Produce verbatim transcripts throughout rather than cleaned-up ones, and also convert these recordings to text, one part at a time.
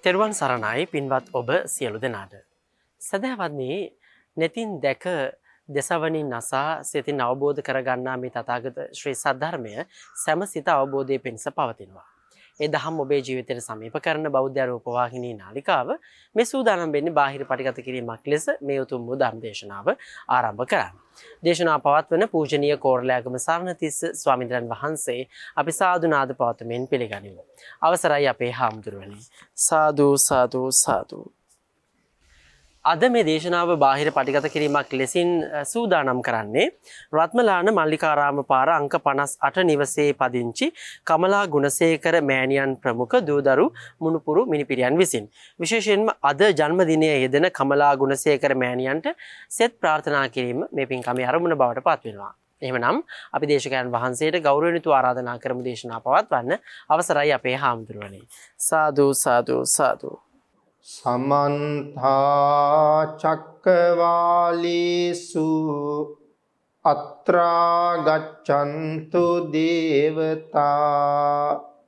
තෙරුවන් සරණයි පින්වත් ඔබ සියලු දෙනාට. සදහවත්නි netin දැක දසවනින් නසා සිතින් අවබෝධ කරගන්නා මේ තථාගත ශ්‍රී සද්ධර්මය සෑම සිත අවබෝධයේ පිණිස පවතිනවා. ඒ දහම් ඔබේ ජීවිතයට සමීප කරන බෞද්ධ රූපවාහිනී නාලිකාව මේ සූදානම් වෙන්නේ බාහිර පටිගත කිරීමක් ලෙස මේ උතුම් වූ ධර්ම දේශනාව ආරම්භ කරන්න. දේශනාව පවත්වන පූජනීය කෝරළයාගම සරණතිස්ස ස්වාමීන් වහන්සේ අපි සාදු නාද පවත්වමින් පිළිගනිමු. අවසරයි අපේ හාමුදුරුවනේ. සාදු සාදු සාදු. අද මේ දේශනාව බාහිර පටිගත කිරීමක් ලෙසින් සූදානම් කරන්නේ රත්මලාන මල්ලිකාරාම පාර අංක පනස් අට නිවසේ පදිංචි කමලා ගුණසේකර මෑණියන් ප්‍රමුඛ දූදරු මුණුපුරු මිනිපිරියන් විසින්. විශේෂයෙන්ම අද ජන්මදිනයේ යෙදෙන කමලා ගුණසේකර මෑණියන්ට සෙත් ප්‍රාර්ථනා කිරීම මේ පින්කමේ ආරම්භන බවට පත් වෙනවා. එහෙමනම් අපි දේශකයන් වහන්සේට ගෞරවණීයව ආරාධනා කරමු දේශනා පවත්වන්න. අවසරයි අපේ හාමුදුරුවනේ. සාදු සාදු සාදු. समन्था चक्रवालेषु अत्रा गच्छन्तु देवता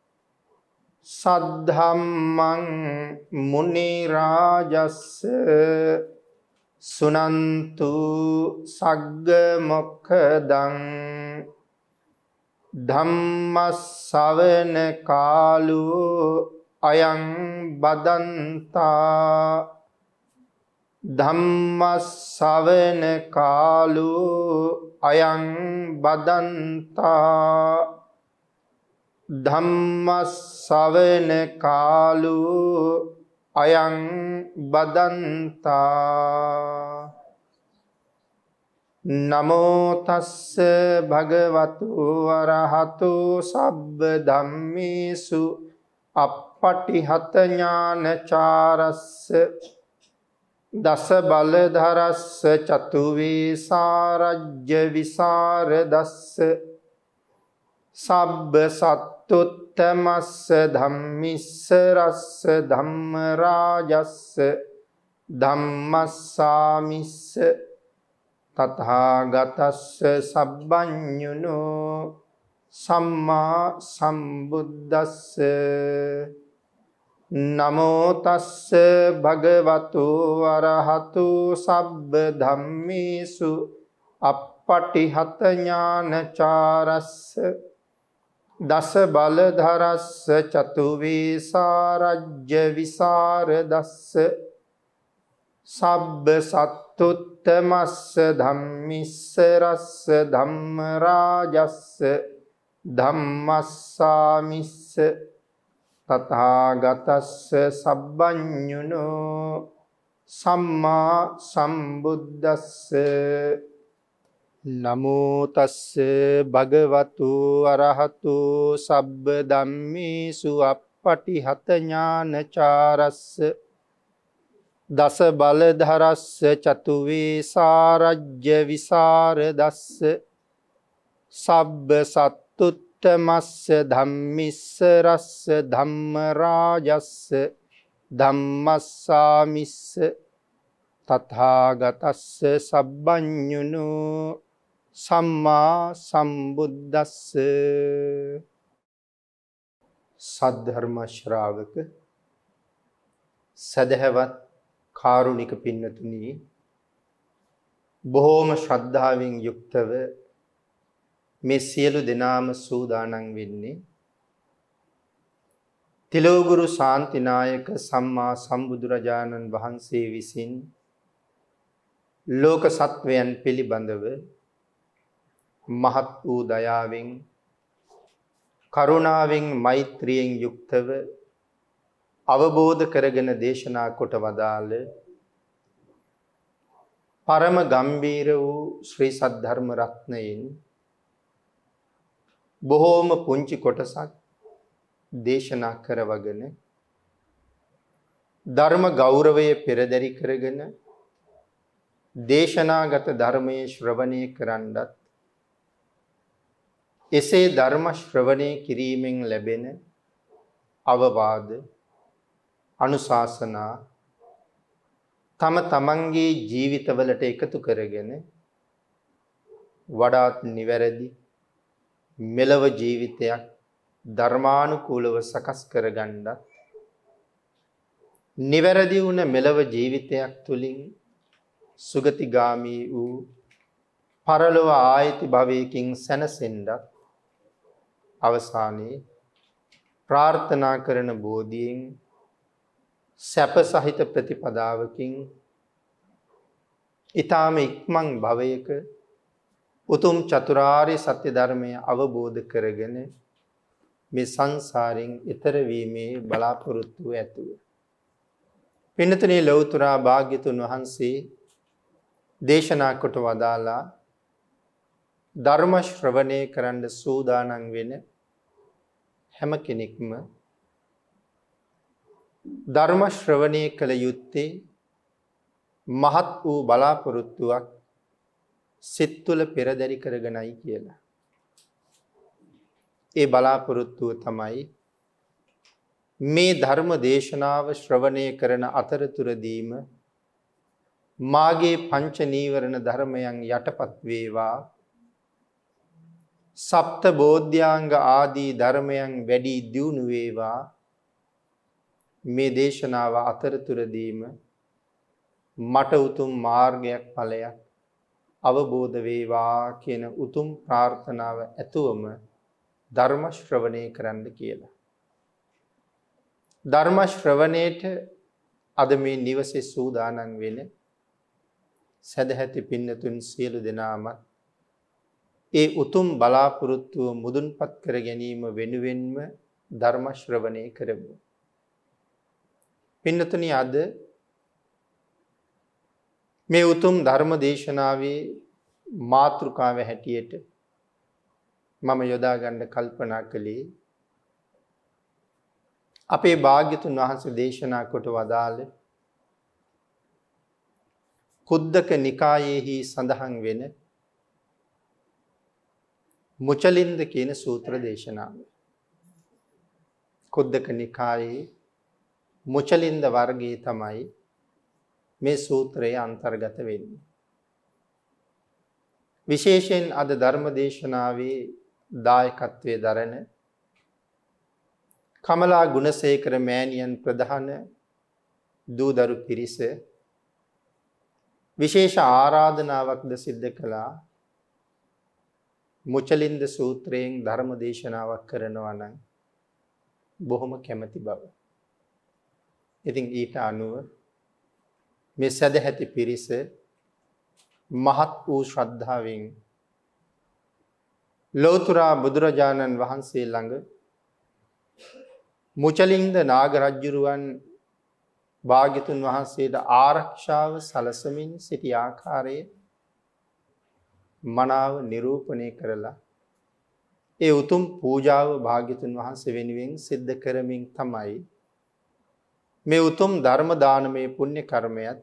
सद्धम्मं मुनि राजस्य सुनन्तु सग्ग मोक्षदं धम्म ශ්‍රවණ කාලෝ අයං බදන්තා ධම්ම ශ්‍රවණ කාලෝ අයං බදන්තා ධම්ම ශ්‍රවණ කාලෝ අයං බදන්තා නමෝ තස්ස භගවතු වරහතු සබ්බ ධම්මේසු අප්පටිහත ඥානචාරස්ස දස බලධරස්ස චතු වේසාරජ්‍ය විසරදස්ස සබ්බ සත්තුත්තමස්ස ධම්මිස්ස රස්ස ධම්ම රාජස්ස ධම්මස්සාමිස්ස තථාගතස්ස සබ්බඤුනෝ සම්මා සම්බුද්දස්ස නමෝ තස්ස භගවතු වරහතු සබ්බ ධම්මේසු අප්පටිහත ඥානචාරස්ස දස බලධරස්ස චතු වේසාරජ්‍ය විසරදස්ස සබ්බ සත්තුත්තමස්ස ධම්මිස්ස රස්ස ධම්ම රාජස්ස ධම්මස්සාමිස්ස තථාගතස්ස සබ්බඤුනෝ සම්මා සම්බුද්දස්ස නමෝ තස්ස භගවතු අරහතු සබ්බ ධම්මේසු අප්පටිහත ඥානචාරස්ස දස බලධරස්ස චතු වේසාරජ්‍ය විසරදස්ස සබ්බ සත්තුත්තමස්ස ධම්මිස්ස රස්ස ධම්ම රාජස්ස ධම්මස්සාමිස්ස තථාගතස්ස සබ්බඤුනෝ සම්මා සම්බුද්දස්ස සද්ධර්ම ශ්‍රාවක සදහවත් කාරුණික පින්නතුනි බොහෝම ශ්‍රද්ධාවෙන් යුක්තව මේ සියලු දෙනාම සූදානම් වෙන්නේ තිලෝගුරු ශාන්තිනායක සම්මා සම්බුදුරජාණන් වහන්සේ විසින් ලෝක සත්වයන් පිළිබඳව මහත් වූ දයාවෙන් කරුණාවෙන් මෛත්‍රියෙන් යුක්තව අවබෝධ කරගෙන දේශනා කොට වදාළ පරම ගම්බීර වූ ශ්‍රී සද්ධර්ම රත්නයෙන් බොහෝම පුංචි කොටසක් දේශනා කරවගෙන ධර්ම ගෞරවය පෙරදරි කරගෙන දේශනාගත ධර්මයේ ශ්‍රවණය කරන්නත් එසේ ධර්ම ශ්‍රවණය කිරීමෙන් ලැබෙන අවවාද අනුශාසනා තම තමන්ගේ ජීවිතවලට එකතු කරගෙන වඩාත් නිවැරදි මෙලව ජීවිතයක් ධර්මානුකූලව සකස් කරගන්නත් නිවැරදි වුණ මෙලව ජීවිතයක් තුළින් සුගතිගාමී වූ පරලොව ආයති භවයකින් සැනසෙන්නත් අවසානයේ ප්‍රාර්ථනා කරන බෝධියෙන් සැප සහිත ප්‍රතිපදාවකින් ඊ타ම ඉක්මන් භවයක උතුම් චතුරාර්ය සත්‍ය ධර්මය අවබෝධ කරගෙන මේ සංසාරයෙන් ඈතර වීමේ බලාපොරොත්තු ඇතුව පින්නතනේ ලෞතර භාග්‍යතුන් වහන්සේ දේශනා කොට වදාලා ධර්ම ශ්‍රවණය කරන්න සූදානම් වෙන හැම කෙනෙක්ම ධර්ම ශ්‍රවණය කළ යුත්තේ මහත් වූ බලාපොරොත්තුවක් සිත් තුළ පෙරදරි කරගෙනයි කියලා. ඒ බලාපොරොත්තුව තමයි මේ ධර්ම දේශනාව ශ්‍රවණය කරන අතරතුරදීම මාගේ පංච නීවරණ ධර්මයන් යටපත් වේවා, සප්ත බෝධ්‍යාංග ආදී ධර්මයන් වැඩි දියුණු වේවා, මේ දේශනාව අතරතුරදීම මට උතුම් මාර්ගයක් ඵලයක් අවබෝධ වේවා කියන උතුම් ප්‍රාර්ථනාව ඇතුවම ධර්ම ශ්‍රවණය කරන්න කියලා. ධර්ම ශ්‍රවණයට අද මේ නිවසේ සූදානම් වෙන සදැහැති පින්නතුන් සියලු දෙනාම ඒ උතුම් බලාපොරොත්තුව මුදුන්පත් කර ගැනීම වෙනුවෙන්ම ධර්ම ශ්‍රවණය කරමු. පින්නතුනි, අද මේ උතුම් ධර්ම දේශනාවේ මාතෘකාව හැටියට මම යොදා ගන්න කල්පනා කළේ අපේ භාග්‍යතුන් වහන්සේ දේශනා කොට වදාළ කුද්දක නිකායේහි සඳහන් වෙන මුචලින්ද කියන සූත්‍ර දේශනාව. කුද්දක නිකායේ මුචලින්ද වර්ගයේ තමයි මේ සූත්‍රයේ අන්තර්ගත වෙන්නේ. විශේෂයෙන් අද ධර්ම දේශනාවේ දායකත්වයේ දරන කමලා ගුණසේකර මෑණියන් ප්‍රධාන දූදරු පිරිස විශේෂ ආරාධනාවක්ද සිද්ධ කළා. මුචලින්ද සූත්‍රයෙන් ධර්ම දේශනාවක් කරනවා නම් බොහොම කැමැති බව. ඉතින් ඊට අනුව මේ සදැහැති පිරිස මහත් වූ ශ්‍රද්ධාවෙන් ලෞතර බුදුරජාණන් වහන්සේ ළඟ මුචලින්ද නාගරජුරුවන් භාග්‍යතුන් වහන්සේට ආරක්ෂාව සලසමින් සිටි ආකාරයේ මනාව නිරූපණය කරලා ඒ උතුම් පූජාව භාග්‍යතුන් වහන්සේ වෙනුවෙන් සිද්ධ කරමින් තමයි මේ උතුම් ධර්ම දානමය පුණ්‍ය කර්මයත්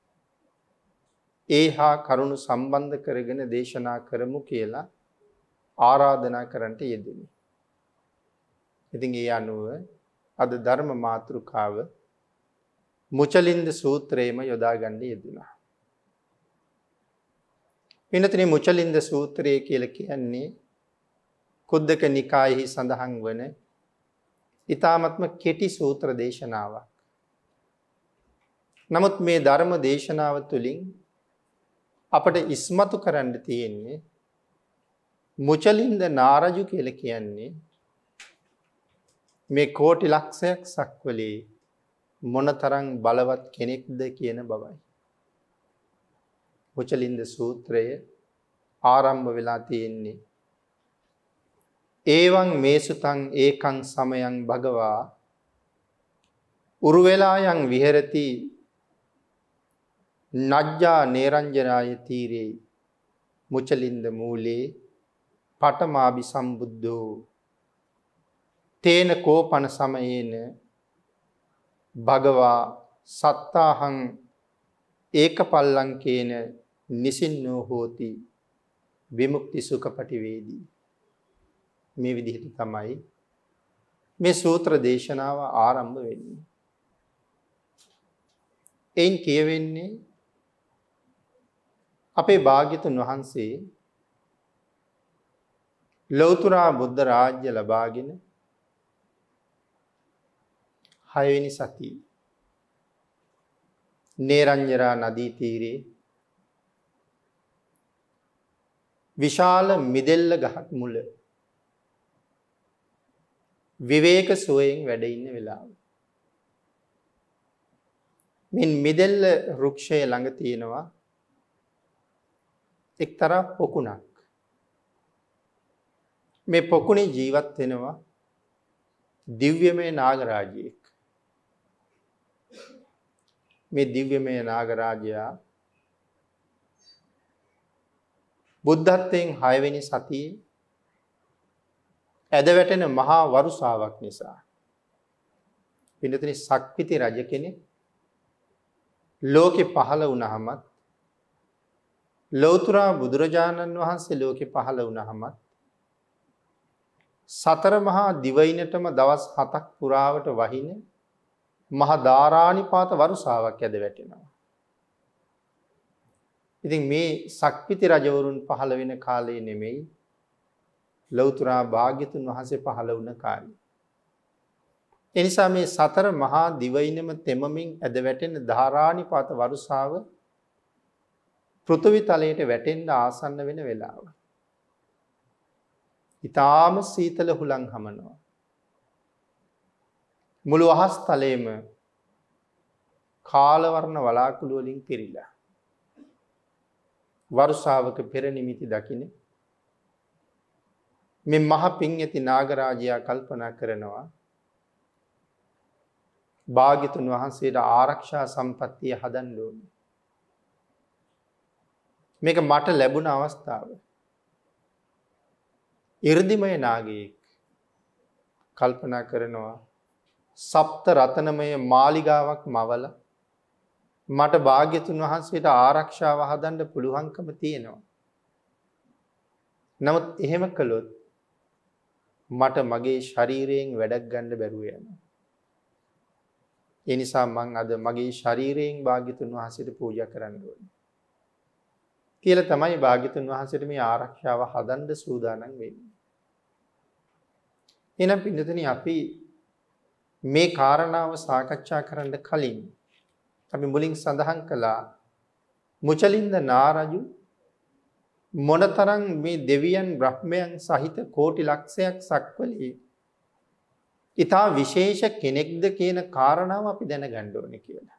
ඒහා කරුණු සම්බන්ධ කරගෙන දේශනා කරමු කියලා ආරාධනා කරන්නට යෙදුණි. ඉතින් ඒ අනුව අද ධර්ම මාතෘකාව මුචලින්ද සූත්‍රයේම යොදා ගන්න යෙදුණා. වෙනතනේ මුචලින්ද සූත්‍රය කියලා කියන්නේ කුද්දක නිකායෙහි සඳහන් වන ඊ타ත්ම කෙටි සූත්‍ර දේශනාවක්. නමුත් මේ ධර්ම දේශනාව තුළින් අපට ඉස්මතු කරන්න තියෙන්නේ මුචලින්ද නාරජු කියලා කියන්නේ මේ කෝටි ලක්ෂයක් සක්වලේ මොනතරම් බලවත් කෙනෙක්ද කියන බවයි. මුචලින්ද සූත්‍රය ආරම්භ වෙලා තියෙන්නේ ඒවං මේසුතං ඒකං සමයං භගවා උරුවෙලායන් විහෙරති නජ්ජා නේරංජනාය තීරේ මුචලින්ද මූලේ පඨමාභි සම්බුද්ධෝ තේන කෝපන සමයේන භගවා සත්තාහං ඒකපල්ලංකේන නිසින්නෝ හෝති විමුක්ති සුඛපටිවේදී. මේ විදිහට තමයි මේ සූත්‍ර දේශනාව ආරම්භ වෙන්නේ. එයින් කියවෙන්නේ අපේ භාග්‍යතුන් වහන්සේ ලෞතර බුද්ධ රාජ්‍ය ලබාගෙන හයවෙනි සතියේ නේරංජරා නදී තීරේ විශාල මිදෙල්ල ගහක් මුල විවේක සුවයෙන් වැඩ ඉන්න වෙලාව. මින් මිදෙල්ල වෘක්ෂය ළඟ තියෙනවා එක්තරා පොකුණක්. මේ පොකුණේ ජීවත් වෙනවා දිව්‍යමය නාගරාජයෙක්. මේ දිව්‍යමය නාගරාජයා බුද්ධත්වයෙන් හයවෙනි සතියේ ඇද වැටෙන මහා වරුසාවක් නිසා පින්නතුනි සක්විති රජ කෙනෙක් ලෝකෙ පහළ වුණාමත් ලෞතර බුදුරජාණන් වහන්සේ ලෝකෙ පහළ වුණාමත් සතර මහා දිවයිනටම දවස් හතක් පුරාවට වහින මහා ධාරානිපාත වරුසාවක් ඇද වැටෙනවා. ඉතින් මේ සක්විති රජවරුන් පහළ වෙන කාලේ නෙමෙයි ලෞතර භාග්‍යතුන් වහන්සේ පහළ වුණ කාලේ. ඒ නිසා මේ සතර මහා දිවයිනම තෙමමින් ඇද වැටෙන ධාරානිපාත වරුසාව පෘථිවි තලයට වැටෙන්න ආසන්න වෙන වෙලාව. ඊටාම සීතල හුලං හමනවා. මුළු අහස් තලයේම කාලවර්ණ වලාකුළු වලින් පිරීලා. වරුසාවක පෙර නිමිති දකින්න මේ මහ පිං ඇති නාගරාජයා කල්පනා කරනවා භාග්‍යතුන් වහන්සේට ආරක්ෂා සම්පත්තිය හදන්න ඕනේ. මේක මට ලැබුණ අවස්ථාව. 이르දිමය නාගයෙක් කල්පනා කරනවා සප්ත රතනමය මාලිගාවක් මවල මට භාග්‍යතුන් වහන්සේට ආරක්ෂාව හදන්න පුළුවන්කම තියෙනවා. නමුත් එහෙම කළොත් මට මගේ ශරීරයෙන් වැඩක් ගන්න බැරුව යනවා. ඒ නිසා මං අද මගේ ශරීරයෙන් භාග්‍යතුන් වහන්සේට පූජා කරන්න ඕනේ. කියලා තමයි භාග්‍යතුන් වහන්සේට මේ ආරක්ෂාව හදන්න සූදානම් වෙන්නේ. එහෙනම් පින්නතුනි අපි මේ කාරණාව සාකච්ඡා කරන්න කලින් අපි මුලින් සඳහන් කළා මුචලින්ද නාරජු මොනතරම් මේ දෙවියන් බ්‍රහ්මයන් සහිත කෝටි ලක්ෂයක් සක්වලේ ඊටා විශේෂ කෙනෙක්ද කියන කාරණාව අපි දැනගන්න ඕනේ කියලා.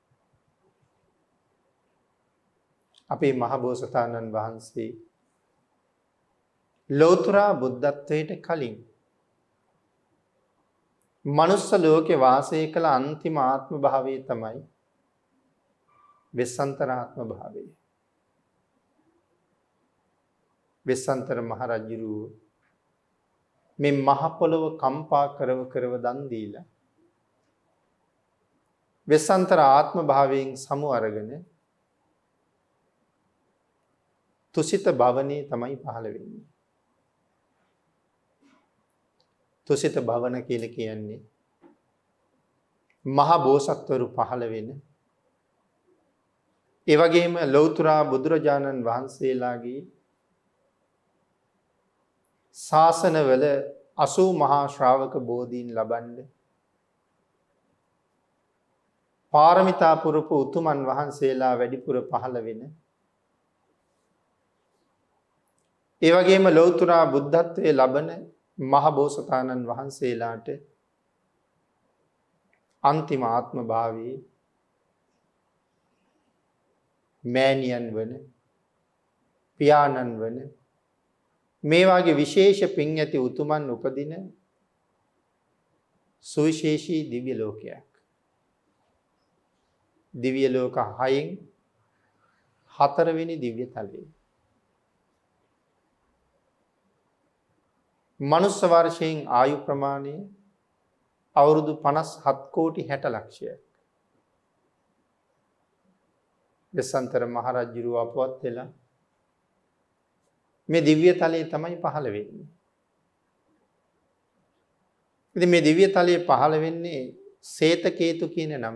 අපේ මහබෝසතාණන් වහන්සේ ලෞතර බුද්ධත්වයට කලින් මනුස්ස ලෝකේ වාසය කළ අන්තිම ආත්ම භාවය තමයි වෙස්සන්තර ආත්ම භාවය. වෙස්සන්තර මහරජුරු මේ මහ පොළව කම්පා කරව කරව දන් දීලා වෙස්සන්තර ආත්ම භාවයෙන් සමු අරගෙන තුසිත භවනේ තමයි පහළ වෙන්නේ. තුසිත භවන කියලා කියන්නේ මහා බෝසත්වරු පහළ වෙන ඒ වගේම ලෞතර බුදුරජාණන් වහන්සේලාගේ ශාසනවල අසූ මහා ශ්‍රාවක බෝධීන් ලබන්නේ පාරමිතා පුරපු උතුමන් වහන්සේලා වැඩිපුර පහළ වෙන ඒ වගේම ලෞතර බුද්ධත්වයේ ලබන මහ බෝසතාණන් වහන්සේලාට අන්තිම ආත්ම භාවයේ මෑණියන් වන පියාණන් වන මේ වාගේ විශේෂ පින් ඇති උතුමන් උපදින සුවිශේෂී දිව්‍ය ලෝකයක්. දිව්‍ය ලෝක හයෙන් හතරවෙනි දිව්‍ය තලයේ මනුස්ස වර්ෂයෙන් ආයු ප්‍රමාණය අවුරුදු පනස් හත් කෝටි හැට ලක්ෂයක්. වෙස්සන්තර මහරජුරුව අපවත් වෙලා මේ දිව්‍ය තලයේ තමයි පහළ වෙන්නේ. ඉතින් මේ දිව්‍ය තලයේ පහළ වෙන්නේ සේතකේතු කියන නම.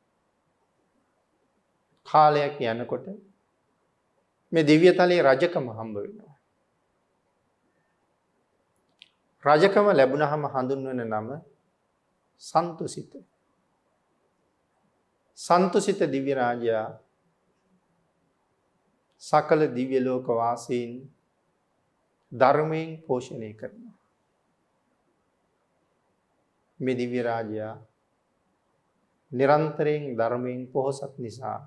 කාලයක් යනකොට මේ දිව්‍ය තලයේ රජකම හම්බ වෙනවා. රජකම ලැබුණාම හඳුන්වන නම සන්තුසිත. සන්තුසිත දිව්‍ය රාජයා සකල දිව්‍ය ලෝක වාසීන් ධර්මයෙන් පෝෂණය කරනවා. මේ දිව්‍ය රාජයා නිරන්තරයෙන් ධර්මයෙන් පොහොසත් නිසා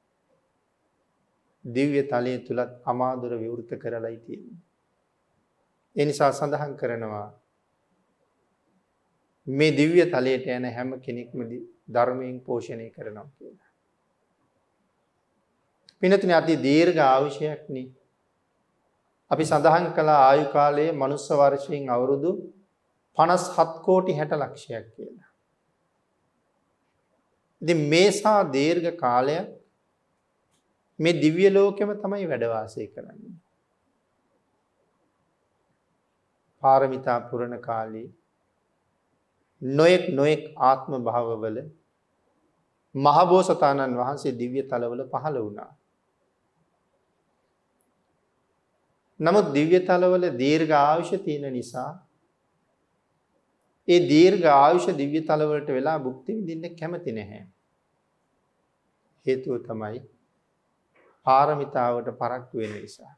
දිව්‍ය තලයේ තුලත් අමාදුර විවෘත කරලායි තියෙන්නේ. ඒ නිසා සඳහන් කරනවා මේ දිව්‍ය තලයට යන හැම කෙනෙක්ම ධර්මයෙන් පෝෂණය කරනවා කියලා. පිනතුනේ අති දීර්ඝ ආයුෂයක් නේ. අපි සඳහන් කළ ආයු කාලයේ මනුස්ස වර්ෂයෙන් අවුරුදු පනස් හත් කෝටි හැට ලක්ෂයක් කියලා. ඉතින් මේසා දීර්ඝ කාලයක් මේ දිව්‍ය ලෝකෙම තමයි වැඩ වාසය කරන්නේ. පාරමිතා පුරණ කාලේ නොයෙක් නොයෙක් ආත්ම භාවවල මහබෝසතාණන් වහන්සේ දිව්‍ය තලවල පහළ වුණා. නමුත් දිව්‍ය තලවල දීර්ඝ ආයුෂ තියෙන නිසා ඒ දීර්ඝ ආයුෂ දිව්‍ය තලවලට වෙලා භුක්ති විඳින්න කැමති නැහැ. හේතුව තමයි පාරමිතාවට පරක්කු වෙන නිසා.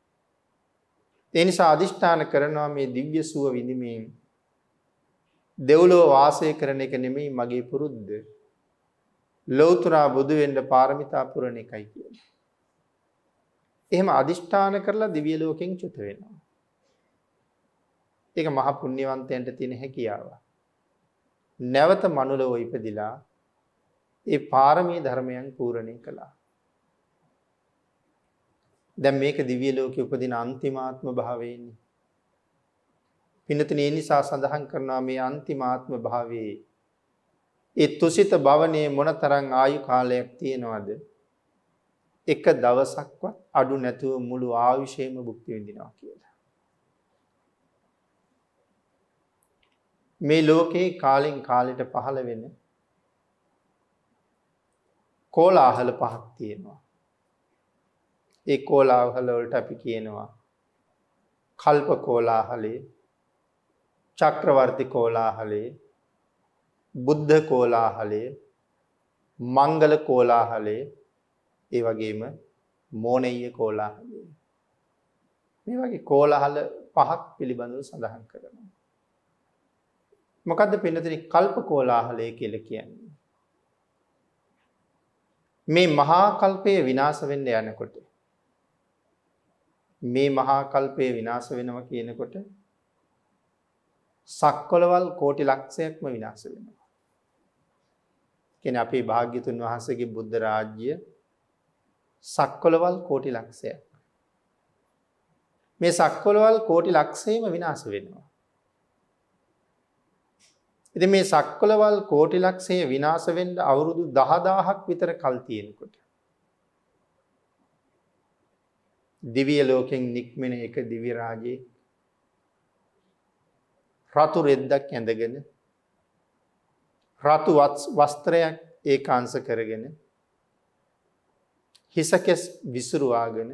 ඒ නිසා අදිෂ්ඨාන කරනවා මේ දිව්‍ය සුව විඳිමින් දෙව්ලොව වාසය කරන එක නෙමෙයි මගේ පුරුද්ද. ලෞතර බුදු වෙන්න පාරමිතා පුරණ එකයි කියලා. එහෙම අදිෂ්ඨාන කරලා දිව්‍ය ලෝකෙන් චුත වෙනවා. ඒක මහ පුණ්‍යවන්තයන්ට තියෙන හැකියාව. නැවත මනුලව ඉපදිලා ඒ පාරමී ධර්මයන් පූර්ණේ කළා. දැන් මේක දිව්‍ය ලෝකේ උපදින අන්තිමාත්ම භාවයේනේ. පින්නතුනේ ඒ නිසා සඳහන් කරනවා මේ අන්තිමාත්ම භාවයේ ඒ තුසිත භවනයේ මොනතරම් ආයු කාලයක් තියෙනවද? එක දවසක්වත් අඩු නැතුව මුළු ආයුෂයම භුක්ති විඳිනවා කියලා. මේ ලෝකේ කාලෙන් කාලෙට පහළ වෙන කෝලාහල පහක් තියෙනවා. ඒ කෝලාහල වලට අපි කියනවා කල්ප කෝලාහලේ, චක්‍රවර්ති කෝලාහලේ, බුද්ධ කෝලාහලේ, මංගල කෝලාහලේ, ඒ වගේම මෝනෙය්‍ය කෝලාහලේ. මේ වගේ කෝලාහල පහක් පිළිබඳව සඳහන් කරනවා. මොකද්ද පින්නතේ කල්ප කෝලාහලය කියලා කියන්නේ? මේ මහා කල්පයේ විනාශ වෙන්න යනකොට මේ මහා කල්පයේ විනාශ වෙනවා කියනකොට සක්වලවල් කෝටි ලක්ෂයක්ම විනාශ වෙනවා. කියන්නේ අපේ භාග්‍යතුන් වහන්සේගේ බුද්ධ රාජ්‍ය සක්වලවල් කෝටි ලක්ෂයක්. මේ සක්වලවල් කෝටි ලක්ෂයම විනාශ වෙනවා. ඉතින් මේ සක්වලවල් කෝටි ලක්ෂය විනාශ වෙන්න අවුරුදු දහදාහක් විතර කල් තියෙනකොට දිව්‍ය ලෝකෙන් නික්මෙන එක දිව්‍ය රාජේ රතු රෙද්දක් ඇඳගෙන රතු වස්ත්‍රයක් ඒකාංශ කරගෙන හිසකෙස් විසිරුවාගෙන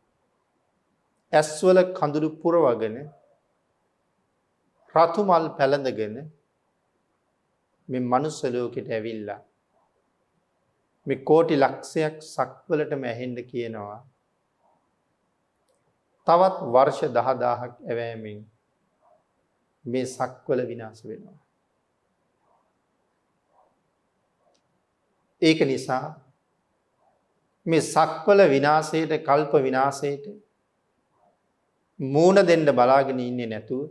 ඇස්වල කඳුළු පුරවගෙන රතු මල් පැලඳගෙන මේ මනුස්ස ලෝකෙට ඇවිල්ලා මේ කෝටි ලක්ෂයක් සක්වලටම ඇහෙන්න කියනවා. තවත් වර්ෂ දහදාහක් ඇවෑමෙන් මේ සක්වල විනාශ වෙනවා. ඒක නිසා මේ සක්වල විනාශයට, කල්ප විනාශයට මූණ දෙන්න බලාගෙන ඉන්නේ නැතුව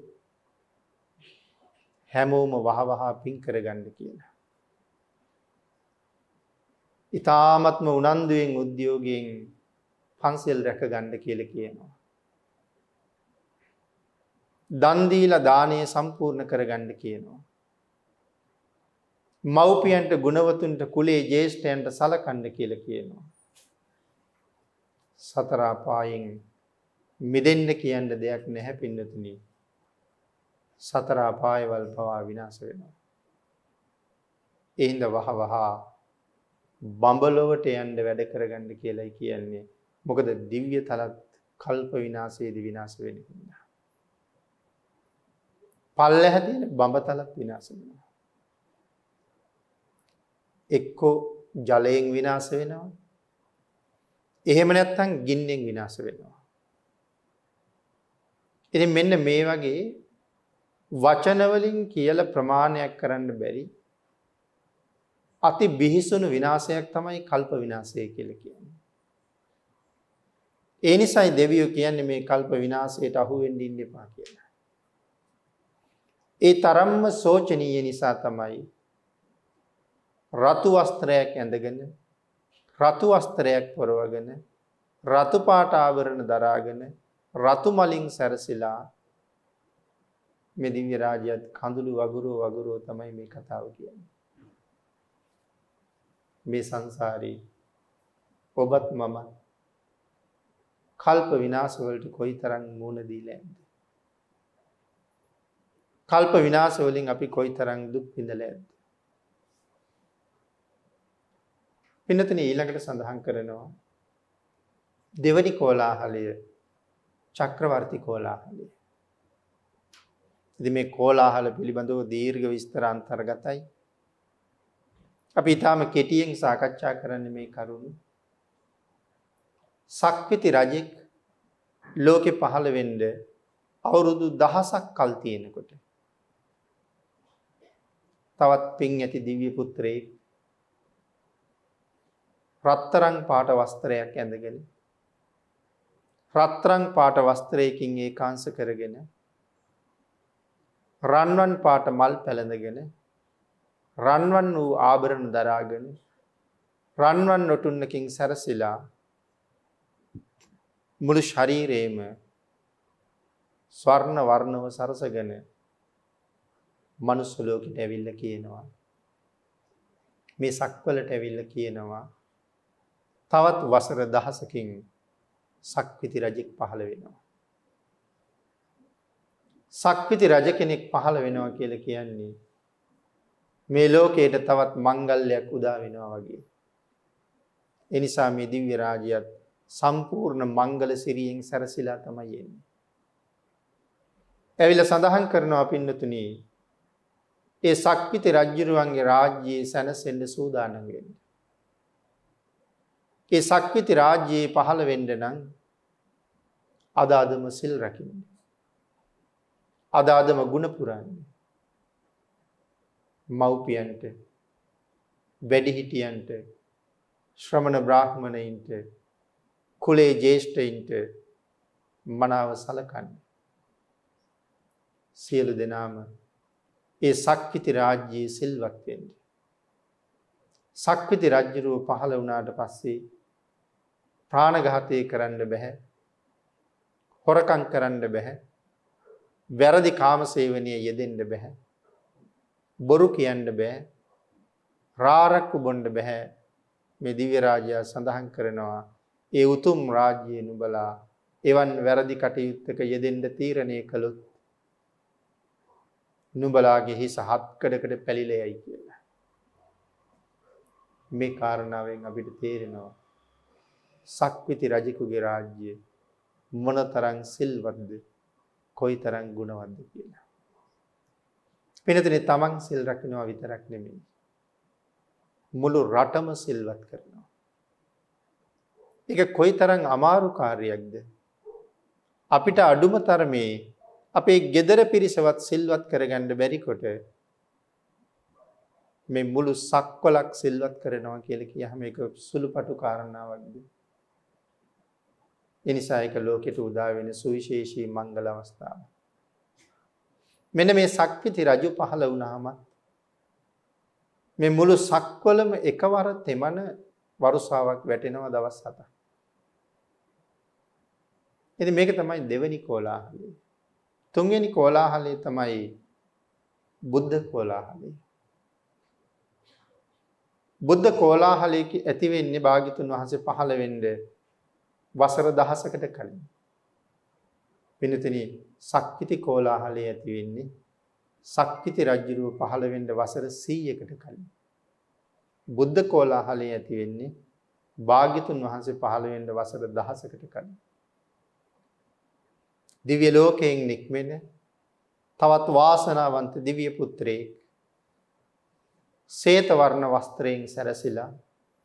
හැමෝම වහවහ පින් කරගන්න කියලා. ඊ타ත්ම උනන්දුවෙන් උද්‍යෝගයෙන් පන්සල් රැක ගන්න කියලා කියනවා. දන් දීලා දානය සම්පූර්ණ කරගන්න කියනවා. මව්පියන්ට, ගුණවතුන්ට, කුලේ ජේෂ්ඨයන්ට සලකන්න කියලා කියනවා. සතර අපායෙන් මිදෙන්න කියන්න දෙයක් නැහැ පින්නතුනි. සතර අපායවල පවා විනාශ වෙනවා. ඒ හින්දා වහ වහ බඹලොවට යන්න වැඩ කරගන්න කියලායි කියන්නේ. මොකද දිව්‍ය තලත් කල්ප විනාශයේදී විනාශ වෙන්නේ හින්දා. පල්ලෙහ තියෙන බඹ තලත් විනාශ වෙනවා. එක්කෝ ජලයෙන් විනාශ වෙනවා. එහෙම නැත්නම් ගින්නෙන් විනාශ වෙනවා. ඉතින් මෙන්න මේ වගේ වචන වලින් කියලා ප්‍රමාණයක් කරන්න බැරි අති බිහිසුණු විනාශයක් තමයි කල්ප විනාශය කියලා කියන්නේ. ඒ නිසායි දෙවියෝ කියන්නේ මේ කල්ප විනාශයට අහු වෙන්න ඉන්න එපා කියලා. ඒ තරම්ම සෝචනීය නිසා තමයි රතු වස්ත්‍රයක් ඇඳගෙන රතු වස්ත්‍රයක් පොරවගෙන රතු පාට ආවරණ දරාගෙන රතු මලින් සැරසිලා මේ දිව්‍ය රාජ්‍යයත් කඳුළු වගුරෝ වගුරෝ තමයි මේ කතාව කියන්නේ. මේ සංසාරේ ඔබත් මම කල්ප විනාශ වලට කොයිතරම් මුහුණ දීලා ඇද්ද? කල්ප විනාශ වලින් අපි කොයිතරම් දුක් විඳලා ඇද්ද? පින්නතනේ ඊළඟට සඳහන් කරනවා දෙවනි කෝලාහලය චක්‍රවර්ති කෝලාහලය. ඉතින් මේ කෝලාහල පිළිබඳව දීර්ඝ විස්තර අන්තර්ගතයි. අපි ඊටාම කෙටියෙන් සාකච්ඡා කරන්නේ මේ කරුණු. සක්විති රජෙක් ලෝකෙ පහළ වෙන්න අවුරුදු දහසක් කල් තියෙනකොට තවත් පින් ඇති දිව්‍ය පුත්‍රයෙක් රත්තරන් පාට වස්ත්‍රයක් ඇඳගෙන රත්තරන් පාට වස්ත්‍රයකින් ඒකාංශ කරගෙන රන්වන් පාට මල් පැලඳගෙන රන්වන් වූ ආභරණ දරාගෙන රන්වන් නොටුන්නකින් සැරසිලා මුළු ශරීරේම ස්වර්ණ වර්ණව සරසගෙන මනුස්ස ලෝකෙට ඇවිල්ලා කියනවා මේ සක්වලට ඇවිල්ලා කියනවා තවත් වසර දහසකින් සක්විති රජෙක් පහළ වෙනවා. සක්විති රජ කෙනෙක් පහළ වෙනවා කියලා කියන්නේ මේ ලෝකයට තවත් මංගල්‍යයක් උදා වෙනවා වගේ. ඒ නිසා මේ දිව්‍ය රාජ්‍යයත් සම්පූර්ණ මංගල සිරියෙන් සැරසිලා තමයි එන්නේ. ඇවිල්ලා සඳහන් කරනවා පින්නතුනි ඒ සක්විති රජුරුවන්ගේ රාජ්‍යයේ සැනසෙන්න සූදානම් වෙන්න. ඒ සක්විති රාජ්‍යයේ පහළ වෙන්න නම් අද අදම සිල් රකින්න. අද අදම ගුණ පුරන්න. මව්පියන්ට, වැඩිහිටියන්ට, ශ්‍රමණ බ්‍රාහ්මණයින්ට, කුලේ ජේෂ්ඨයින්ට මනාව සලකන්න. සියලු දෙනාම ඒ සක්විති රාජ්‍යයේ සිල්වත් වෙන්න. සක්විති රජුරුව පහළ වුණාට පස්සේ ප්‍රාණඝාතය කරන්න බෑ. හොරකම් කරන්න බෑ. වැරදි කාමසේවනයේ යෙදෙන්න බෑ. බොරු කියන්න බෑ. රාරක්කු බොන්න බෑ. මේ දිව්‍ය රාජ්‍යය සඳහන් කරනවා ඒ උතුම් රාජ්‍යය නුඹලා එවන් වැරදි කටයුත්තක යෙදෙන්න තීරණය කළොත් නුඹලාගේ හිස හත්කඩකට පැලිලා යයි කියලා. මේ කාරණාවෙන් අපිට තේරෙනවා සක්විති රජෙකුගේ රාජ්‍යය මොනතරම් සිල්වත්ද කොයිතරම් ගුණවත්ද කියලා. පින්නතනේ තමන් සිල් රකින්නවා විතරක් නෙමෙයි මුළු රටම සිල්වත් කරනවා. ඒක කොයිතරම් අමාරු කාර්යයක්ද? අපිට අඩුම තරමේ අපේ ගෙදර පිරිසවත් සිල්වත් කරගන්න බැරි කොට මේ මුළු සක්වලක් සිල්වත් කරනවා කියලා කියහම ඒක සුළුපටු කාරණාවක්ද? ඒ නිසා ඒක ලෝකෙට උදා වෙන සුවිශේෂී මංගල අවස්ථාවක්. මෙන්න මේ සක්විති රජු පහළ වුණාම මේ මුළු සක්වලම එකවර තෙමන වරුසාවක් වැටෙනවා දවස් හතක්. ඉතින් මේක තමයි දෙවෙනි කෝලාහලය. තුන්වෙනි කෝලාහලය තමයි බුද්ධ කෝලාහලය. බුද්ධ කෝලාහලයේ ඇති වෙන්නේ භාග්‍යතුන් වහන්සේ පහළ වෙන්නේ වසර දහසකට කලින්. වෙනතනි සක්විති කෝලාහලයේ ඇති වෙන්නේ සක්විති රජුව පහළ වෙන්න වසර සීයකට කලින්. බුද්ධ කෝලාහලයේ ඇති වෙන්නේ භාග්‍යතුන් වහන්සේ පහළ වෙන්න වසර දහසකට කලින්. දිව්‍ය ලෝකයෙන් නික්මෙන තවත් වාසනාවන්ත දිව්‍ය පුත්‍රයෙක් ශ්වේත වර්ණ වස්ත්‍රයෙන් සැරසිලා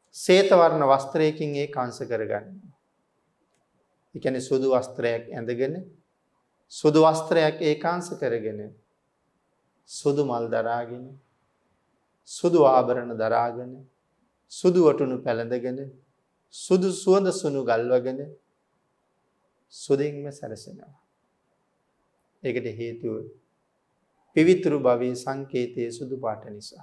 ශ්වේත වර්ණ වස්ත්‍රයකින් ඒකාංශ කරගන්නවා. ඒ කියන්නේ සුදු වස්ත්‍රයක් ඇඳගෙන සුදු වස්ත්‍රයක් ඒකාංශ කරගෙන සුදු මල් දරාගෙන සුදු ආභරණ දරාගෙන සුදු වටුණු පැළඳගෙන සුදු සුවඳ සුණු ගල්වගෙන සුදින්ම සැරසෙනවා. ඒකට හේතුව පිවිතුරු භවයේ සංකේතයේ සුදු පාට නිසා.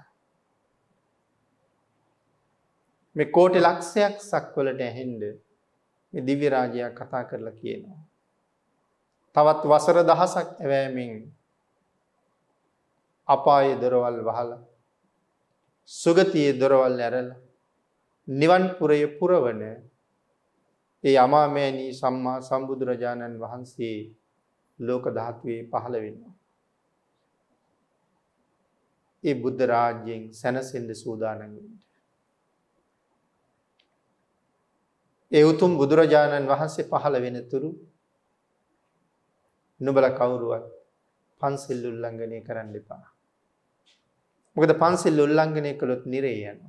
මේ කෝටි ලක්ෂයක් සක්වලට ඇහෙන්න මේ දිව්‍ය රාජයා කතා කරලා කියනවා. තවත් වසර දහසක් ඇවෑමෙන් අපායේ දොරවල් වහලා සුගතියේ දොරවල් ඇරලා නිවන් පුරයේ පුරවන ඒ අමාමෑණී සම්මා සම්බුදුරජාණන් වහන්සේ ලෝක ධාතුවේ පහළ වෙනවා. ඒ බුද්ධ රාජ්‍යයෙන් සැනසෙන්න සූදානම් වෙන්න. ඒ උතුම් බුදුරජාණන් වහන්සේ පහළ වෙන තුරු නුඹලා කවුරුවත් පන්සිල් උල්ලංඝනය කරන්න එපා. මොකද පන්සිල් උල්ලංඝනය කළොත් නිරේ යනවා.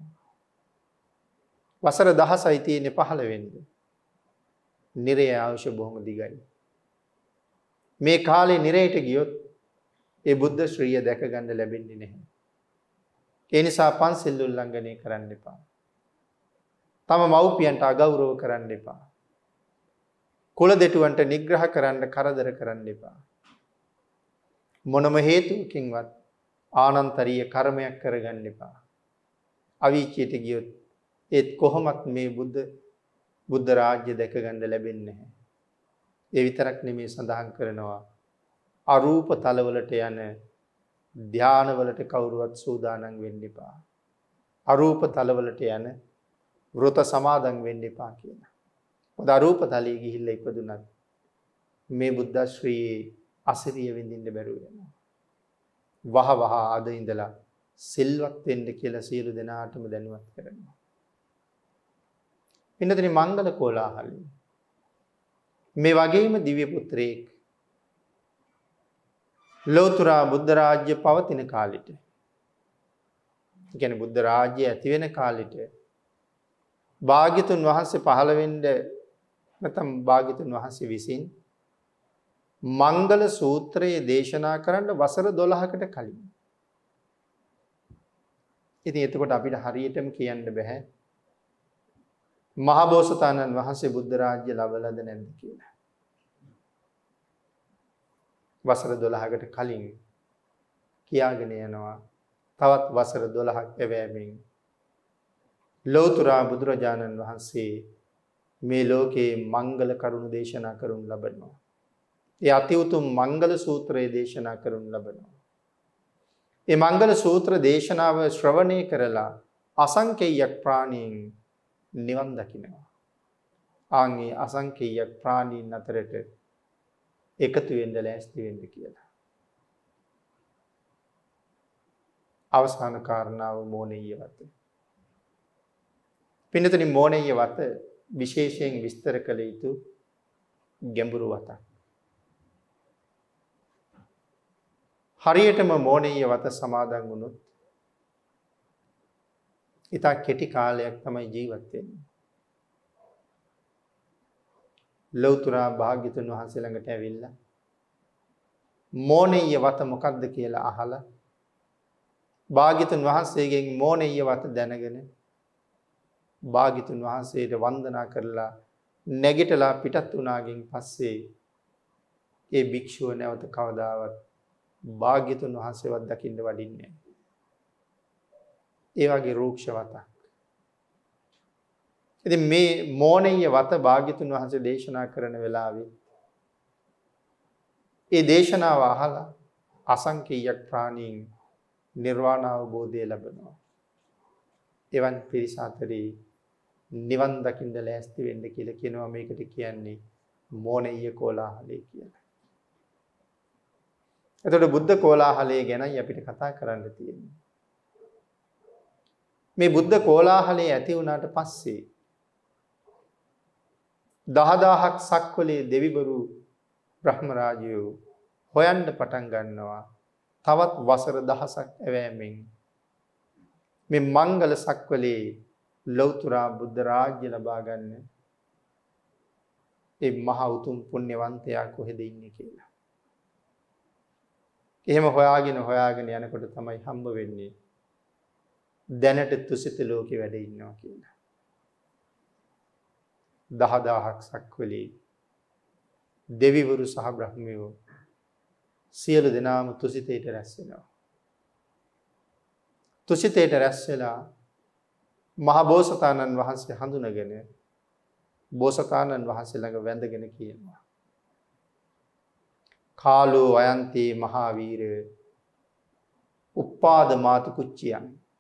වසර දහසයි තියෙන්නේ පහළ වෙන්න. නිරේ අවශ්‍ය බොහොම දිගයි. මේ කාලේ නිරේට ගියොත් ඒ බුද්ධ ශ්‍රීය දැක ගන්න ලැබෙන්නේ නැහැ. ඒ නිසා පන්සිල් උල්ලංඝනය කරන්න එපා. තම මව්පියන්ට අගෞරව කරන්න එපා. කුල දෙටුවන්ට නිග්‍රහ කරන්න කරදර කරන්න එපා. මොනම හේතුවකින්වත් ආනන්තරීය කර්මයක් කරගන්න එපා. අවීචයට ගියොත් ඒත් කොහොමත් මේ බුද්ධ බුද්ධ රාජ්‍ය දැක ගන්න ලැබෙන්නේ නැහැ. ඒ විතරක් නෙමෙයි සඳහන් කරනවා අරූප තලවලට යන ධානවලට කවුරුවත් සූදානම් වෙන්න එපා. අරූප තලවලට යන වෘත සමාදන් වෙන්න එපා කියලා. මොකද අරූප තලයේ ගිහිල්ලා ඉපදුනත් මේ බුද්ධ ශ්‍රීයේ අසිරිය විඳින්න බැරුව යනවා. වහ වහ අද ඉඳලා සිල්වත් වෙන්න කියලා සියලු දෙනාටම දැනුවත් කරනවා. පින්නතනි මංගල කෝලාහලයි. මේ වගේම දිව්‍ය පුත්‍රයෙක් ලෝතර බුද්ධ රාජ්‍ය පවතින කාලෙට, ඒ කියන්නේ බුද්ධ රාජ්‍ය ඇති වෙන කාලෙට භාග්‍යතුන් වහන්සේ පහළ වෙන්න නැත්නම් භාග්‍යතුන් වහන්සේ විසින් මංගල සූත්‍රයේ දේශනා කරන්න වසර දොළහකට කලින්. ඉතින් එතකොට අපිට හරියටම කියන්න බෑ මහබෝසතාණන් වහන්සේ බුද්ධ රාජ්‍ය ලබලාද නැද්ද කියලා. වසර දොළහකට කලින් කියාගෙන යනවා තවත් වසර දොළහක් එවෑමෙන් ලෞතර බුදුරජාණන් වහන්සේ මේ ලෝකේ මංගල කරුණු දේශනා කරනු ලබනවා. ඒ අති උතුම් මංගල සූත්‍රයේ දේශනා කරනු ලබනවා. ඒ මංගල සූත්‍ර දේශනාව ශ්‍රවණය කරලා අසංකේයයක් ප්‍රාණීන් නිවන් දකිනවා. ආන්ගේ අසංකේයයක් ප්‍රාණීන් අතරට එකතු වෙන්න ලෑස්ති වෙන්න කියලා. අවසාන කාරණාව මෝනෙය්‍ය වත. පින්නතනි මෝනෙය්‍ය වත විශේෂයෙන් විස්තර කළ යුතු ගැඹුරු වතක්. හරියටම මෝනෙය්‍ය වත සමාදන් වුණොත් ඉතා කෙටි කාලයක් තමයි ජීවත් වෙන්නේ. ලෞතර භාග්‍යතුන් වහන්සේ ළඟට ඇවිල්ලා මෝනෙය්‍ය වත මොකක්ද කියලා අහලා භාග්‍යතුන් වහන්සේගෙන් මෝනෙය්‍ය වත දැනගෙන භාග්‍යතුන් වහන්සේට වන්දනා කරලා නැගිටලා පිටත් වුණාගෙන් පස්සේ ඒ භික්ෂුව නැවත කවදාවත් භාග්‍යතුන් වහන්සේවත් දකින්න වඩින්නේ නැහැ. ඒ වගේ රූක්ෂ වතක්. ඉතින් මේ මෝනෙය්‍ය වත භාග්‍යතුන් වහන්සේ දේශනා කරන වෙලාවේ ඒ දේශනාව අහලා අසංකේයයක් ප්‍රාණීන් නිර්වාණ අවබෝධය ලැබෙනවා. එවන් පිරිස අතරේ නිවන් දකින්න ලෑස්ති වෙන්න කියලා කියනවා. මේකට කියන්නේ මෝනෙය්‍ය කෝලාහලය කියලා. එතකොට බුද්ධ කෝලාහලය ගැනයි අපිට කතා කරන්න තියෙන්නේ. මේ බුද්ධ කෝලාහලය ඇති වුණාට පස්සේ දහදාහක් සක්වලේ දෙවිවරු බ්‍රහ්ම රාජයෝ හොයන්න පටන් ගන්නවා. තවත් වසර දහසක් ඇවෑමෙන් මේ මංගල සක්වලේ ලෞතර බුද්ධ රාජ්‍ය ලබා ගන්න ඒ මහ උතුම් පුණ්‍යවන්තයා කොහෙද ඉන්නේ කියලා. එහෙම හොයාගෙන හොයාගෙන යනකොට තමයි හම්බ වෙන්නේ දැනට තුසිත ලෝකේ වැඩ ඉන්නවා කියලා. දහදහක් සක්වලේ දෙවිවරු සහ බ්‍රහ්මයෝ සියලු දෙනාම තුසිතේට රැස් වෙනවා. තුසිතේට රැස් වෙලා මහ බෝසතාණන් වහන්සේ හඳුනගෙන බෝසතාණන් වහන්සේ ළඟ වැඳගෙන කියනවා. කාලෝ අයන්තේ මහා වීර උප්පාද මාතු කුච්චියන්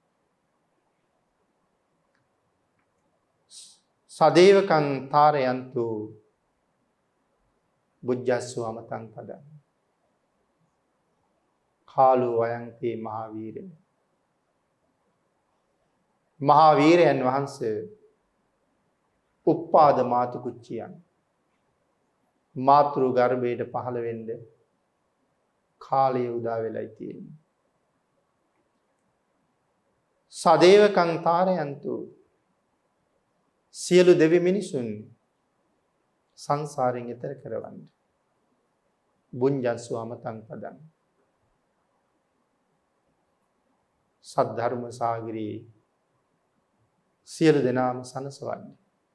සදේවකං තාරයන්තු බුද්ධස්සු අමතං පදං. කාලෝ අයන්තේ මහා වීර මහා වීරයන් වහන්සේ උප්පාද මාතු කුච්චියන් මාතෘ ගර්භයට පහළ වෙන්න කාලය උදා වෙලයි තියෙන්නේ. සදේවකං තාරයන්තු සියලු දෙවි මිනිසුන් සංසාරයෙන් එතර කරවන්න. බුඤ්ජස්සු අමතං පදං. සද්ධර්ම සාගරේ සියලු දෙනාම සනසවන්නේ.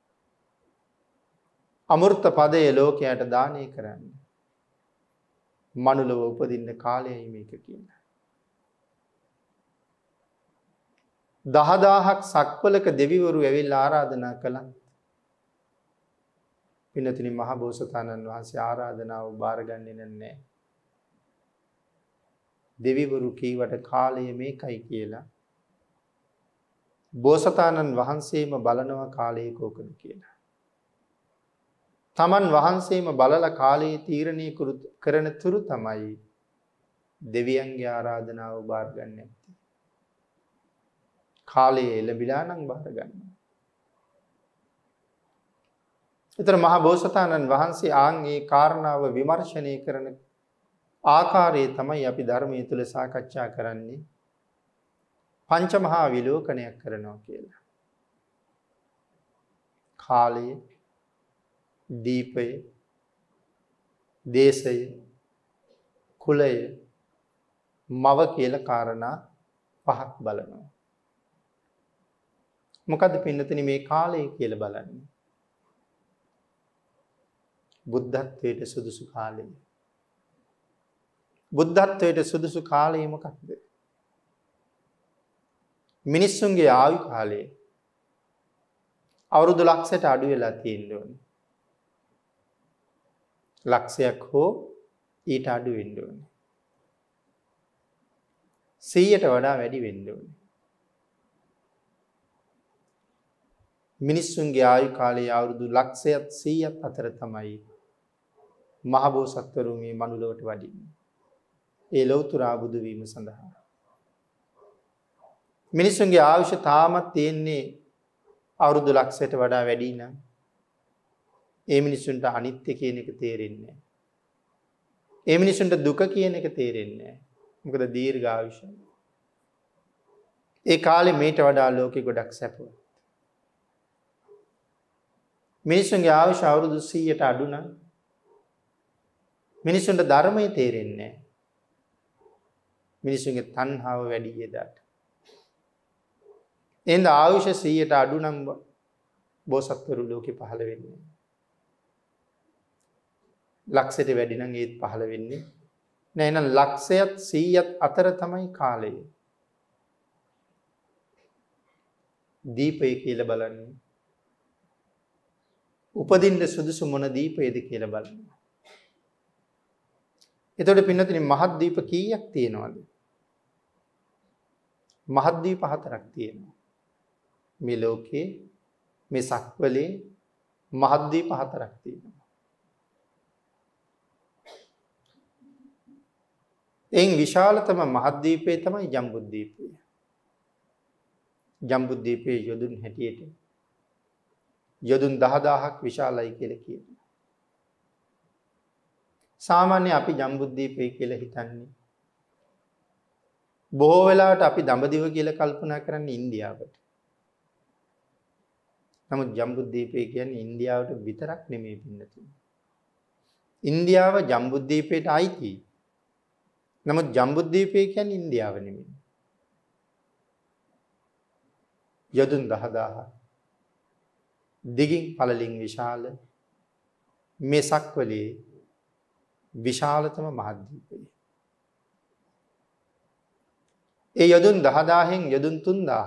අමෘත පදයේ ලෝකයට දානය කරන්න. මනුලව උපදින්න කාලයයි මේක කියලා. දහදාහක් සක්වලක දෙවිවරු ඇවිල්ලා ආරාධනා කළා. පින්නතිනි මහ බෝසතාණන් වහන්සේ ආරාධනාව බාරගන්නේ නැහැ. දෙවිවරු කීවට කාලය මේකයි කියලා. බෝසතාණන් වහන්සේම බලනවා කාලය කෝකද කියලා. තමන් වහන්සේම බලලා කාලයේ තීරණය කරන තුරු තමයි දෙවියන්ගේ ආරාධනාව බාරගන්නේ නැත්තේ. කාලයේ එළඹිලා නම් බාරගන්නවා. ඒතර මහ බෝසතාණන් වහන්සේ ආන් මේ කාරණාව විමර්ශනය කරන ආකාරය තමයි අපි ධර්මයේ තුල සාකච්ඡා කරන්නේ. පංචමහා විලෝකනයක් කරනවා කියලා. කාලය, දීපය, දේශය, කුලය, මව කියලා කාරණා පහක් බලනවා. මොකද්ද පින්නතනි මේ කාලය කියලා බලන්නේ? බුද්ධත්වයට සුදුසු කාලය. බුද්ධත්වයට සුදුසු කාලය මොකක්ද? මිනිස්සුන්ගේ ආයු කාලය අවුරුදු ලක්ෂයට අඩු වෙලා තියෙන්න ඕනේ. ලක්ෂයක් හෝ ඊට අඩු වෙන්න ඕනේ. සීයට වඩා වැඩි වෙන්න ඕනේ. මිනිස්සුන්ගේ ආයු කාලය අවුරුදු ලක්ෂයත් සීයත් අතර තමයි මහ බෝසත්වරු මේ මනුලොවට වඩින්නේ. ඒ ලෞතර බුදු වීම සඳහා. මිනිස්සුන්ගේ ආයුෂ තාමත් තියෙන්නේ අවුරුදු ලක්ෂයට වඩා වැඩි නම් ඒ මිනිස්සුන්ට අනිත්‍ය කියන එක තේරෙන්නේ නැහැ. ඒ මිනිස්සුන්ට දුක කියන එක තේරෙන්නේ නැහැ. මොකද දීර්ඝ ආයුෂ. ඒ කාලේ මේට වඩා ලෝකෙ ගොඩක් සැපවත්. මිනිස්සුන්ගේ ආයුෂ අවුරුදු සීයට අඩු නම් මිනිස්සුන්ට ධර්මය තේරෙන්නේ නැහැ. මිනිස්සුන්ගේ තණ්හාව වැඩි එදාට. එහෙනම් ආයුෂ සීයට අඩු නම් බෝසත්වරු ලෝකෙ පහළ වෙන්නේ. ලක්ෂයට වැඩි නම් ඒත් පහළ වෙන්නේ නෑ. එහෙනම් ලක්ෂයත් සීයත් අතර තමයි කාලය. දීපය කියලා බලන්නේ. උපදින්න සුදුසු මොන දීපයේද කියලා බලන්න. එතකොට පින්නතුනි මහත් දීප කීයක් තියෙනවද? මහත් දීප හතරක් තියෙනවා. මේ ලෝකේ මේ සක්වලේ මහත් දීප හතරක් තියෙනවා. එයින් විශාලතම මහත් දීපේ තමයි ජම්බුද්දීපය. ජම්බුද්දීපේ යොදුන් හැටියට යොදුන් දහදාහක් විශාලයි කියලා කියනවා. සාමාන්‍ය අපි ජම්බුද්දීපේ කියලා හිතන්නේ බොහෝ වෙලාවට අපි දඹදිව කියලා කල්පනා කරන්නේ ඉන්දියාවට. නමුත් ජම්බුද්වීපය කියන්නේ ඉන්දියාවට විතරක් නෙමෙයි පින්නතුනි. ඉන්දියාව ජම්බුද්වීපයට අයිතියි. නමුත් ජම්බුද්වීපය කියන්නේ ඉන්දියාව නෙමෙයි. යදුන් දහදාහ දිගින් පළලින් විශාල මේ සක්වලේ විශාලතම මහද්වීපය. ඒ යදුන් දහදාහෙන් යදුන් තුන්දාහ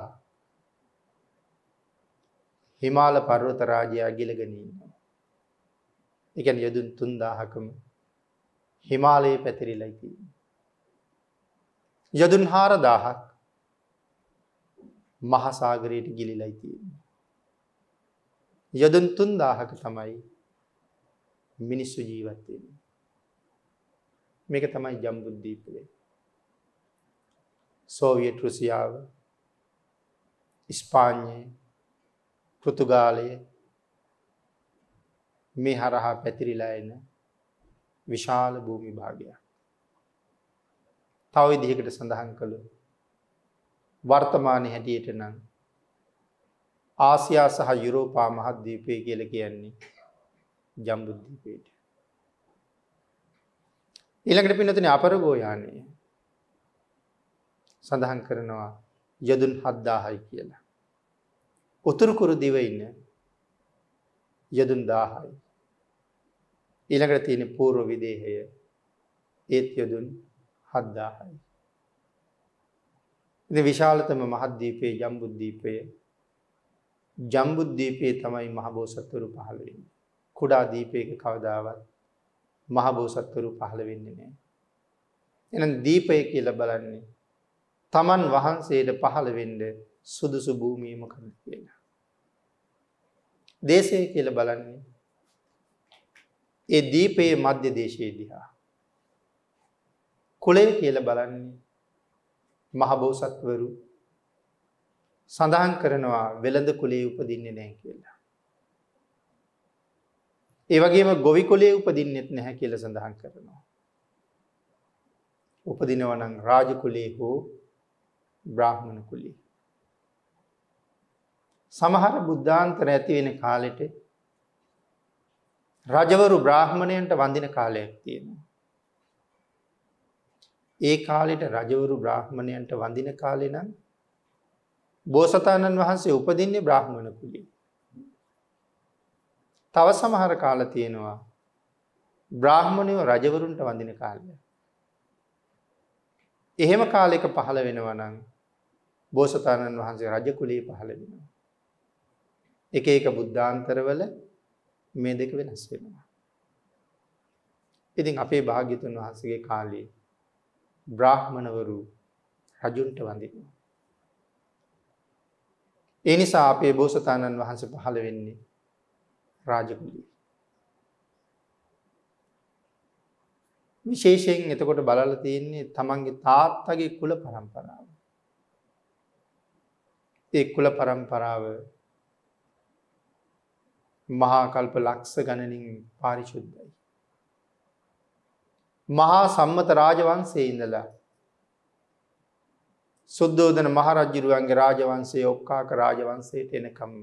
හිමාල පර්වත රාජයා ගිලගෙන ඉන්නවා. ඒ කියන්නේ යදුන් තුන්දාහකම හිමාලයේ පැතිරිලා තියෙනවා. යදුන් හාරදාහක් මහා සාගරයට ගිලිලා තියෙනවා. යදුන් තුන්දාහක තමයි මිනිස්සු ජීවත් වෙන්නේ. මේක තමයි ජම්බුද්වීපය. සෝවියට් රුසියාව, ස්පාඤ්ඤය, පෘතුගාලය මේ හරහා පැතිරිලා එන විශාල භූමි භාගයක්. තව විදිහකට සඳහන් කළොත් වර්තමානයේ හැටියට නම් ආසියා සහ යුරෝපා මහද්වීපය කියලා කියන්නේ ජම්බුද්වීපයට. ඊළඟට පින්නතුනේ අපරගෝ යානය සඳහන් කරනවා යදුන් හත්දාහයි කියලා. උතුරු කුරු දිවයින යදුන් දාහයි. ඊළඟට තියෙන පූර්ව විදේහය ඒත් යදුන් හත්දාහයි. ඉතින් විශාලතම මහද්වීපයේ ජම්බුද්වීපය. ජම්බුද්වීපයේ තමයි මහබෝසත්වරු පහළ වෙන්නේ. කුඩා දීපයක කවදාවත් මහබෝසත්වරු පහළ වෙන්නේ නැහැ. එහෙනම් දීපය කියලා බලන්නේ තමන් වහන්සේට පහළ වෙන්න සුදුසු භූමිය මොකක්ද කියලා. දේශය කියලා බලන්නේ ඒ දීපයේ මධ්‍ය දේශයේ දිහා. කුලය කියලා බලන්නේ මහබෝසත්වරු සඳහන් කරනවා වෙළඳ කුලයේ උපදින්නේ නැහැ කියලා. ඒ වගේම ගොවි කුලයේ උපදින්නෙත් නැහැ කියලා සඳහන් කරනවා. උපදිනවා නම් රාජ කුලයේ හෝ බ්‍රාහ්මණ කුලයේ. සමහර බුද්ධාන්තර ඇති වෙන කාලෙට රජවරු බ්‍රාහ්මණයන්ට වඳින කාලයක් තියෙනවා. ඒ කාලෙට රජවරු බ්‍රාහ්මණයන්ට වඳින කාලේ නම් බෝසතාණන් වහන්සේ උපදින්නේ බ්‍රාහ්මණ කුලයේ. තව සමහර කාල තියෙනවා බ්‍රාහ්මණයෝ රජවරුන්ට වඳින කාලය. එහෙම කාලයක පහළ වෙනවා නම් බෝසතාණන් වහන්සේ රජ කුලයේ පහළ වෙනවා. එක එක බුද්ධාන්තරවල මේ දෙක වෙනස් වෙනවා. ඉතින් අපේ භාග්‍යතුන් වහන්සේගේ කාලේ බ්‍රාහ්මණවරු රජුන්ට වඳිනවා. ඒ නිසා අපේ බෝසතාණන් වහන්සේ පහළ වෙන්නේ රාජකුලයේ. විශේෂයෙන් එතකොට බලලා තියෙන්නේ තමන්ගේ තාත්තගේ කුල પરම්පරාව. ඒ කුල પરම්පරාව මහා කල්ප ලක්ෂ ගණනින් පාරිශුද්ධයි. මහා සම්මත රාජවංශයේ ඉඳලා සුද්ධෝදන මහ රජුරුවන්ගේ රාජවංශයේ ඔක්කාක රාජවංශයට එනකම්ම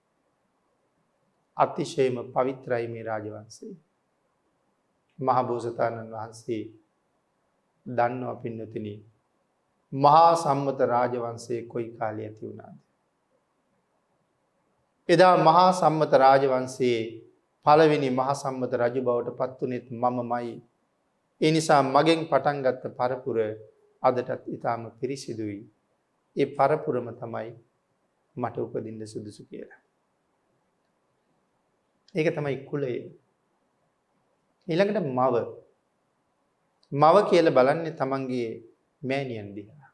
අතිශයම පවිත්‍රායි මේ රාජවංශය. මහා බෝසතාණන් වහන්සේ දන්නවා පින්නතුනි මහා සම්මත රාජවංශයේ කොයි කාලේ ඇති වුණාද? එදා මහා සම්මත රාජවංශයේ පළවෙනි මහා සම්මත රජු බවට පත් වුනේත් මමමයි. ඒ නිසා මගෙන් පටන් ගත්ත පරපුර අදටත් ඊටාම පිරිසිදුයි. ඒ පරපුරම තමයි මට උපදින්න සුදුසු කියලා. ඒක තමයි කුලය. ඊළඟට මව. මව කියලා බලන්නේ තමන්ගේ මෑණියන් දිහා.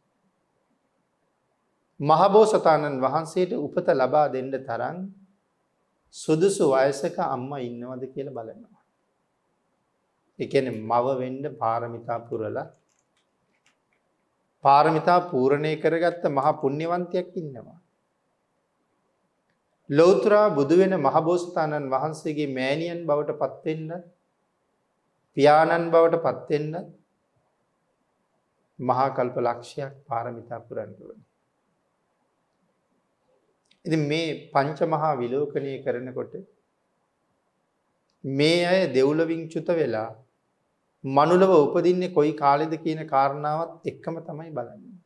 මහබෝසතාණන් වහන්සේට උපත ලබා දෙන්න තරම් සුදුසු වයසක අම්මා ඉන්නවද කියලා බලනවා. ඒ කියන්නේ මව වෙන්න පාරමිතා පුරලා පාරමිතා පූර්ණේ කරගත්ත මහා පුණ්‍යවන්තයෙක් ඉන්නවා. ලෞතර බුදු වෙන මහබෝසතාණන් වහන්සේගේ මෑණියන් බවට පත් වෙන්න පියාණන් බවට පත් වෙන්න මහා කල්ප ලක්ෂයක් පාරමිතා පුරන්න ඕනේ. ඉතින් මේ පංච මහා විලෝකණය කරනකොට මේ අය දෙව්ලොවින් චුත වෙලා මනුලව උපදින්නේ කොයි කාලෙද කියන කාරණාවත් එක්කම තමයි බලන්නේ.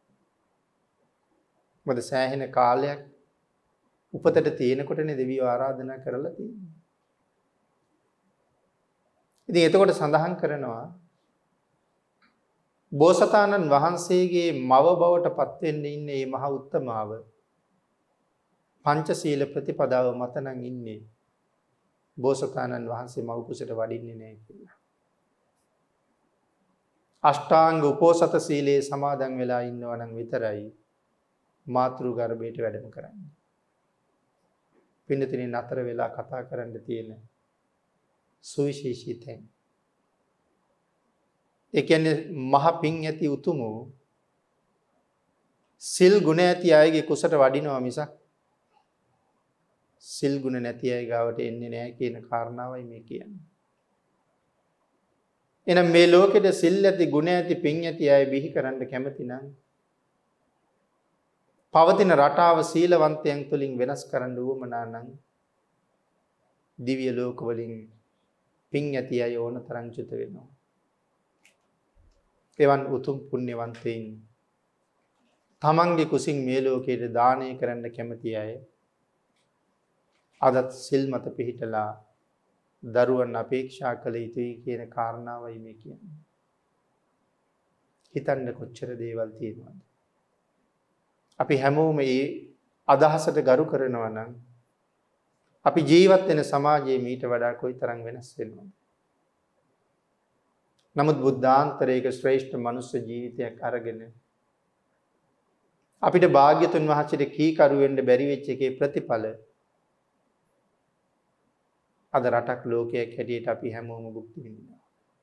මොකද සෑහෙන කාලයක් උපතට තියෙනකොටනේ දෙවියෝ ආරාධනා කරලා තියෙන්නේ. ඉතින් එතකොට සඳහන් කරනවා බෝසතාණන් වහන්සේගේ මව බවට පත් වෙන්න ඉන්නේ මේ මහ උත්තමාව පංචශීල ප්‍රතිපදාව මත නම් ඉන්නේ. බෝසතාණන් වහන්සේ මව් කුසට වඩින්නේ නැහැ කියලා. අෂ්ටාංග උපෝසත සීලයේ සමාදන් වෙලා ඉන්නවා නම් විතරයි මාතෘ ගර්භයට වැඩම කරන්නේ. පින්නතිනේ නතර වෙලා කතා කරන්න තියෙන සුවිශේෂී තැන්. ඒ කියන්නේ මහ පිං ඇති උතුමෝ සිල් ගුණ ඇති අයගේ කුසට වඩිනවා මිසක් සිල් ගුණ නැති අය ගාවට එන්නේ නැහැ කියන කාරණාවයි මේ කියන්නේ. එහෙනම් මේ ලෝකෙට සිල් ඇති ගුණ ඇති පිං ඇති අය බිහි කරන්න කැමති නම් පවතින රටාව සීලවන්තයන් තුලින් වෙනස් කරන්න උවමනා නම් දිව්‍ය ලෝක වලින් පිං ඇති අය ඕන තරම් චුත වෙනවා. එවන් උතුම් පුණ්‍යවන්තයින් තමන්ගේ කුසින් මේ ලෝකයට දානය කරන්න කැමති අය අදත් සිල් මත පිහිටලා දරුවන් අපේක්ෂා කළ යුතුයි කියන කාරණාවයි මේ කියන්නේ. හිතන්න කොච්චර දේවල් තියෙනවද? අපි හැමෝම මේ අදහසට ගරු කරනවා නම් අපි ජීවත් වෙන සමාජයේ මීට වඩා කොයිතරම් වෙනස් වෙනවද? නමුත් බුද්ධාන්තරයක ශ්‍රේෂ්ඨ මනුෂ්‍ය ජීවිතයක් අරගෙන අපිට භාග්‍යතුන් වහන්සේට කීකරු වෙන්න බැරි වෙච්ච එකේ ප්‍රතිඵල අද රටක් ලෝකයක් හැටියට අපි හැමෝම භුක්ති විඳිනවා.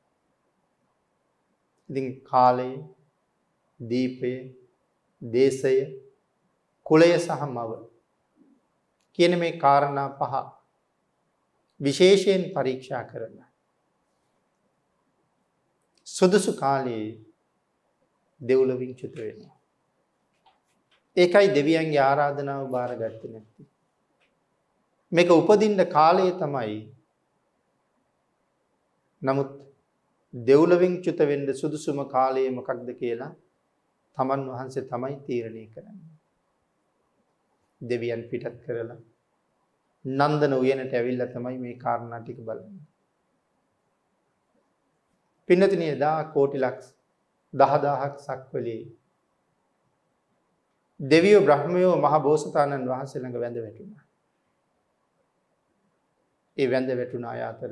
ඉතින් කාලය, දීපය, දේශය, කුලය සහ මව කියන මේ කාරණා පහ විශේෂයෙන් පරීක්ෂා කරලා සුදුසු කාලයේ දෙව්ලොවින් චුත වෙනවා. ඒකයි දෙවියන්ගේ ආරාධනාව බාරගත්තේ නැත්තේ. මේක උපදින්න කාලය තමයි. නමුත් දෙව්ලොවින් චුත වෙන්න සුදුසුම කාලය මොකක්ද කියලා තමන් වහන්සේ තමයි තීරණය කරන්නේ. දෙවියන් පිටත් කරලා නන්දන උයනට ඇවිල්ලා තමයි මේ කාරණා ටික බලන්නේ. පින්නතිනේ එදා කෝටි ලක්ෂ දහදහක් සක්වලේ දෙවියෝ බ්‍රහ්මයෝ මහ බෝසතාණන් වහන්සේ ළඟ වැඳ වැටුණා. ඒ වැඳ වැටුණ අය අතර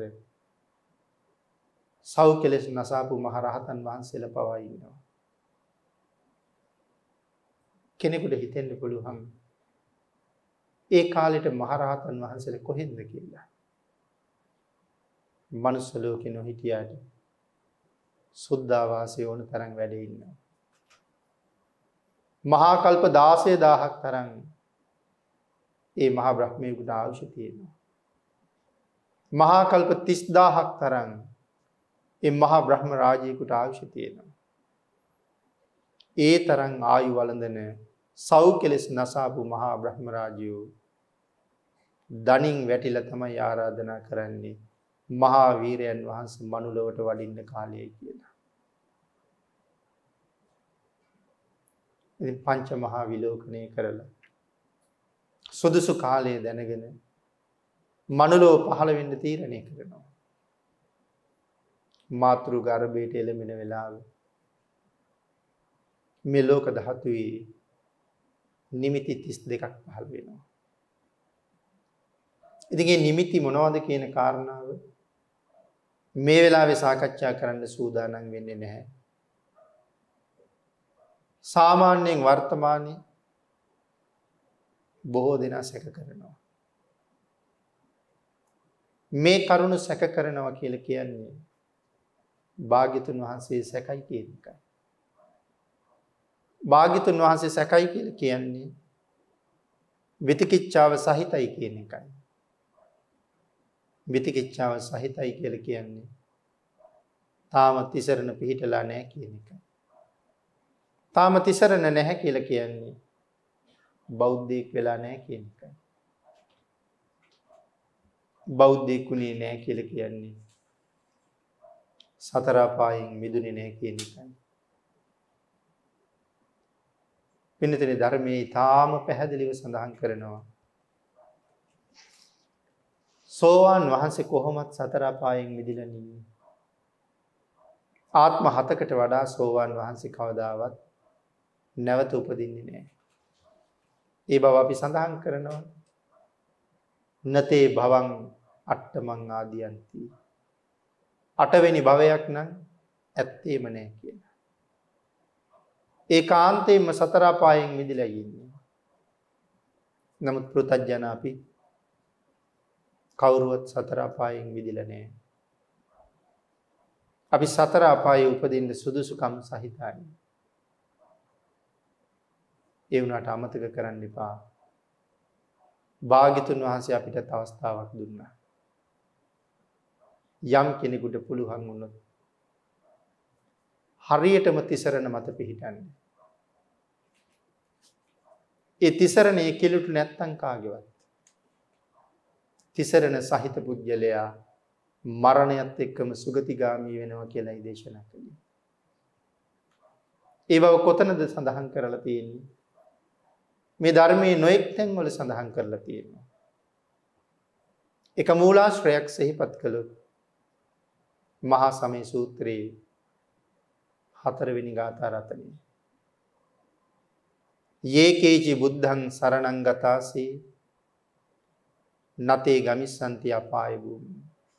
සව් කෙලෙස් නසාපු මහ රහතන් වහන්සේලා පවා ඉන්නවා. කෙනෙකුට හිතෙන්න පුළුවන් ඒ කාලෙට මහ රහතන් වහන්සේලා කොහෙන්ද කියලා. මනුස්ස ලෝකේ නොහිටියාට සුද්ධාවාසයේ ඕන තරම් වැඩ ඉන්නවා. මහා කල්ප දාසය දාහක් තරම් ඒ මහා බ්‍රහ්මයෙකුට ආයුෂ තියෙනවා. මහා කල්ප තිස් දාහක් තරම් ඒ මහා බ්‍රහ්ම රාජයෙකුට ආයුෂ තියෙනවා. ඒ තරම් ආයු වළඳන සව් කෙලෙස් නසාපු මහා බ්‍රහ්ම රාජයෝ දණින් වැටිලා තමයි ආරාධනා කරන්නේ මහා වීරයන් වහන්සේ මනුලොවට වඩින්න කාලයයි කියලා. ඉතින් පංච මහා විලෝකණය කරලා සුදුසු කාලය දැනගෙන මනුලොව පහළ වෙන්න තීරණය කරනවා. මාතෘ ගර්භයට එළඹෙන වෙලාවේ මේ ලෝක ධාතුවේ නිමිති තිස් දෙකක් පහළ වෙනවා. ඉතින් මේ නිමිති මොනවද කියන කාරණාව මේ වෙලාවේ සාකච්ඡා කරන්න සූදානම් වෙන්නේ නැහැ. සාමාන්‍යයෙන් වර්තමානයේ බොහෝ දෙනා සැක කරනවා. මේ කරුණ සැක කරනවා කියලා කියන්නේ භාග්‍යතුන් වහන්සේ සැකයි කියන එකයි. භාග්‍යතුන් වහන්සේ සැකයි කියලා කියන්නේ විතිකිච්ඡාව සහිතයි කියන එකයි. විතිකිච්ඡාව සහිතයි කියලා කියන්නේ තාම තිසරණ පිහිටලා නැහැ කියන එකයි. තාම තිසරණ නැහැ කියලා කියන්නේ බෞද්ධයෙක් වෙලා නැහැ කියන එකයි. බෞද්ධයෙකුනේ නැහැ කියලා කියන්නේ සතර අපායෙන් මිදුනේ නැහැ කියන එකයි. පින්නතේ ධර්මයේ ඊටාම පැහැදිලිව සඳහන් කරනවා. සෝවාන් වහන්සේ කොහොමත් සතර අපායෙන් මිදලා නින්නේ. ආත්ම හතකට වඩා සෝවාන් වහන්සේ කවදාවත් නැවත උපදින්නේ නැහැ. ඒ බව අපි සඳහන් කරනවා. නතේ භවං අට්ඨමං ආදියන්ති. අටවෙනි භවයක් නම් ඇත්තේම නැහැ කියලා. ඒකාන්තයෙන්ම සතර අපායෙන් මිදලා ඉන්නේ. නමුත් පෘථග්ජන අපි කවුරුවත් සතර අපායෙන් මිදලා නැහැ. අපි සතර අපායේ උපදින්න සුදුසුකම් සහිතයි. ඒ වුණාට අමතක කරන්න එපා. භාග්‍යතුන් වහන්සේ අපිට අවස්ථාවක් දුන්නා. යම් කෙනෙකුට පුළුවන් වුණොත් හරියටම තිසරණ මත පිහිටන්න. ඒ තිසරණේ කෙලුට නැත්තම් කාගේවත්. තිසරණ සහිත පුජ්‍යලයා මරණයත් එක්කම සුගතිගාමී වෙනවා කියලායි දේශනා කළේ. ඒ බව කොතනද සඳහන් කරලා තියෙන්නේ? මේ ධර්මයේ නොඑක් තැන්වල සඳහන් කරලා තියෙනවා. එක මූලාශ්‍රයක් සිහිපත් කළොත් මහා සමය සූත්‍රයේ හතරවෙනි ගාථා රතනය. යේකේචි බුද්ධං සරණං ගතාසේ නතේ ගමිස්සන්ති අපාය භූමි.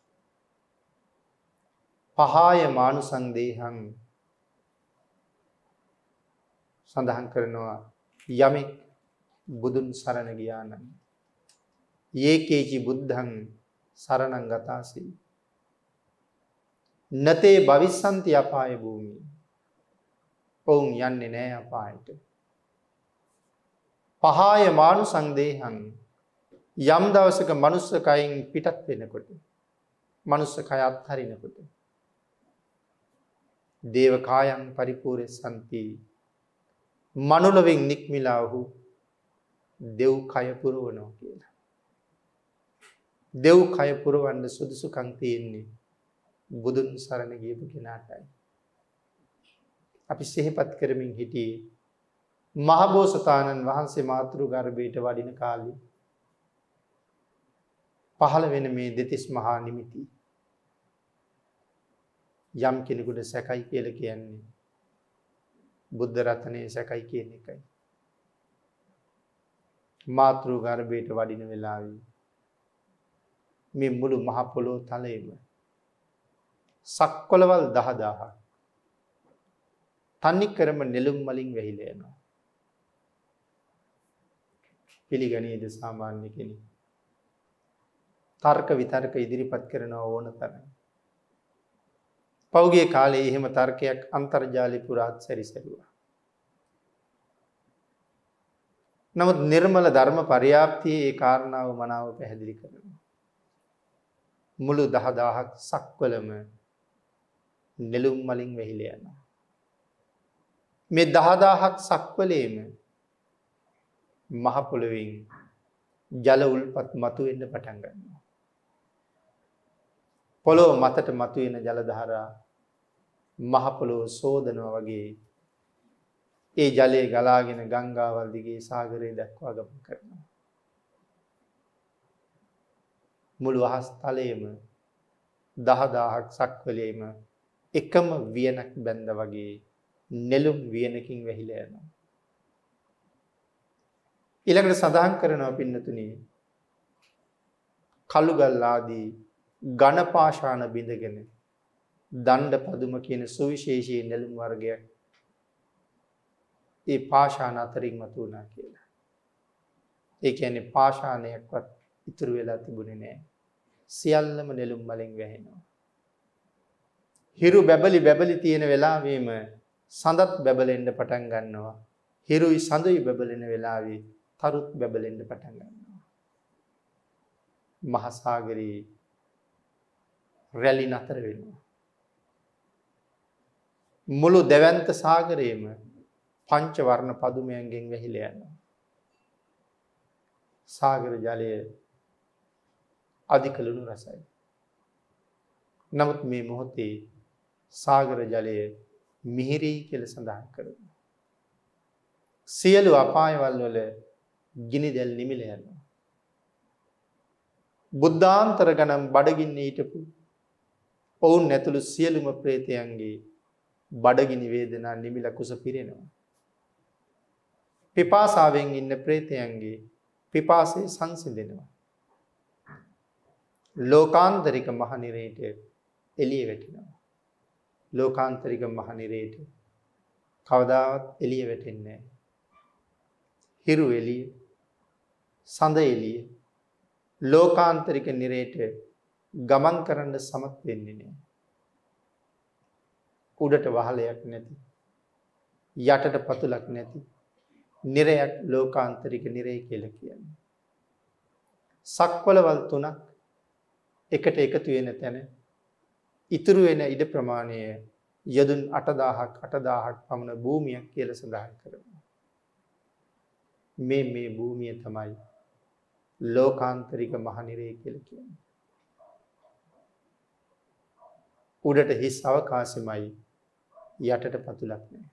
පහාය මානුසං දේහං සඳහන් කරනවා යමෙක් බුදුන් සරණ ගියා නම් යේකේචි බුද්ධං සරණං ගතාසේ නතේ භවිස්සන්ති අපාය භූමි. ඔවුන් යන්නේ නැහැ අපායට. පහාය මානුසං දේහං යම් දවසක මනුස්ස කයින් පිටත් වෙනකොට මනුස්ස කය අත්හරිනකොට දේව කායං පරිපූර්ණසන්ති මනුලවෙන් නික්මිලා ඔහු දෙව් කය පුරවනවා කියලා. දෙව් කය පුරවන්න සුදුසුකම් තියෙන්නේ බුදුන් සරණ ගියපු කෙනාටයි. අපි සිහිපත් කරමින් හිටියේ මහබෝසතාණන් වහන්සේ මාතෘ ගර්භයට වඩින කාලේ පහළ වෙන මේ දෙතිස් මහා නිමිති යම් කෙනෙකුට සැකයි කියලා කියන්නේ බුද්ධ රත්නයේ සැකයි කියන එකයි. මාතෘ ගර්භයට වඩින වෙලාවේ මේ මුළු මහ පොළොව තලයේම සක්වලවල් දහදාහක් තනි කරම නෙළුම් වලින් වැහිලා යනවා. පිළිගනීද සාමාන්‍ය කෙනෙක්? තර්ක විතර්ක ඉදිරිපත් කරන ඕන තරම්. පෞගේ කාලේ එහෙම තර්කයක් අන්තර්ජාලය පුරාත් සැරිසරුවා. නමුත් නිර්මල ධර්ම පරියාප්තියේ ඒ කාරණාව මනාව පැහැදිලි කරනවා. මුළු දහදාහක් සක්වලම නෙළුම් වලින් වැහිලා යනවා. මේ දහදාහක් සක්වලේම මහ පොළොවෙන් ජල උල්පත් මතුවෙන්න පටන් ගන්නවා. පොළොව මතට මතුවෙන ජල ධාරා මහ පොළොව සෝදනවා වගේ ඒ ජලය ගලාගෙන ගංගාවල් දිගේ සාගරය දක්වා ගමන් කරනවා. මුළු අහස් තලයේම දහදාහක් සක්වලේම එකම වියනක් බැඳ වගේ නෙළුම් වියනකින් වැහිලා යනවා. ඊළඟට සඳහන් කරනවා පින්නතුනි කළුගල් ආදී ඝන පාෂාණ බිඳගෙන දණ්ඩ පදුම කියන සුවිශේෂී නෙළුම් වර්ගයක් ඒ පාෂාණ අතරින් මතුණා කියලා. ඒ කියන්නේ පාෂාණයක්වත් ඉතුරු වෙලා තිබුණේ නැහැ. සියල්ලම නෙළුම් වලින් වැහෙනවා. හිරු බැබලි බැබලි තියෙන වෙලාවෙම සඳත් බැබලෙන්න පටන් ගන්නවා. හිරුයි සඳුයි බැබලෙන වෙලාවේ තරුත් බැබලෙන්න පටන් ගන්නවා. මහා සාගරේ රැලි නතර වෙනවා. මුළු දෙවන්ත සාගරේම පංච වර්ණ පදුමයන්ගෙන් වැහිලා යනවා. සාගර ජලය අධික ලුණු රසයි. නමුත් මේ මොහොතේ සාගර ජලය මිහිරි කියලා සඳහන් කරනවා. සියලු අපායවල වල ගිනි දැල් නිමිල යනවා. බුද්ධාන්තර ගණන් බඩගින්නේ හිටපු ඔවුන් ඇතුළු සියලුම ප්‍රේතයන්ගේ බඩගිනි වේදනා නිමිල කුස පිරෙනවා. පිපාසාවෙන් ඉන්න ප්‍රේතයන්ගේ පිපාසය සංසිඳෙනවා. ලෝකාන්තරික මහනිරේට එළිය වැටෙනවා. ලෝකාන්තරික මහනිරේට කවදාවත් එළිය වැටෙන්නේ නැහැ. හිරු එළිය, සඳ එළිය ලෝකාන්තරික නිරේට ගමන් කරන්න සමත් වෙන්නේ නැහැ. උඩට වහලයක් නැති, යටට පතුලක් නැති නිරයක් ලෝකාන්තරික නිරය කියලා කියන්නේ. සක්වලවල් තුනක් එකට එකතු වෙන තැන ඉතුරු වෙන ඉඩ ප්‍රමාණය යදුන් අටදාහක් අටදාහක් පමණ භූමියක් කියලා සඳහන් කරනවා. මේ මේ භූමිය තමයි ලෝකාන්තරික මහනිරය කියලා කියන්නේ. උඩට හිස් අවකාශෙමයි, යටට පතුලක් නැහැ.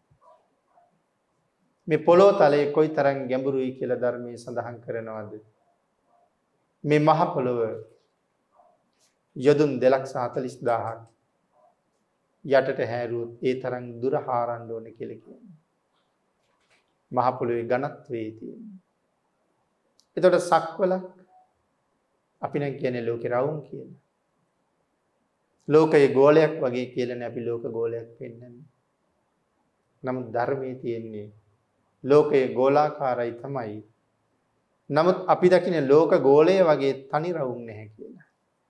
මේ පොළොව තලයේ කොයිතරම් ගැඹුරුයි කියලා ධර්මයේ සඳහන් කරනවද? මේ මහ පොළොව යදුන් දෙලක්ෂ හතළිස් දාහක් යටට හැරුවොත් ඒ තරම් දුර හාරන්න ඕනේ කියලා කියනවා. මහ පොළොවේ ඝනත්වයේ තියෙනවා. එතකොට සක්වලක් අපි නම් කියන්නේ ලෝකේ රවුම් කියලා. ලෝකයේ ගෝලයක් වගේ කියලානේ අපි ලෝක ගෝලයක් පෙන්වන්නේ. නමුත් ධර්මයේ තියෙන්නේ ලෝකයේ ගෝලාකාරයි තමයි. නමුත් අපි දකින්නේ ලෝක ගෝලය වගේ තනි රවුම් නැහැ කියලා.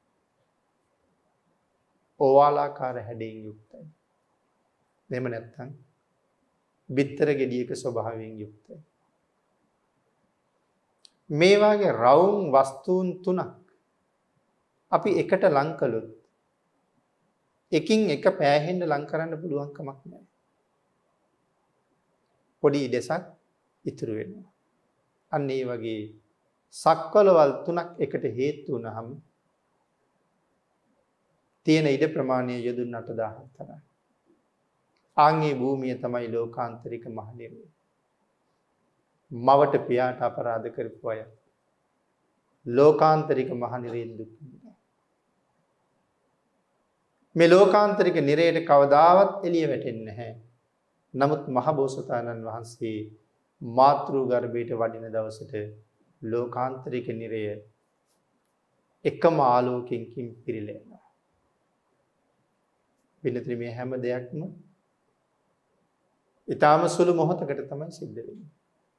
ඕවාලාකාර හැඩයෙන් යුක්තයි. එහෙම නැත්නම් බිත්තර ගෙඩියක ස්වභාවයෙන් යුක්තයි. මේ වගේ රවුම් වස්තුන් තුනක් අපි එකට ලං කළොත් එකින් එක පෑහෙන්න ලං කරන්න පුළුවන් කමක් නැහැ. පොඩි ඉඩසක් ඉතුරු වෙනවා. අන්න ඒ වගේ සක්වලවල් තුනක් එකට හේතු වුණාම තියෙන ඉඩ ප්‍රමාණය යොදුන් අටදාහක් තරයි. ආන්ගේ භූමිය තමයි ලෝකාන්තරික මහනිරය. මවට පියාට අපරාධ කරපු අය ලෝකාන්තරික මහනිරයෙන් දුක් විඳිනවා. මේ ලෝකාන්තරික නිරයට කවදාවත් එළිය වැටෙන්නේ නැහැ. නමුත් මහබෝසතාණන් වහන්සේ මාතෘ ගර්භයට වඩින දවසට ලෝකාන්තරික නිරය එකම ආලෝකයෙන් පිරීලා යනවා. වෙනතර මේ හැම දෙයක්ම ඊටාම සුළු මොහොතකට තමයි සිද්ධ වෙන්නේ.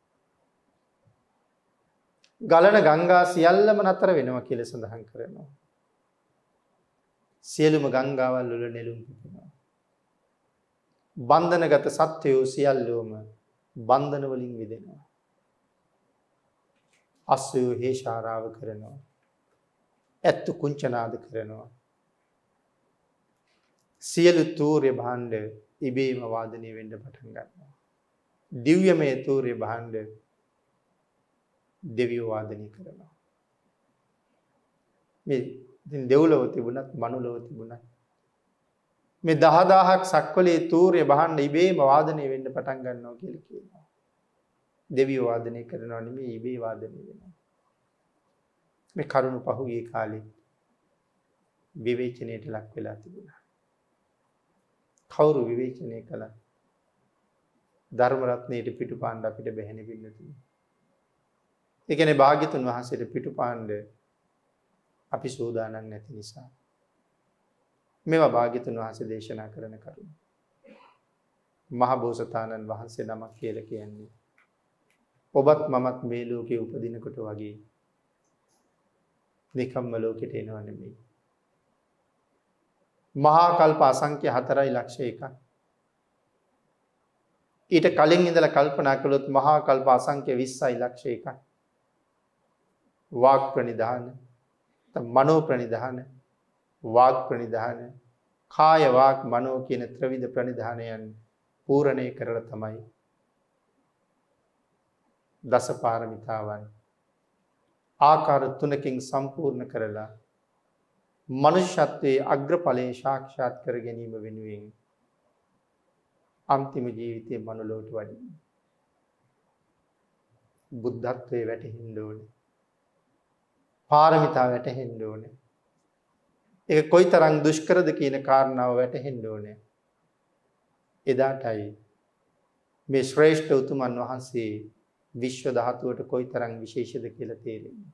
ගලන ගංගා සියල්ලම නතර වෙනවා කියලා සඳහන් කරනවා. සියලුම ගංගාවල් වල නෙළුම් පිපෙනවා. බන්ධනගත සත්වයෝ සියල්ලෝම බන්ධන වලින් මිදෙනවා. අස්සයෝ හේෂාරාව කරනවා. ඇත්තු කුංචනාද කරනවා. සියලු තූර්ය භාණ්ඩ ඉබේම වාදනය වෙන්න පටන් ගන්නවා. දිව්‍යමය තූර්ය භාණ්ඩ දෙවියෝ වාදනය කරනවා. මේ ඉතින් දෙව්ලොව තිබුණත් මනුලොව තිබුණත් මේ දහදාහක් සක්වලේ තූර්ය භාණ්ඩ ඉබේම වාදනය වෙන්න පටන් ගන්නවා කියලා කියනවා. දෙවියෝ වාදනය කරනවා නෙමෙයි ඉබේ වාදනය වෙනවා. මේ කරුණ පහුගිය කාලේ විවේචනයට ලක් වෙලා තිබුණා. කවුරු විවේචනය කළා? ධර්ම රත්නයේ පිටුපාණ්ඩ අපිට බැහැනේ පින්නතුනි. ඒ කියන්නේ භාග්‍යතුන් වහන්සේට පිටුපාණ්ඩ අපි සූදානම් නැති නිසා මේවා භාග්‍යතුන් වහන්සේ දේශනා කරන කරුණු. මහ බෝසතාණන් වහන්සේ නමක් කියලා කියන්නේ ඔබත් මමත් මේ ලෝකේ උපදිනකොට වගේ නිකම්ම ලෝකෙට එනව නෙමෙයි. මහා කල්ප අසංඛ්‍ය හතරයි ලක්ෂ එකක්. ඊට කලින් ඉඳලා කල්පනා කළොත් මහා කල්ප අසංඛ්‍ය විස්සයි ලක්ෂ එකක්. වාග් ප්‍රනිධාන, මනෝ ප්‍රනිධාන, වාග් ප්‍රනිධාන, කාය වාග් මනෝ කියන ත්‍රිවිධ ප්‍රනිධානයන් පූර්ණේ කරලා තමයි දස පාරමිතාවන් ආකාර තුනකින් සම්පූර්ණ කරලා මනුෂ්‍යත්වයේ අග්‍රඵලයේ සාක්ෂාත් කර ගැනීම වෙනුවෙන් අන්තිම ජීවිතයේ මනුලොවට වඩින්න. බුද්ධත්වයේ වැටහෙන්න ඕනේ. පාරමිතා වැටහෙන්න ඕනේ. ඒක කොයිතරම් දුෂ්කරද කියන කාරණාව වැටහෙන්න ඕනේ. එදාටයි මේ ශ්‍රේෂ්ඨ උතුමන් වහන්සේ විශ්ව ධාතුවට කොයිතරම් විශේෂද කියලා තේරෙන්නේ.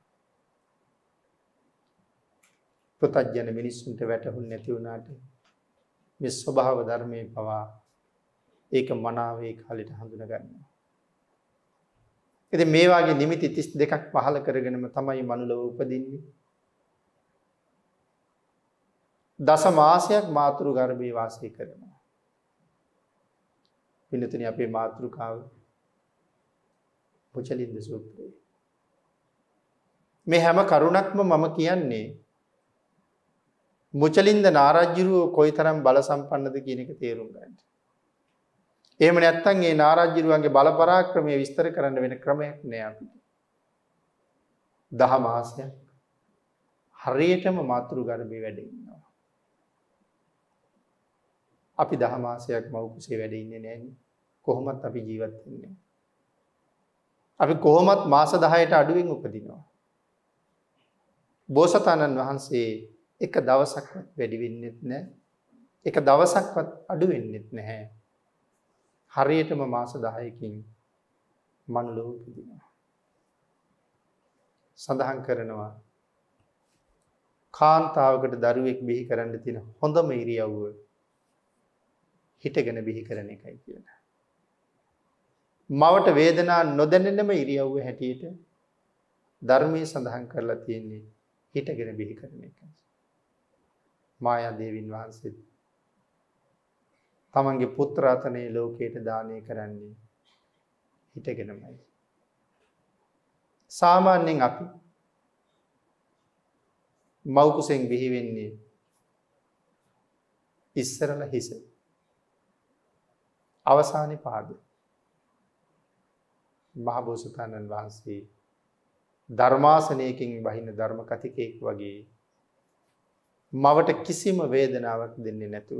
පුතඥ මිනිස්සුන්ට වැටහුන්නේ නැති වුණාට මේ ස්වභාව ධර්මයේ පවා ඒක මනාවේ කාලෙට හඳුනා ගන්නවා. ඉතින් මේ වාගේ නිමිති තිස් දෙකක් පහල කරගෙනම තමයි මනුලව උපදින්නේ. දස මාසයක් මාතෘ ගර්භයේ වාසය කරනවා. පින්නතුනි අපේ මාතෘකාව මුචලින්ද සූත්‍රය. මේ හැම කරුණක්ම මම කියන්නේ මුචලින්ද නාරජ්ජුරුව කොයිතරම් බල සම්පන්නද කියන එක තේරුම් ගන්න. එහෙම නැත්නම් ඒ නාරජ්ජුරුවන්ගේ බල පරාක්‍රමය විස්තර කරන්න වෙන ක්‍රමයක් නෑ අපිට. දහ මාසයක් හරියටම මාතෘ ගර්භයේ වැඩ ඉන්නවා. අපි දහ මාසයක් මව් කුසේ වැඩ ඉන්නේ නෑනේ. කොහොමත් අපි ජීවත් වෙන්නේ. අපි කොහොමත් මාස දහයට අඩුවෙන් උපදිනවා. බෝසතාණන් වහන්සේ එක දවසක්වත් වැඩි වෙන්නෙත් නැහැ. එක දවසක්වත් අඩු වෙන්නෙත් නැහැ. හරියටම මාස දහයකින් මනුලොව උපදිනවා. සඳහන් කරනවා කාන්තාවකට දරුවෙක් බිහි කරන්න තියෙන හොඳම ඉරියව්ව හිටගෙන බිහි කරන එකයි කියලා. මවට වේදනා නොදැනෙනම ඉරියව්ව හැටියට ධර්මයේ සඳහන් කරලා තියෙන්නේ හිටගෙන බිහි කරන එකයි. මායා දේවින් වහන්සේ තමන්ගේ පුත්‍රාතනේ ලෝකයට දානය කරන්නේ හිටගෙනමයි. සාමාන්‍යයෙන් අපි මව් කුසෙන් බිහි වෙන්නේ ඉස්සරලා හිස. අවසානයේ පාද. මහබෝසතාණන් වහන්සේ ධර්මාසනයකින් බහින ධර්ම කතිකෙක් වගේ මවට කිසිම වේදනාවක් දෙන්නේ නැතුව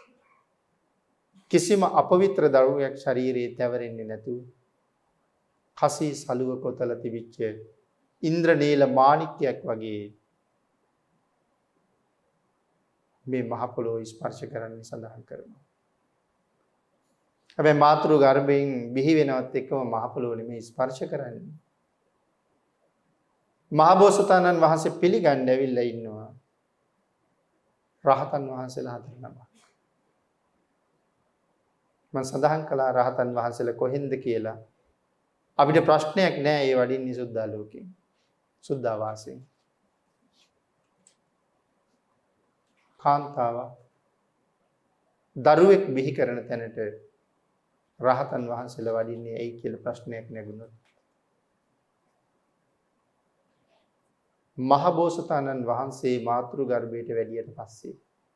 කිසිම අපවිත්‍ර දරුවෙක් ශරීරයේ තැවරෙන්නේ නැතුව කසී සලුව කොතල තිබිච්ච ඉන්ද්‍රනීල මාණික්කයක් වගේ මේ මහ පොළොව ස්පර්ශ කරන්න සඳහන් කරනවා. හැබැයි මාතෘ ගර්භයෙන් බිහි වෙනවත් එක්කම මහ පොළොව නෙමෙයි ස්පර්ශ කරන්නේ. මහබෝසතාණන් වහන්සේ පිළිගන්න ඇවිල්ලා ඉන්නවා රහතන් වහන්සේලා හතර නමක්. මම සඳහන් කළා රහතන් වහන්සේලා කොහෙන්ද කියලා. අපිට ප්‍රශ්නයක් නෑ ඒ වඩින්නේ සුද්ධා ලෝකේ. සුද්ධා වාසයෙන්. කාන්තාව දරුවෙක් බිහි කරන තැනට රහතන් වහන්සේලා වඩින්නේ ඇයි කියලා ප්‍රශ්නයක් නැගුණොත් මහබෝසතාණන් වහන්සේ මාතෘ ගර්භයට වැඩියට පස්සේ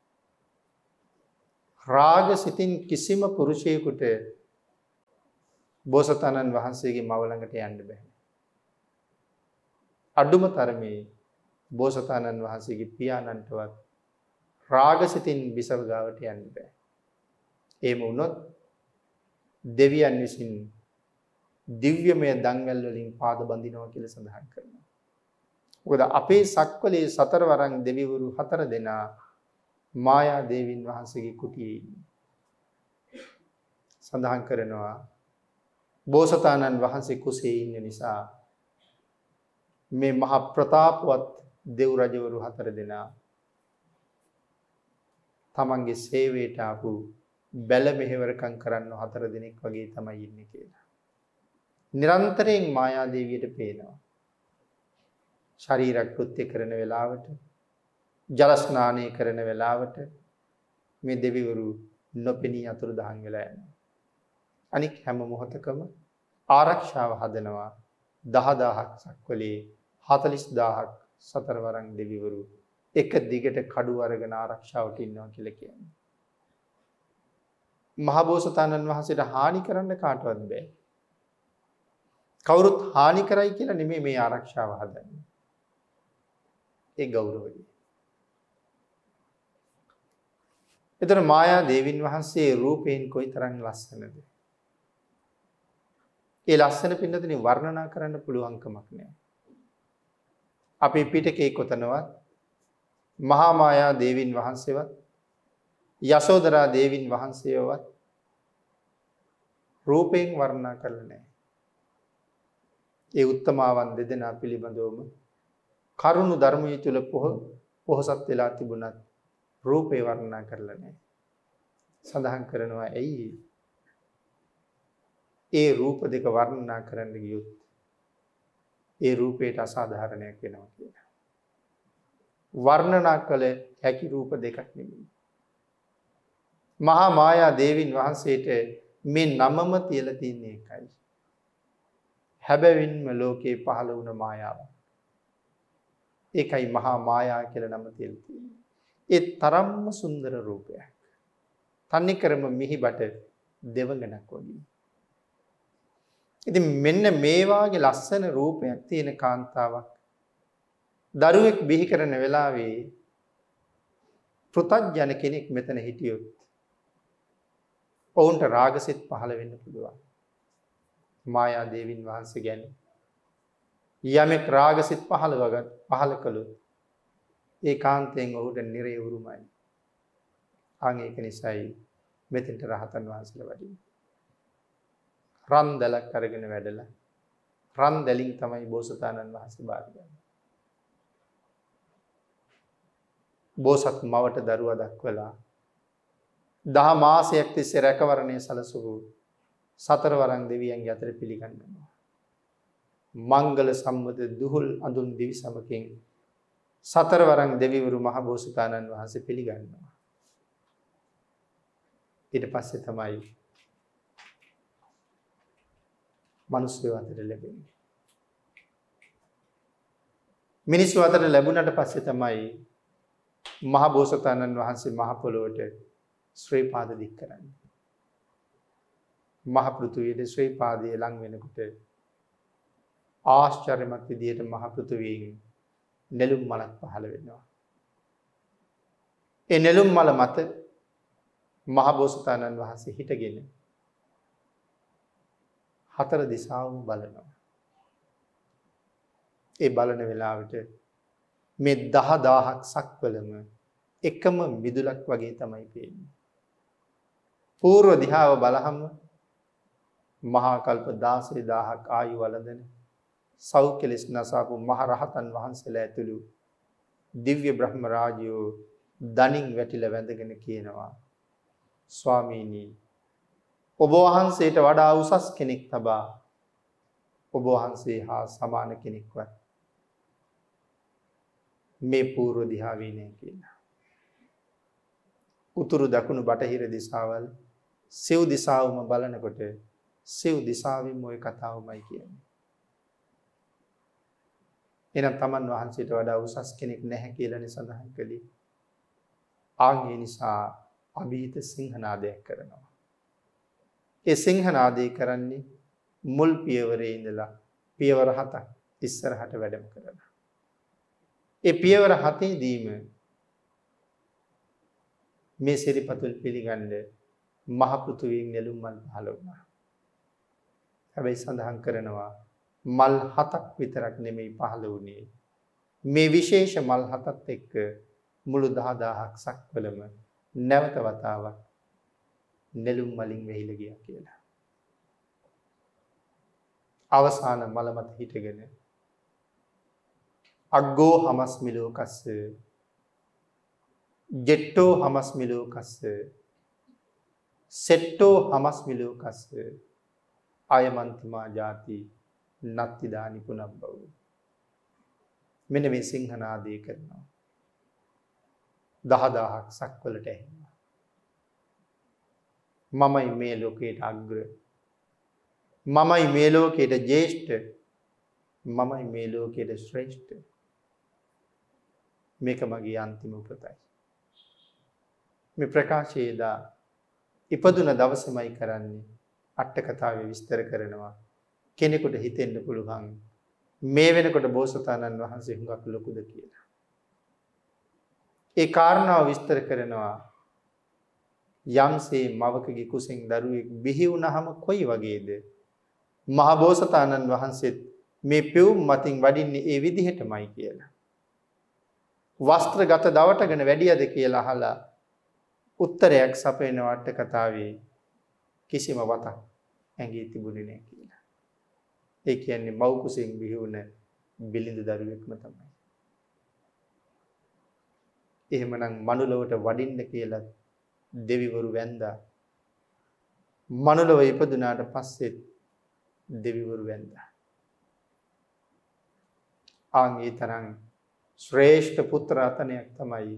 රාග සිතින් කිසිම පුරුෂයෙකුට බෝසතාණන් වහන්සේගේ මව ළඟට යන්න බෑ. අඩුම තරමේ බෝසතාණන් වහන්සේගේ පියාණන්ටවත් රාග සිතින් බිසව ගාවට යන්න බෑ. එහෙම වුණොත් දෙවියන් විසින් දිව්‍යමය දන්වැල් වලින් පාද බඳිනවා කියලා සඳහන් කරනවා. මොකද අපේ සක්වලේ සතරවරන් දෙවිවරු හතර දෙනා මායා දේවින් වහන්සේගේ කුටියේ ඉන්නේ. සඳහන් කරනවා බෝසතාණන් වහන්සේ කුසේ ඉන්න නිසා මේ මහ ප්‍රතාපවත් දෙව් රජවරු හතර දෙනා තමන්ගේ සේවයට ආපු බැල මෙහෙවරකම් කරන්න හතර දෙනෙක් වගේ තමයි ඉන්නේ කියලා. නිරන්තරයෙන් මායා දේවියට පේනවා. ශරීර කෘත්‍ය කරන වෙලාවට ජල ස්නානය කරන වෙලාවට මේ දෙවිවරු නොපෙනී අතුරුදහන් වෙලා යනවා. අනික හැම මොහොතකම ආරක්ෂාව හදනවා දහදාහක් සක්වලේ හතළිස් දාහක් සතරවරන් දෙවිවරු එක දිගට කඩු අරගෙන ආරක්ෂාවට ඉන්නවා කියලා කියන්නේ. මහබෝසතාණන් වහන්සේට හානි කරන්න කාටවත් බෑ. කවුරුත් හානි කරයි කියලා නෙමෙයි මේ ආරක්ෂාව හදන්නේ. ඒ ගෞරවය. එතන මායා දේවින් වහන්සේ රූපයෙන් කොයිතරම් ලස්සනද? ඒ ලස්සන පින්නතුනි වර්ණනා කරන්න පුළුවන් කමක් නැහැ. අපි පිටකේ කොතනවත් මහා මායා දේවින් වහන්සේවත් යශෝදරා දේවින් වහන්සේවත් රූපයෙන් වර්ණනා කරලා නැහැ. ඒ උත්තමාවන් දෙදෙනා පිළිබඳවම කරුණු ධර්මයේ තුල පොහොසත් වෙලා තිබුණත් රූපේ වර්ණනා කරලා නැහැ. සඳහන් කරනවා ඇයි? ඒ රූප දෙක වර්ණනා කරන්න ගියොත් ඒ රූපේට අසාධාරණයක් වෙනවා කියලා. වර්ණනා කළ හැකි රූප දෙකක් නෙමෙයි. මහා මායා දේවින් වහන්සේට මේ නමම තියලා තින්නේ එකයි. හැබැවින්ම ලෝකේ පහළ වුණ මායාව. ඒකයි මහා මායා කියලා නම තියලා තියෙන්නේ. ඒ තරම්ම සුන්දර රූපයක්. තන්නේ කරම මිහිබට දෙවඟනක් වගේ. ඉතින් මෙන්න මේ වාගේ ලස්සන රූපයක් තියෙන කාන්තාවක් දරුවෙක් බිහි කරන වෙලාවේ පෘථග්ජන කෙනෙක් මෙතන හිටියොත් ඔවුන්ට රාගසිත පහළ වෙන්න පුළුවන්. මායා දේවින් වහන්සේ ගැන යමෙක් රාගසිත පහළ වගත් පහළ කළොත් ඒ කාන්තයෙන් ඔහුට නිරේ උරුමයි. අන් ඒක නිසායි මෙතෙන්ට රහතන් වහන්සේලා වඩින්නේ. රන් දැලක් අරගෙන වැඩලා රන් දැලින් තමයි බෝසතාණන් වහන්සේ බාරගන්නේ. බෝසත් මවට දරුවා දක්වලා දහ මාසයක් තිස්සේ රැකවරණය සැලසූ සතරවරන් දෙවියන්ගේ අතර පිළිගන්නවා. මංගල සම්මත දුහුල් අඳුන් දිවි සමකින් සතරවරන් දෙවිවරු මහ බෝසතාණන් වහන්සේ පිළිගන්නවා. ඊට පස්සේ තමයි මිනිස්සු අතර ලැබෙන්නේ. මිනිස්සු අතර ලැබුණට පස්සේ තමයි මහ බෝසතාණන් වහන්සේ මහ පොළොවට ශ්‍රී පාද දික් කරන්නේ. මහ පෘථුවියේ ශ්‍රී පාදයේ ලං වෙනකොට ආශ්චර්යමත් විදියට මහ පෘථුවියෙන් නෙළුම් මලක් පහළ වෙනවා. ඒ නෙළුම් මල මත මහ බෝසතාණන් වහන්සේ හිටගෙන හතර දිසාවම බලනවා. ඒ බලන වෙලාවට මේ දහ දහයක් සක්වලම එකම මිදුලක් වගේ තමයි පේන්නේ. පූර්ව දිහාව බලහම මහා කල්ප දාසය දහයක් ආයු වළඳන සෞඛ්‍යලෙස් නසාපු මහ රහතන් වහන්සේලා ඇතුළු දිව්‍ය බ්‍රහ්ම රාජයෝ දණින් වැටිලා වැඳගෙන කියනවා, ස්වාමීනි, ඔබ වහන්සේට වඩා උසස් කෙනෙක් තබා ඔබ වහන්සේ හා සමාන කෙනෙක්වත් මේ පූර්ව දිහාවේ නෑ කියලා. උතුරු දකුණු බටහිර දිසාවල් සිව් දිසාවම බලනකොට සිව් දිසාවෙම ওই කතාවමයි කියන්නේ. එනම් තමන් වහන්සේට වඩා උසස් කෙනෙක් නැහැ කියලානේ සඳහන් කළේ. ආන් ඒ නිසා අභීත සිංහනාදයක් කරනවා. ඒ සිංහනාදය කරන්නේ මුල් පියවරේ ඉඳලා පියවර හතක් ඉස්සරහට වැඩම කරනවා. ඒ පියවර හතේදීම මේ සිරිපතුල් පිළිගන්න මහ පෘථුවියෙන් නෙළුම් මල් පහළ වුණා. හැබැයි සඳහන් කරනවා මල් හතක් විතරක් නෙමෙයි පහළ වුණේ. මේ විශේෂ මල් හතත් එක්ක මුළු දහ දහයක් සක්වලම නැවත වතාවක් නෙළුම් මලින් වෙහිලා ගියා කියලා. අවසාන මල මත හිටගෙන අග්ගෝ හමස්මි ලෝකස්ස ජෙට්ටෝ හමස්මි ලෝකස්ස සෙට්ටෝ හමස්මි ලෝකස්ස අයමන්තිමා ජාති නත්ති දානි පුනබ්බව. මෙන්න මේ සිංහනාදය කරනවා. දහ දහයක් සක්වලට ඇහෙනවා. මමයි මේ ලෝකයට අග්‍ර, මමයි මේ ලෝකයට ජේෂ්ඨ, මමයි මේ ලෝකයට ශ්‍රේෂ්ඨ. මේක මගේ අන්තිම උපතයි. මේ ප්‍රකාශයේදා ඉපදුන දවසමයි කරන්නේ. අට කතාවේ විස්තර කරනවා. කෙනෙකුට හිතෙන්න පුළුවන් මේ වෙනකොට බෝසතාණන් වහන්සේ හුඟක් ලොකුද කියලා. ඒ කාරණාව විස්තර කරනවා යම්සේ මවකගේ කුසෙන් දරුවෙක් බිහි වුණාම කොයි වගේද මහ බෝසතාණන් වහන්සේත් මේ පෙවුම් මතින් වඩින්නේ ඒ විදිහටමයි කියලා. වස්ත්‍රගත දවටගෙන වැඩියද කියලා අහලා උත්තරයක් සපයන වට කතාවේ කිසිම වතක් ඇඟේ තිබුණේ නැහැ කියලා. ඒ කියන්නේ මව් කුසෙන් බිහි වුණ බිලිඳ දරුවෙක්ම තමයි. එහෙමනම් මනුලොවට වඩින්න කියලා දෙවිවරු වැන්දා. මනුලොව ඉපදුනාට පස්සෙත් දෙවිවරු වැන්දා. ආන්ගේ තරම් ශ්‍රේෂ්ඨ පුත්‍ර රතනයක් තමයි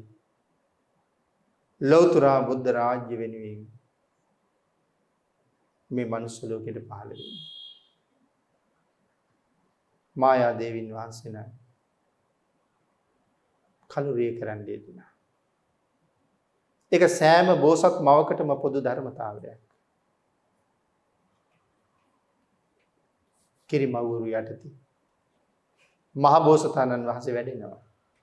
ලෞතර බුද්ධ රාජ්‍ය වෙනුවෙන් මේ මනුස්ස ලෝකෙට පහළ වෙන්නේ. මායා දේවින් වහන්සේ නම් කලුරිය කරන්න දෙදුනා. ඒක සෑම බෝසත් මවකටම පොදු ධර්මතාවයක්. කිරිමව්වරු යටතේ මහ බෝසතාණන් වහන්සේ වැඩෙනවා.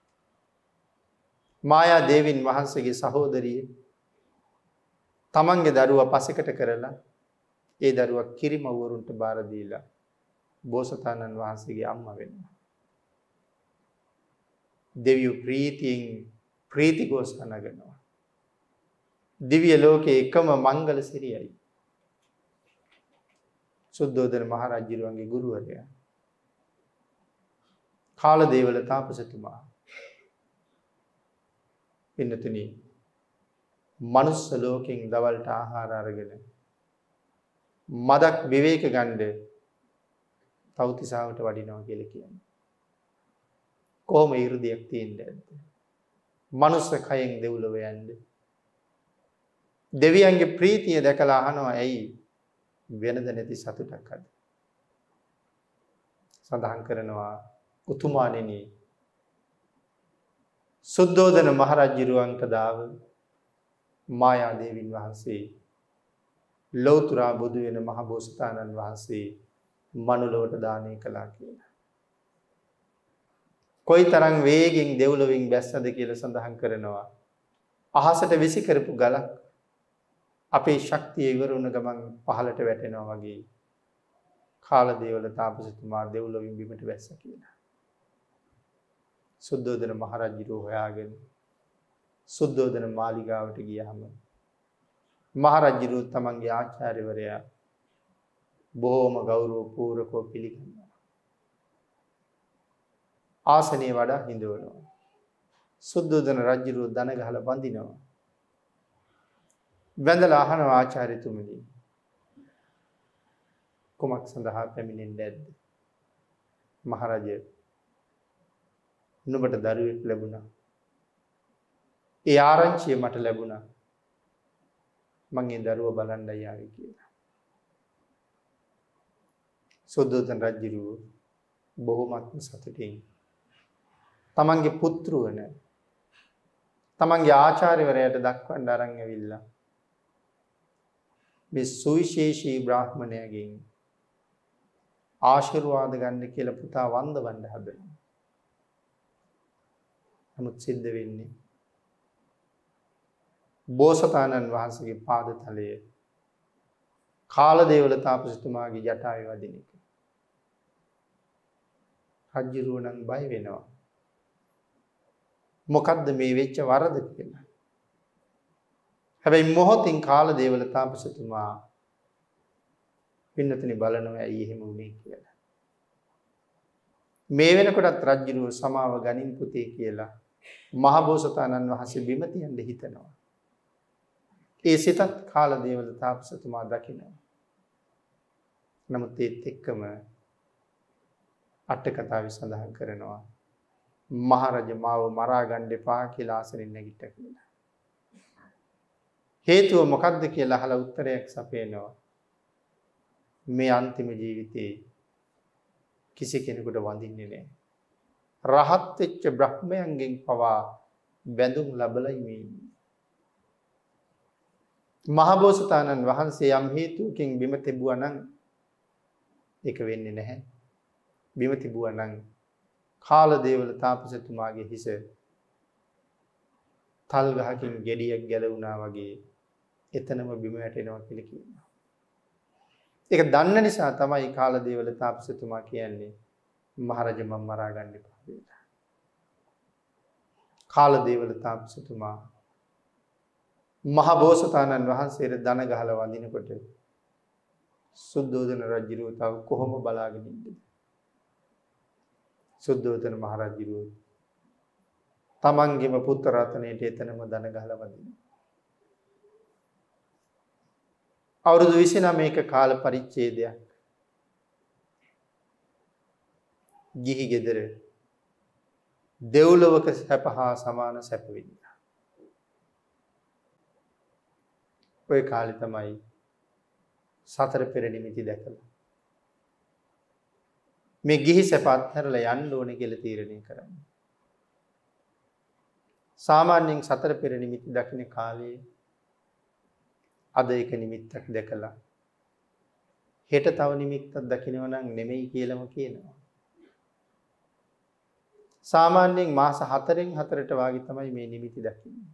මායා දේවින් වහන්සේගේ සහෝදරිය තමන්ගේ දරුවා පසෙකට කරලා ඒ දරුවා කිරිමව්වරුන්ට බාර දීලා බෝසතාණන් වහන්සේගේ අම්මා වෙනවා. දෙවියෝ ප්‍රීතියෙන් ප්‍රීති ഘോഷා නගනවා. දිව්‍ය ලෝකයේ එකම මංගල සිරියයි. සුද්ධෝදන මහ රජුගේ ගුරුවරයා කාලදේවල තාපසතුමා පින්නතුනි මනුස්ස ලෝකෙන් දවල්ට ආහාර අරගෙන මදක් විවේක ගන්න තව්තිසාවට වඩිනවා කියලා කියන්නේ. කොහොම 이르දියක් තියෙන්නේ නැද්ද? මනුස්ස කයෙන් දෙව්ලොව යන්නේ. දෙවියන්ගේ ප්‍රීතිය දැකලා අහනවා ඇයි වෙනද නැති සතුටක් අද? සඳහන් කරනවා උතුමාණෙනි සුද්ධෝදන මහරජුරුවන්ට දාව මායා දේවින් වහන්සේ ලෞතර බුදු වෙන මහ බෝසතාණන් වහන්සේ මනුලොවට දානය කළා කියලා. කොයිතරම් වේගෙන් දෙව්ලොවින් බැස්සද කියලා සඳහන් කරනවා. අහසට විසි කරපු ගලක් අපේ ශක්තිය ඉවර වුණ ගමන් පහළට වැටෙනවා වගේ කාලදේවල තාපසතුමා දෙව්ලොවින් බිමට බැස්සා කියලා. සුද්ධෝදන මහරජුරු හොයාගෙන සුද්ධෝදන මාලිගාවට ගියාම මහරජුරු තමන්ගේ ආචාර්යවරයා බොහොම ගෞරව පූර්වකව පිළිගන්නවා. ආසනයේ වඩා හිඳවනවා. සුද්ධෝදන රජුරු දන ගහලා බඳිනවා. වැඳලා අහනවා ආචාර්යතුමනි කුමක් සඳහා පැමිණෙන්නේ නැද්ද? මහරජා නුඹට දරුවෙක් ලැබුණා. ඒ ආරංචිය මට ලැබුණා. මං ඒ දරුවා බලන්නයි ආවේ කියලා. සුද්ධෝදන රජුරු බොහොමත්ම සතුටින් තමන්ගේ පුත්‍රවන තමන්ගේ ආචාර්යවරයාට දක්වන්න අරන් ඇවිල්ලා මේ සුවිශේෂී බ්‍රාහ්මණයාගෙන් ආශිර්වාද ගන්න කියලා පුතා වන්දවන්න හදනවා. නමුත් සිද්ධ වෙන්නේ බෝසතාණන් වහන්සේගේ පාද තලයේ කාලදේවල තාපසතුමාගේ ජටාවේ වදින එක. රජුරුව නම් බය වෙනවා. මොකද්ද මේ වෙච්ච වරද කියලා. හැබැයි මොහොතින් කාලදේවල තාපසතුමා පින්නතනි බලනවා ඇයි එහෙම වුනේ කියලා. මේ වෙනකොටත් රජුරුව සමාව ගනින් පුතේ කියලා මහ බෝසතාණන් වහන්සේ බිම තියන්න හිතනවා. ඒ සිතත් කාලදේවල තාපසතුමා දකිනවා. නමුත් ඒත් එක්කම අට කතාවේ සඳහන් කරනවා මහරජ මාව මරා ගන්න එපා කියලා ආසනෙන් නැගිට්ටා කියලා. හේතුව මොකක්ද කියලා අහලා උත්තරයක් සපයනවා. මේ අන්තිම ජීවිතේ කිසි කෙනෙකුට වඳින්නේ නැහැ. රහත් වෙච්ච බ්‍රහ්මයන්ගෙන් පවා බැඳුම් ලැබලයි මේ ඉන්නේ. මහබෝසතාණන් වහන්සේ යම් හේතුවකින් බිම තිබුවා නම් ඒක වෙන්නේ නැහැ. බිම තිබුවා නම් කාලදේවල තාපසතුමාගේ හිස තල් ගහකින් ගෙඩියක් ගැලවුණා වගේ එතනම බිම වැටෙනවා කියලා කියනවා. ඒක දන්න නිසා තමයි කාලදේවල තාපසතුමා කියන්නේ මහරජ මම මරා ගන්න එපා කියලා. කාලදේවල තාපසතුමා මහ බෝසතාණන් වහන්සේට දන ගහලා වඳිනකොට සුද්ධෝදන රජුව තව කොහොම බලාගෙන ඉන්නද? සුද්ධෝදන මහ රජුව තමන්ගේම පුත්‍ර රත්නයට එතනම දන ගහලා වඳිනවා. අවුරුදු විසිනමයක කාල පරිච්ඡේදයක් ගිහි ගෙදර දෙව්ලොවක සැප හා සමාන සැප විඳිනා. ඔය කාලේ තමයි සතර පෙර නිමිති දැකලා මේ ගිහි සැප අත්හැරලා යන්න ඕනේ කියලා තීරණය කරන්නේ. සාමාන්‍යයෙන් සතර පෙර නිමිති දකින්න කාලේ අද එක නිමිත්තක් දැකලා හෙට තව නිමිත්තක් දකින්නව නම් නෙමෙයි කියලාම කියනවා. සාමාන්‍යයෙන් මාස හතරෙන් හතරට වාගේ තමයි මේ නිමිති දකින්නේ.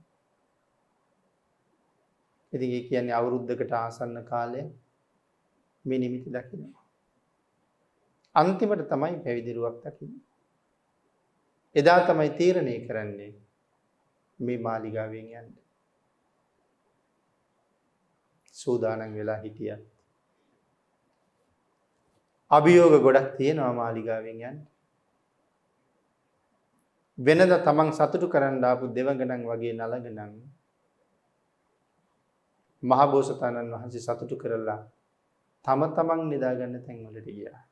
ඉතින් ඒ කියන්නේ අවුරුද්දකට ආසන්න කාලය මේ නිමිති දකිනවා. අන්තිමට තමයි පැවිදි රුවක් දකින්නේ. එදා තමයි තීරණය කරන්නේ මේ මාලිගාවෙන් යන්න. සූදානම් වෙලා හිටියත් අභියෝග ගොඩක් තියෙනවා මාලිගාවෙන් යන්න. වෙනද තමන් සතුටු කරන්න ආපු දෙවඟනන් වගේ නලගනන් මහ බෝසතාණන් වහන්සේ සතුටු කරලා තම තමන් නිදාගන්න තැන්වලට ගියා.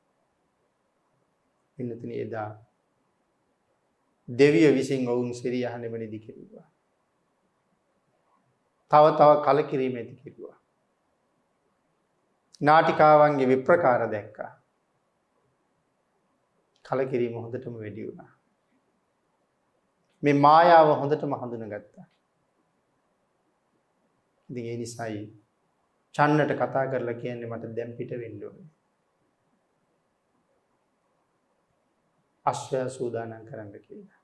ඉන්නතුනි එදා දෙවිය විසින් ඔවුන් සිරිය අහනෙම නිදි කෙරුවා. තව තව කලකිරීම ඇති කෙරුවා. නාටිකාවන්ගේ විප්‍රකාර දැක්කා. කලකිරීම හොඳටම වැඩි වුණා. මේ මායාව හොඳටම හඳුනගත්තා. ඉතින් ඒ නිසායි චන්නට කතා කරලා කියන්නේ මට දැන් පිට වෙන්න ඕනේ. අශ්වය සූදානම් කරන්න කියලා.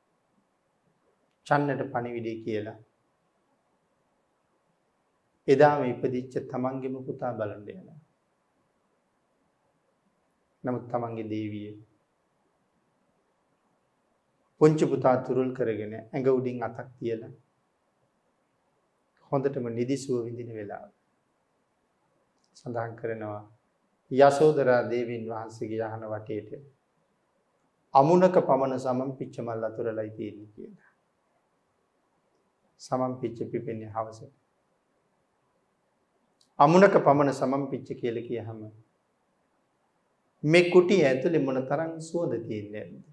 චන්නට පණිවිඩය කියලා. එදාම ඉපදිච්ච තමන්ගේම පුතා බලන්න යනවා. නමුත් තමන්ගේ දේවිය පුංචි පුතා තුරුල් කරගෙන ඇඟ උඩින් අතක් තියලා හොඳටම නිදිසුව විඳින වෙලාව සඳහන් කරනවා යසෝදරා දේවීන් වහන්සේගේ යහන වටේට අමුණක පමණ සමම් පිච්ච මල් අතුරලයි තියෙන්නේ කියලා. සමම් පිච්ච පිපෙන්නේ හවසට. අමුණක පමණ සමම් පිච්ච කියලා කියහම මේ කුටිය ඇතුලේ මොන තරම් සුවඳ තියෙන්නේ නැද්ද?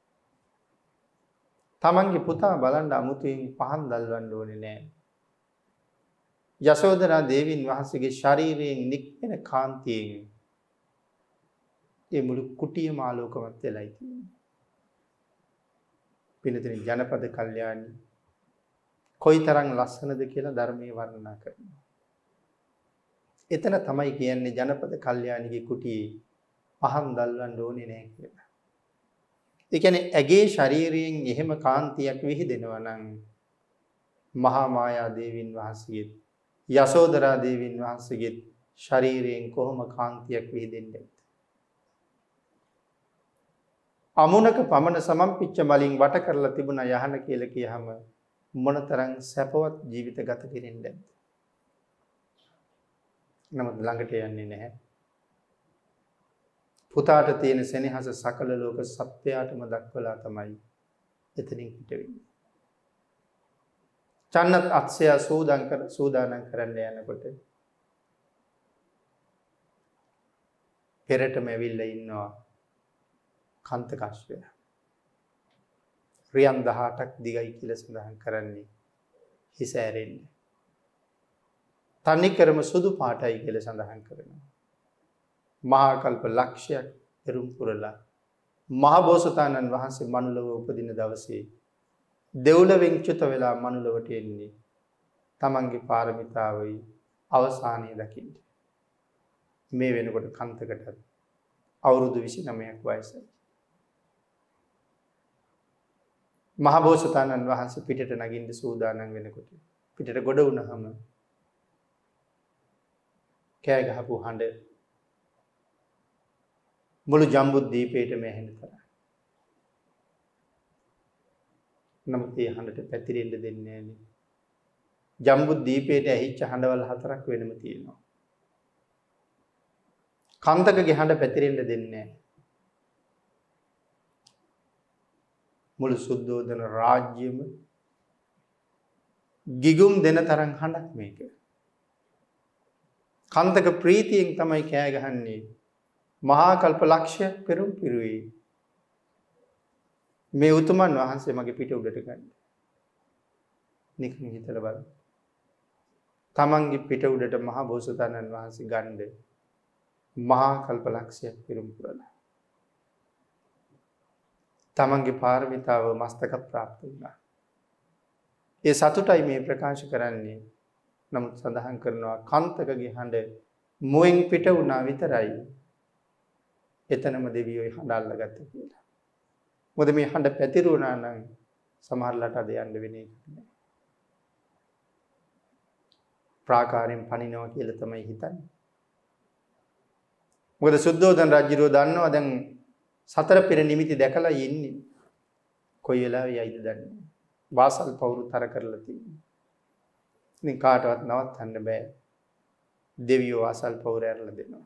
තමන්ගේ පුතා බලන්න අමුතුවෙන් පහන් දැල්වන්න ඕනේ නැහැ. යසෝදරා දේවීන් වහන්සේගේ ශරීරයෙන් නික්මෙන කාන්තියෙන් ඒ මුළු කුටියම ආලෝකමත් වෙලයි තියෙන්නේ. පිළිතුරු ජනපද කල්යාණි කොයිතරම් ලස්සනද කියලා ධර්මයේ වර්ණනා කරනවා. එතන තමයි කියන්නේ ජනපද කල්යාණිගේ කුටියේ පහන් දැල්වන්න ඕනේ නැහැ කියලා. ඒ කියන්නේ ඇගේ ශරීරයෙන් එහෙම කාන්තියක් විහිදෙනවා නම් මහා මායා දේවීන් වහන්සේගේ යසෝදරා දේවීන් වහන්සේගේ ශරීරයෙන් කොහොම කාන්තියක් විහිදෙන්නේ? අමුණක පමණ සමම්පිච්ච මලින් වට කරලා තිබුණා යහන කියලා කියහම මොනතරම් සැපවත් ජීවිත ගත කෙරෙන්නේ නැද්ද? නමුත් ළඟට යන්නේ නැහැ. පුතාට තියෙන සෙනෙහස සකල ලෝක සත්‍යයටම දක්වලා තමයි එතනින් පිට වෙන්නේ. චන්නත් අත්සය සූදානම් කර සූදානම් කරන්න යනකොට පෙරටම ඇවිල්ලා ඉන්නවා කන්තකාශ්වය. රියන් දහඅටක් දිගයි කියලා සඳහන් කරන්නේ හිස ඇරෙන්නේ. තනිකරම සුදු පාටයි කියලා සඳහන් කරනවා. මහා කල්ප ලක්ෂයක් පෙරම් පුරලා මහ බෝසතාණන් වහන්සේ මනුලව උපදින දවසේ දෙව්ලොවෙන් චුත වෙලා මනුලවට එන්නේ තමන්ගේ පාරමිතාවයි අවසානයේ දකින්න. මේ වෙනකොට කන්තකට අවුරුදු විසිනමයක් වයසයි. මහා බෝසතාණන් වහන්සේ පිටට නගින්න සූදානම් වෙනකොට පිටට ගොඩ වුණාම කෑ ගහපු හඬ මුළු ජම්බුද්වීපයටම ඇහෙන තරම්. නමුත් ඒ හඬට පැතිරෙන්න දෙන්නේ නැහැ. ජම්බුද්වීපයට ඇහිච්ච හඬවල් හතරක් වෙනම තියෙනවා. කන්දකගේ හඬ පැතිරෙන්න දෙන්නේ නැහැ. මුළු සුද්ධෝදන රාජ්‍යෙම ගිගුම් දෙන තරම් හඬක් මේක. කන්දක ප්‍රීතියෙන් තමයි කෑ ගහන්නේ. මහා කල්ප ලක්ෂයක් පෙරම් පිරුවේ. මේ උතුමන් වහන්සේ මගේ පිට උඩට ගන්න. නිකන් හිතලා බලන්න. තමන්ගේ පිට උඩට මහා බෝසතාණන් වහන්සේ ගන්න මහා කල්ප ලක්ෂයක් පෙරම් පුරලා. තමන්ගේ පාරමිතාව මස්තක ප්‍රාප්ත වුණා. ඒ සතුටයි මේ ප්‍රකාශ කරන්නේ. නමුත් සඳහන් කරනවා කන්තකගේ හඬ මුවෙන් පිට වුණා විතරයි. එතනම දෙවියෝ හඬ අල්ලගත්තා කියලා. මොකද මේ හඬ පැතිරුණා නම් සමහරලාට අද යන්න වෙන්නේ නැහැ. ප්‍රාකාරයෙන් පණිනවා කියලා තමයි හිතන්නේ. මොකද සුද්ධෝදන රජුරෝ දන්නවා දැන් සතර පෙර නිමිති දැකලා ඉන්නේ. කොයි වෙලාවෙ යයිද දන්නේ. වාසල් පවුරු තර කරලා තියෙනවා. ඉතින් කාටවත් නවත්තන්න බෑ. දෙවියෝ වාසල් පවුර ඇරලා දෙනවා.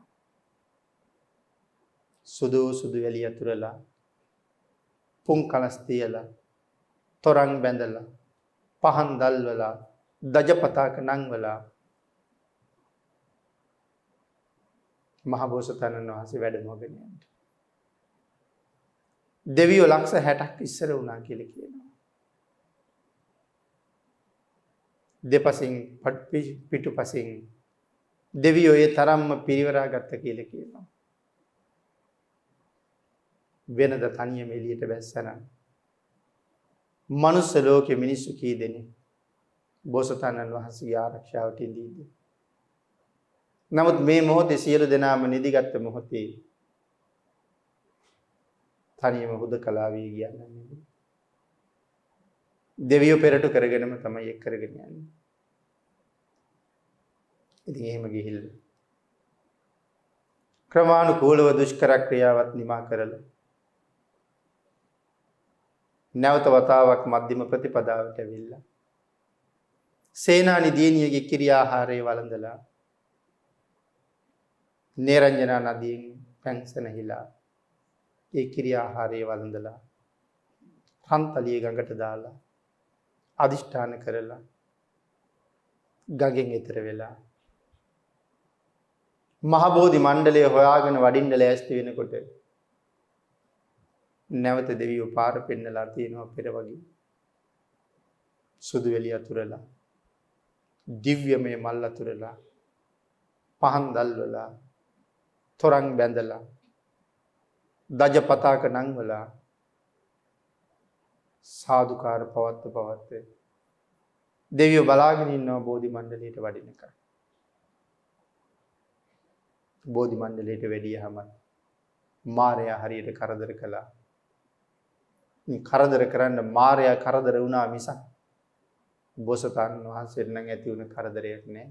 සුදු සුදු එළිය අතුරලා පුන් කලස් තියලා තොරන් බැඳලා පහන් දැල්වලා දජ පතාක නංවලා මහ බෝසතාණන් වහන්සේ වැඩමවගෙන යනවා. දෙවියෝ ලක්ෂ හැටක් ඉස්සර වුණා කියලා කියනවා. දෙපසින් පිටුපසින් දෙවියෝ ඒ තරම්ම පිරිවරා ගත්ත කියලා කියනවා. වෙනද තනියම එළියට බැස්සනම් මනුස්ස ලෝකෙ මිනිස්සු කී දෙනෙක් බෝසතාණන් වහන්සේගේ ආරක්ෂාවට ඉඳීද? නමුත් මේ මොහොතේ සියලු දෙනාම නිදිගත් මොහොතේ තනියම හුදකලාවේ කියන්නේ. දෙවියෝ පෙරට කරගෙනම තමයි එක් කරගෙන යන්නේ. ඉතින් එහෙම ගිහිල්ලා ක්‍රමානුකූලව දුෂ්කර ක්‍රියාවත් නිමා කරලා නැවත වතාවක් මධ්‍යම ප්‍රතිපදාවට ඇවිල්ලා සේනානි දියණියගේ ක්‍රියාහාරය වළඳලා නිරංජනා නදියෙන් පැන්සනහිලා ඒ ක්‍රියාහාරය වළඳලා රන්තලිය ගඟට දාලා අදිෂ්ඨාන කරලා ගඟෙන් එතර වෙලා මහ බෝධි මණ්ඩලය හොයාගෙන වඩින්න ලෑස්ති වෙනකොට නැවත දෙවියෝ පාර පෙන්නලා තියෙනවා පෙර වගේ. සුදු එළිය අතුරලා දිව්‍යමය මල් අතුරලා පහන් දැල්වලා තොරන් බැඳලා දජ පතාක නංවලා සාදුකාර පවත්ත පවත්ත දෙවියෝ බලාගෙන ඉන්නවා බෝධි මණ්ඩලයට වඩිනකන්. බෝධි මණ්ඩලයට වැඩියහම මාරයා හරියට කරදර කළා. කරදර කරන්න මාරයා කරදර වුණා මිසක් බෝසතාණන් වහන්සේට නම් ඇති වුණ කරදරයක් නෑ.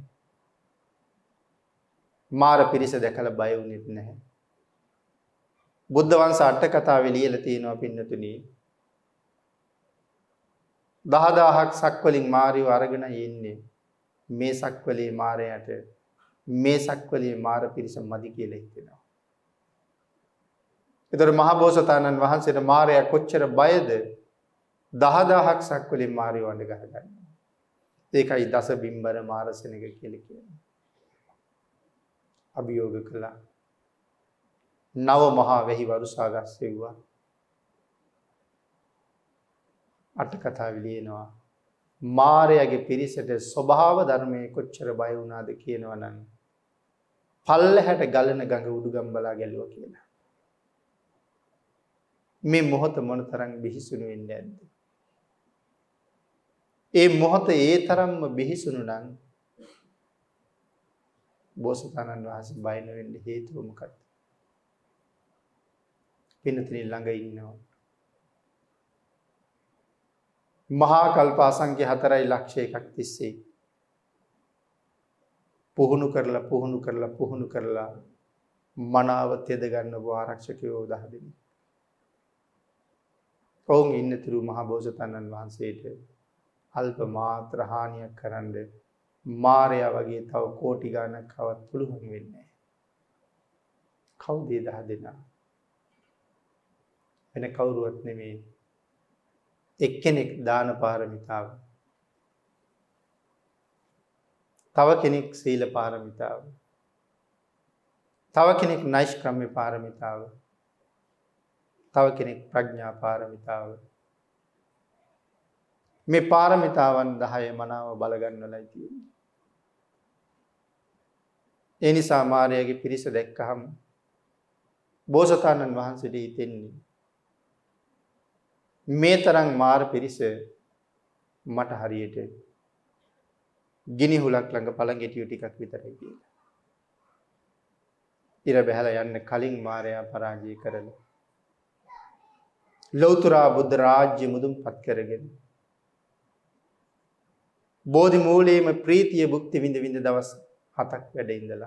මාර පිරිස දැකලා බය වුණෙත් නැහැ. බුද්ධ වංශ අට කතාවේ ලියලා තියෙනවා පින්නතුනි. දහදහක් සක්වලින් මාරියව අරගෙන ඉන්නේ. මේ සක්වලේ මාරයාට මේ සක්වලේ මාර පිරිස මදි කියලා හිතෙනවා. ඒතර මහ බෝසතාණන් වහන්සේට මාරයා කොච්චර බයද? දහදහක් සක්වලින් මාරියව වඳ ගහගන්නවා. ඒකයි දස බිම්බර මාරසෙනග කියලා කියන්නේ. අභියෝග කළා. නව මහා වෙහි වරුසා ගස්සෙව්වා. අට කතාවේ ලියනවා මාරයාගේ පිරිසට ස්වභාව ධර්මයේ කොච්චර බය වුණාද කියනවනම් පල්ලහැට ගලන ගඟ උඩුගම්බලා ගැලුවා කියලා. මේ මොහොත මොනතරම් බිහිසුණු වෙන්නේ නැද්ද? ඒ මොහොත ඒ තරම්ම බිහිසුණු නම් බෝසතාණන් වහන්සේ බය නොවෙන්න හේතුව මොකක්ද? පින්නතුනි ළඟ ඉන්නවා මහා කල්ප අසංඛ්‍ය හතරයි ලක්ෂ එකක් තිස්සේ පුහුණු කරලා පුහුණු කරලා පුහුණු කරලා මනාව තෙද ගන්නව ආරක්ෂකයෝ දහ දෙනෙක්. ඔවුන් ඉන්නතුරු මහා බෝසතාණන් වහන්සේට අල්ප මාත්‍ර හානියක් කරන්න මාරයා වගේ තව කෝටි ගණනක් කවත් පුළුවන් වෙන්නේ නැහැ. කවුද ඒ දහ දෙනා? වෙන කවුරුවත් නෙමෙයි. එක්කෙනෙක් දාන පාරමිතාව. තව කෙනෙක් සීල පාරමිතාව. තව කෙනෙක් නෛෂ්ක්‍රම්‍ය පාරමිතාව. තව කෙනෙක් ප්‍රඥා පාරමිතාව. මේ පාරමිතාවන් දහය මනාව බලගන්නලයි තියෙන්නේ. ඒ නිසා මාරයාගේ පිරිස දැක්කහම බෝසතාණන් වහන්සේට හිතෙන්නේ මේ තරම් මාර පිරිස මට හරියට ගිනි හුලක් ළඟ පළඟැටියෝ ටිකක් විතරයි කියලා. ඉර බහැලා යන්න කලින් මාරයා පරාජය කරලා ලෞතර බුද්ධ රාජ්‍ය මුදුන්පත් කරගෙන බෝධි මූලයේම ප්‍රීතිය භුක්ති විඳ විඳ දවස් හතක් වැඩ ඉඳලා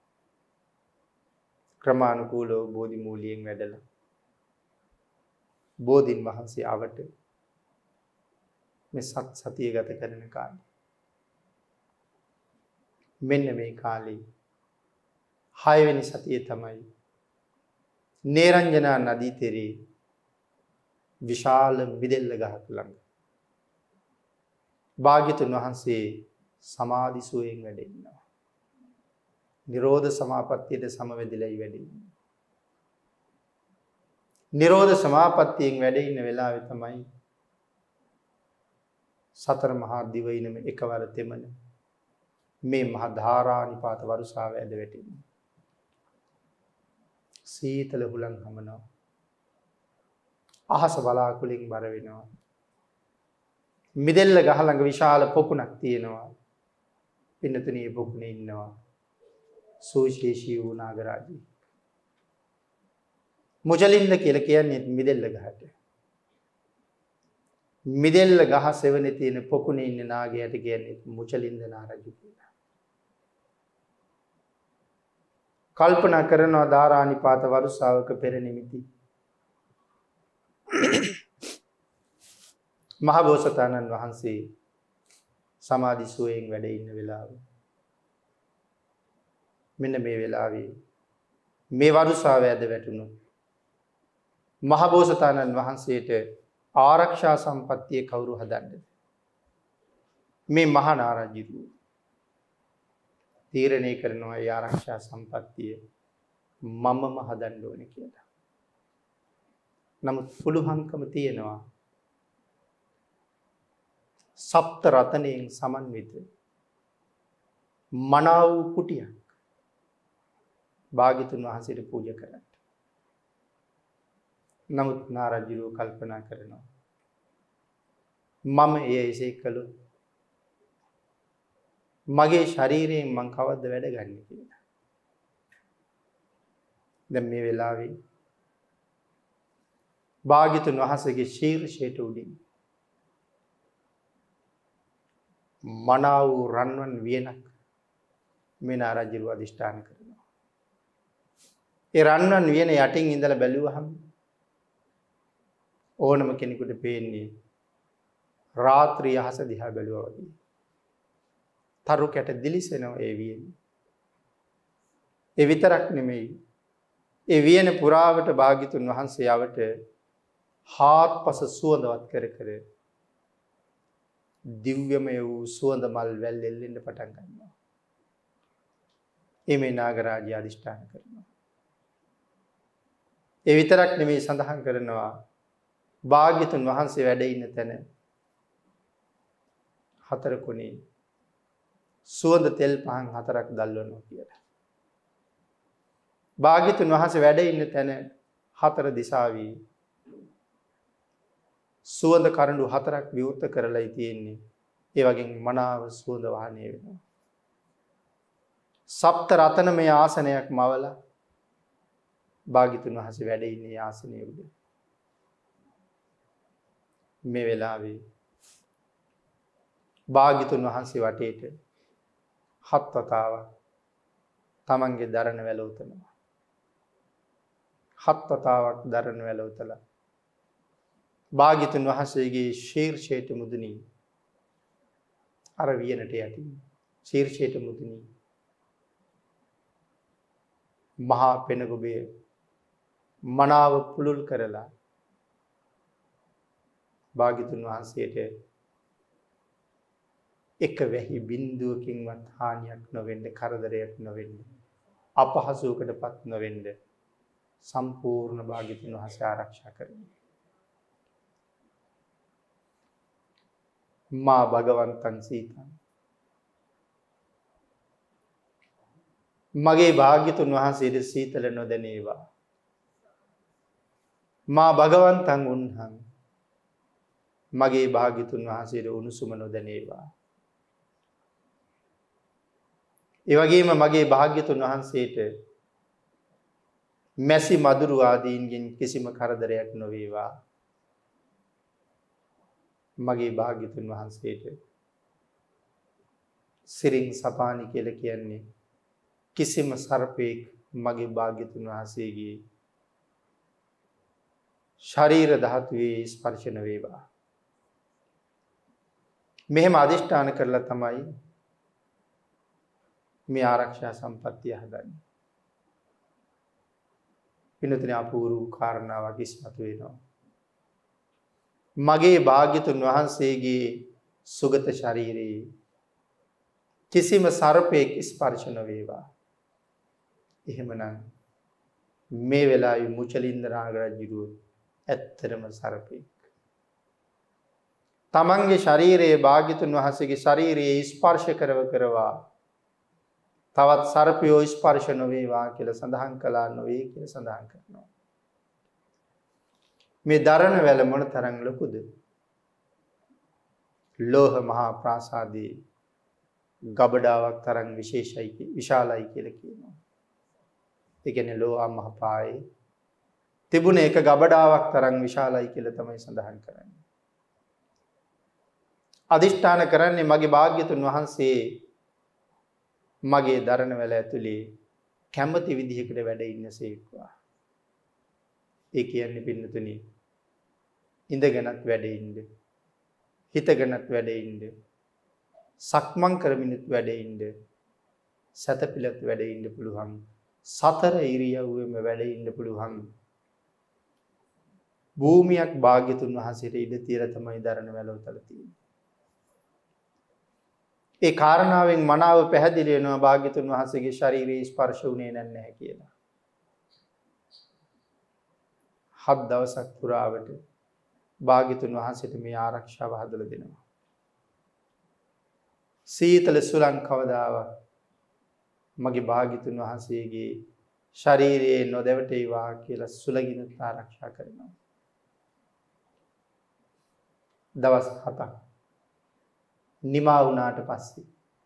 ක්‍රමානුකූලව බෝධි මූලයෙන් වැඩලා බෝධින් වහන්සේ ආවට මේ සත් සතිය ගත කරන කාලේ මෙන්න මේ කාලේ හයවෙනි සතිය තමයි නේරංජනා නදී තෙරේ විශාල මිදෙල්ල ගහක් ළඟ භාග්‍යතුන් වහන්සේ සමාධි සුවයෙන් වැඩ ඉන්නවා. නිරෝධ සමාපත්තියට සමවැදිලායි වැඩ ඉන්නේ. නිරෝධ සමාපත්තියෙන් වැඩ ඉන්න වෙලාවේ තමයි සතර මහා දිවයිනම එකවර තෙමන මේ මහා ධාරානිපාත වරුසාව ඇද වැටෙන්නේ. සීතල හුලං හමනවා. අහස බලාකුලින් බර වෙනවා. මිදෙල්ල ගහ ළඟ විශාල පොකුණක් තියෙනවා. පින්නතුණී පොකුණේ ඉන්නවා සුවිශේෂී වූ නාගරාජී. මුචලින්ද කියලා කියන්නේ මිදෙල්ල ගහට. මිදෙල්ල ගහ සෙවනේ තියෙන පොකුණේ ඉන්න නාගයාට කියන්නේ මුචලින්ද නාරජු කියලා. කල්පනා කරනවා ධාරානිපාත වරුසාවක පෙර නිමිති මහා බෝසතාණන් වහන්සේ සමාධි සුවයෙන් වැඩ ඉන්න වෙලාව මෙන්න මේ වෙලාවේ මේ වරුසාව ඇද වැටුණු මහා බෝසතාණන් වහන්සේට ආරක්ෂා සම්පත්තිය කවුරු හදන්නද? මේ මහා නාරජිරු තීරණය කරනවා ඒ ආරක්ෂා සම්පත්තිය මමම හදන්න ඕනේ කියලා. නමුත් පුළුවන්කම තියෙනවා සප්ත රතනයෙන් සමන්විත මනා වූ කුටියක් භාග්‍යතුන් වහන්සේට පූජා කරන්න. නමුත් නාරජිරුව කල්පනා කරනවා මම එය එසේ කළොත් මගේ ශරීරයෙන් මං කවද්ද වැඩ ගන්න කියලා. දැන් මේ වෙලාවේ භාග්‍යතුන් වහන්සේගේ ශීර්ෂයට උඩින් මනා වූ රන්වන් වියනක් මේ නාරජිරුව අධිෂ්ඨාන කරනවා. ඒ රන්වන් වියන යටින් ඉඳලා බැලුවහම ඕනම කෙනෙකුට පේන්නේ රාත්‍රී අහස දිහා බැලුවා වගේ. තරු කැට දිලිසෙනවා ඒ වියනේ. ඒ විතරක් නෙමෙයි. ඒ වියන පුරාවට භාග්‍යතුන් වහන්සේ යවට හාත්පස සුවඳවත් කර කර දිව්‍යමය වූ සුවඳ මල් වැල් එල්ලෙන්න පටන් ගන්නවා. එමේ නාගරාජය අධිෂ්ඨාන කරනවා. ඒ විතරක් නෙමෙයි සඳහන් කරනවා භාග්‍යතුන් වහන්සේ වැඩ ඉන්න තැන හතර කොනේ සුවඳ තෙල් පහන් හතරක් දැල්වනවා කියලා. භාග්‍යතුන් වහන්සේ වැඩ ඉන්න තැන හතර දිසාවේ සුවඳ කරඬු හතරක් විවෘත කරලායි තියෙන්නේ. ඒ වගේ මනාව සුවඳ වාහනය වෙනවා. සප්ත රතනමය ආසනයක් මවලා භාග්‍යතුන් වහන්සේ වැඩ ඉන්නේ ආසනයේ උඩ. මේ වෙලාවේ භාග්‍යතුන් වහන්සේ වටේට හත් වතාවක් තමන්ගේ දරණ වැල උතනවා. හත් වතාවක් දරණ වැල උතලා භාග්‍යතුන් වහන්සේගේ ශීර්ෂයට මුදුනි අර වියනට යටින් ශීර්ෂයට මුදුනි මහා පෙනගොබේ මනාව පුලුල් කරලා භාග්‍යතුන් වහන්සේට එක වැහි බින්දුවකින්වත් හානියක් නොවෙන්න, කරදරයක් නොවෙන්න, අපහසුවකටපත් නොවෙන්න සම්පූර්ණ භාග්‍යතුන් වහන්සේ ආරක්ෂා කරනවා. මා භගවන්තං සීතං මගේ භාග්‍යතුන් වහන්සේට සීතල නොදැනේවා. මා භගවන්තං උන්හං මගේ භාග්‍යතුන් වහන්සේට උණුසුම නොදැනේවා. ඒ වගේම මගේ භාග්‍යතුන් වහන්සේට මැසි මදුරු ආදීන්ගෙන් කිසිම කරදරයක් නොවේවා. මගේ භාග්‍යතුන් වහන්සේට සිරින් සපානි කියලා කියන්නේ කිසිම සර්පෙක් මගේ භාග්‍යතුන් වහන්සේගේ ශරීර ධාතුවේ ස්පර්ශ නොවේවා. මෙහෙම අදිෂ්ඨාන කරලා තමයි මේ ආරක්ෂා සම්පත්තිය හදන්නේ. පින්නතුනේ අපූර්ව කාරණාවක් ඉස්මතු වෙනවා. මගේ භාග්‍යතුන් වහන්සේගේ සුගත ශරීරයේ කිසිම සර්පෙක් ස්පර්ශ නොවේවා. එහෙමනම් මේ වෙලාවේ මුචලින්ද රාජරජුරුව ඇත්තටම සර්පෙක්. තමන්ගේ ශරීරයේ භාග්‍යතුන් වහන්සේගේ ශරීරයේ ස්පර්ශ කරව කරවා තවත් සර්පයෝ ස්පර්ශ නොවේවා කියලා සඳහන් කළා නොවේ කියලා සඳහන් කරනවා. මේ දරණ වැල මොන තරම් ලොකුද? ලෝහ මහා ප්‍රාසාදයේ ගබඩාවක් තරම් විශේෂයි විශාලයි කියලා කියනවා. ඒ කියන්නේ ලෝහ මහ පායේ තිබුණ එක ගබඩාවක් තරම් විශාලයි කියලා තමයි සඳහන් කරන්නේ. අදිෂ්ඨාන කරන්නේ මගේ භාග්‍යතුන් වහන්සේ මගේ දරණ වැල ඇතුලේ කැමති විදිහකට වැඩ ඉන්නසේක්වා. ඒ කියන්නේ පින්නතුනි ඉඳගෙනත් වැඩ ඉන්න, හිතගෙනත් වැඩ ඉන්න, සක්මන් කරමිනුත් වැඩ ඉන්න, සතපිලත් වැඩ ඉන්න පුළුවන්, සතර ඉරියව්වෙම වැඩ ඉන්න පුළුවන්. භූමියක් භාග්‍යතුන් වහන්සේට ඉඳ තියලා තමයි දරණ වැල උතලා තියෙන්නේ. ඒ කාරණාවෙන් මනාව පැහැදිලි වෙනවා භාග්‍යතුන් වහන්සේගේ ශරීරයේ ස්පර්ශ වුණේ නැහැ කියලා. හත් දවසක් පුරාවට භාග්‍යතුන් වහන්සේට මේ ආරක්ෂාව හදලා දෙනවා. සීතල සුළං කවදාවත් මගේ භාග්‍යතුන් වහන්සේගේ ශරීරයේ නොදැවටේවා කියලා සුළඟිනුත් ආරක්ෂා කරනවා. දවස් හතක් නිමා වුණාට පස්සේ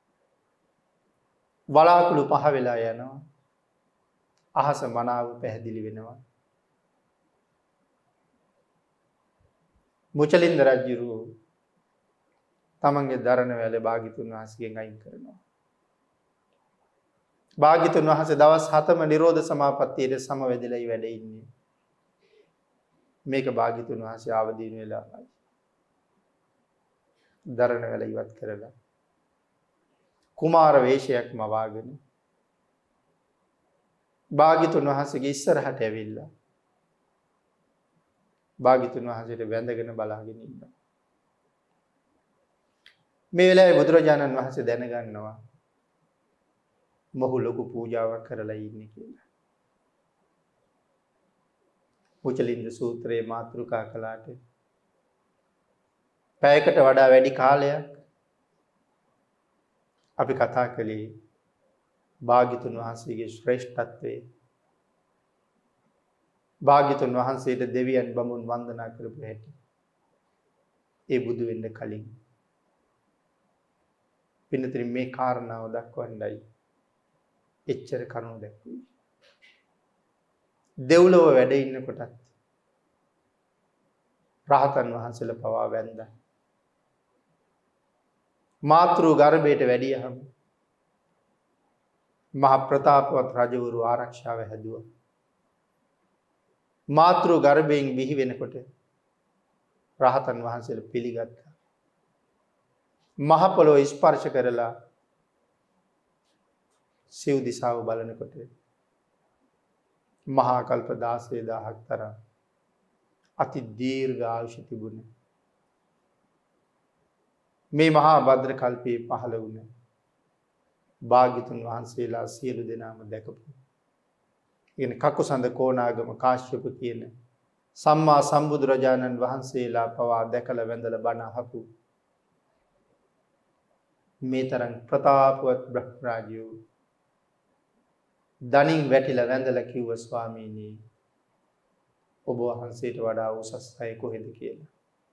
වලාකුළු පහ වෙලා යනවා. අහස මනාව පැහැදිලි වෙනවා. මුචලින්ද රජුරු තමන්ගේ දරණ වැල භාග්‍යතුන් වහන්සේගෙන් අයින් කරනවා. භාග්‍යතුන් වහන්සේ දවස් හතම නිරෝධ සමාපත්තියේ සමවැදෙලයි වැඩ ඉන්නේ. මේක භාග්‍යතුන් වහන්සේ ආවදීන වෙලාවයි. දරණ වැල ඉවත් කරලා කුමාර වේශයක් මවාගෙන භාග්‍යතුන් වහන්සේගේ ඉස්සරහට ඇවිල්ලා භාග්‍යතුන් වහන්සේට වැඳගෙන බලාගෙන ඉන්නවා. මේ වෙලාවේ බුදුරජාණන් වහන්සේ දැනගන්නවා මොහු ලොකු පූජාවක් කරලා ඉන්නේ කියලා. මුචලින්ද සූත්‍රයේ මාතෘකා කළාට පැයකට වඩා වැඩි කාලයක් අපි කතා කළේ භාග්‍යතුන් වහන්සේගේ ශ්‍රේෂ්ඨත්වයේ. භාග්‍යතුන් වහන්සේට දෙවියන් බඹුන් වන්දනා කරපු හැටි. ඒ බුදු වෙන්න කලින් පින්නතරින් මේ කාරණාව දක්වන්නයි එච්චර කරුණු දැක්ුවේ. දෙව්ලොව වැඩ ඉන්නකොටත් රහතන් වහන්සේලා පවා වැඳා. මාතෘ ගර්භයට වැඩියහම මහ ප්‍රතාපවත් රජවරු ආරක්ෂාව හැදුවා. මාතෘ ගර්භයෙන් බිහි වෙනකොට රහතන් වහන්සේලා පිළිගත්තා. මහ පොළොව ස්පර්ශ කරලා සිව් දිසාව බලනකොට මහා කල්ප දාසය දහසක් තරම් අති දීර්ඝ ආයුෂ තිබුණේ. මේ මහා භද්‍ර කල්පයේ පහළ වුණ භාග්‍යතුන් වහන්සේලා සියලු දෙනාම දැකපු. කියන කකුසඳ කොණාගම කාශ්‍යප කියන සම්මා සම්බුදුරජාණන් වහන්සේලා පවා දැකලා වැඳලා බණ අහපු මේ තරම් ප්‍රතාපවත් බ්‍රහ්මරාජයෝ දණින් වැටිලා වැඳලා කිව්ව ස්වාමීනි ඔබ වහන්සේට වඩා උසස් අය කොහෙද කියලා.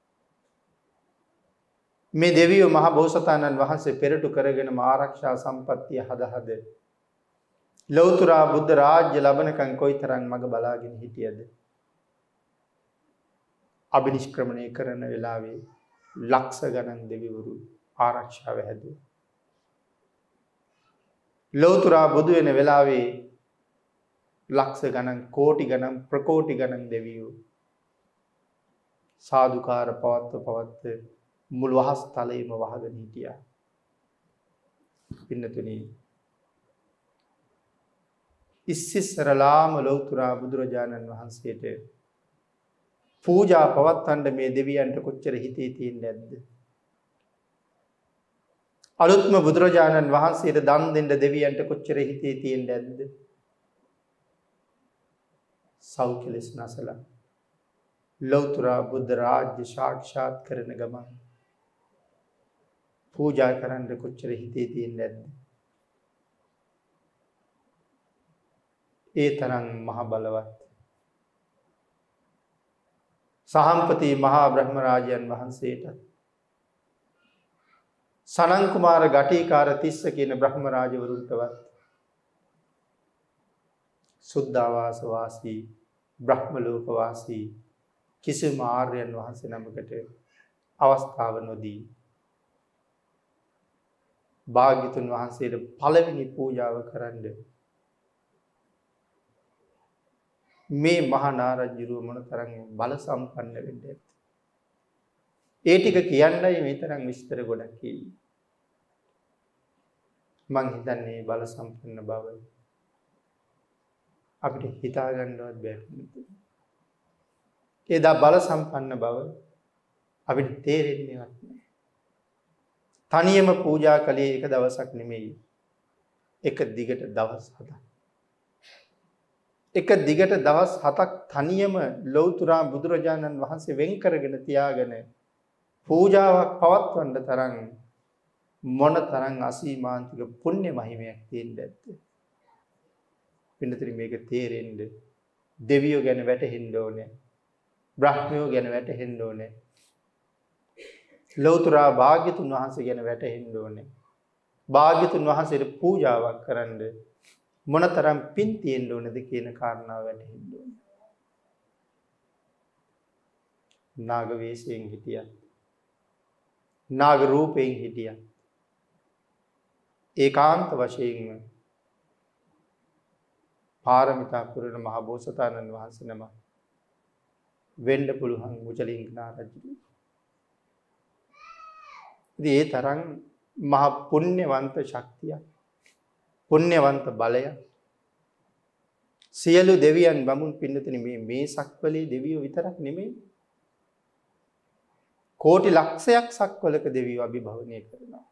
මේ දෙවියෝ මහ බෝසතාණන් වහන්සේ පෙරටු කරගෙන ආරක්ෂා සම්පත්තිය හද හද ලෞතර බුද්ධ රාජ්‍ය ලබනකන් කොයිතරම් මග බලාගෙන හිටියද. අබිනිෂ්ක්‍රමණය කරන වෙලාවේ ලක්ෂ ගණන් දෙවිවරු ආරක්ෂාව හැදුවා. ලෞතර බුදු වෙන වෙලාවේ ලක්ෂ ගණන් කෝටි ගණන් ප්‍රකෝටි ගණන් දෙවියෝ සාදුකාර පවත්ව පවත්ව මුළු වහස් තලයේම වහගෙන හිටියා. පින්නතුනි ඉස්සිස්සරලාම ලෞතර බුදුරජාණන් වහන්සේට පූජා පවත්වන්න මේ දෙවියන්ට කොච්චර හිතේ තියෙන්නේ නැද්ද? අලුත්ම බුදුරජාණන් වහන්සේට දන් දෙන්න දෙවියන්ට කොච්චර හිතේ තියෙන්නේ නැද්ද? සෞඛ්‍යලස් නැසලා ලෞතර බුද්ධ රාජ්‍ය සාක්ෂාත් කරන ගමන් පූජා කරන්න කොච්චර හිතේ තියෙන්නේ නැද්ද? ඒ තරම් මහ බලවත් සහම්පති මහා බ්‍රහ්ම රාජයන් වහන්සේට සනන් කුමාර ගටිකාර තිස්ස කියන බ්‍රහ්ම රාජවරුන්ටවත් සුද්ධාවාස වාසී බ්‍රහ්ම ලෝක වාසී කිසිම ආර්යයන් වහන්සේ නමකට අවස්ථාව නොදී භාග්‍යතුන් වහන්සේට පළවෙනි පූජාව කරන්න මේ මහා නාරජුරුව මොන තරම් බල සම්පන්න වෙන්නද? ඒ ටික කියන්නයි මේ තරම් විස්තර ගොඩක් කිව්වේ. මං හිතන්නේ බල සම්පන්න බව අපිට හිතා ගන්නවත් බැහැ. ඒදා බල සම්පන්න බව අපිට තේරෙන්නේවත් නැහැ. තනියම පූජා කළේ එක දවසක් නෙමෙයි. එක දිගට දවස් හතක්. එක දිගට දවස් හතක් තනියම ලෞතර බුදුරජාණන් වහන්සේ වෙන් කරගෙන තියාගෙන පූජාවක් පවත්වන්න තරම් මොන තරම් අසීමාන්තික පුණ්‍ය මහිමයක් තියෙන්නද? පින්නතරි මේක තේරෙන්න දෙවියෝ ගැන වැටහෙන්න ඕනේ. බ්‍රහ්මයෝ ගැන වැටහෙන්න ඕනේ. ලෞතර භාග්‍යතුන් වහන්සේ ගැන වැටහෙන්න ඕනේ. භාග්‍යතුන් වහන්සේට පූජාවක් කරන්න මොනතරම් පින් තියෙන්න ඕනද කියන කාරණාව වැටහෙන්න ඕනේ. නාග වේශයෙන් හිටියත් නාග රූපයෙන් හිටියත් ඒකාන්ත වශයෙන්ම පාරමිතා පුරන මහ බෝසතාණන් වහන්සේ නම වෙන්න පුළුවන් මුචලින් නාරජු. ඉතින් ඒ තරම් මහ පුණ්‍යවන්ත ශක්තිය පුණ්‍යවන්ත බලය සියලු දෙවියන් බමුණු පින්නතුනි මේ මේ සක්වලේ දෙවියෝ විතරක් නෙමෙයි කෝටි ලක්ෂයක් සක්වලක දෙවියෝ අභිභවනය කරනවා.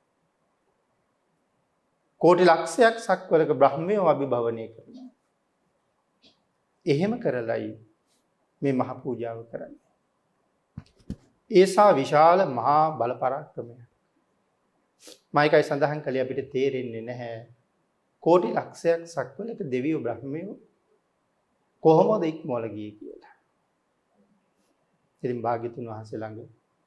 කෝටි ලක්ෂයක් සක්වලක බ්‍රහ්මයෝ අභිභවනය කරනවා. එහෙම කරලයි මේ මහ පූජාව කරන්නේ. ඒසා විශාල මහා බල පරාක්‍රමය. මයිකයි සඳහන් කළේ අපිට තේරෙන්නේ නැහැ. කෝටි ලක්ෂයක් සක්වලක දෙවියෝ බ්‍රහ්මයෝ කොහොමද ඉක්මවල ගියේ කියලා. ඉතින් භාග්‍යතුන් වහන්සේ ළඟ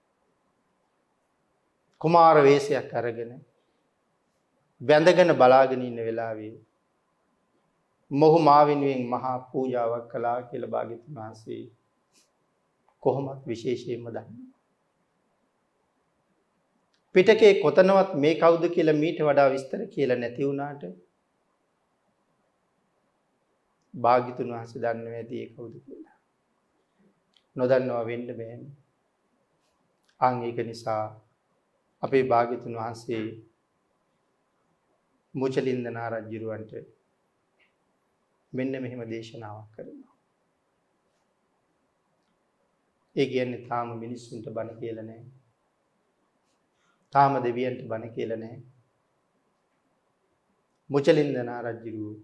කුමාර වේශයක් අරගෙන වැඳගෙන බලාගෙන ඉන්න වෙලාවේ මොහු මා වෙනුවෙන් මහා පූජාවක් කළා කියලා භාග්‍යතුන් වහන්සේ කොහොමත් විශේෂයෙන්ම දන්නවා. පිටකේ කොතනවත් මේ කවුද කියලා මීට වඩා විස්තර කියලා නැති වුණාට භාග්‍යතුන් වහන්සේ දන්නේ නැති ඒ කවුද කියලා. නොදන්නවා වෙන්න බෑනේ. අන් ඒක නිසා අපේ භාග්‍යතුන් වහන්සේ මුචලින්ද නාරජුරවන්ට මෙන්න මෙහෙම දේශනාවක් කරනවා. ඒ කියන්නේ තාම මිනිස්සුන්ට බණ කියලා නැහැ. තාම දෙවියන්ට බණ කියලා නැහැ. මුචලින්ද නාරජුරුව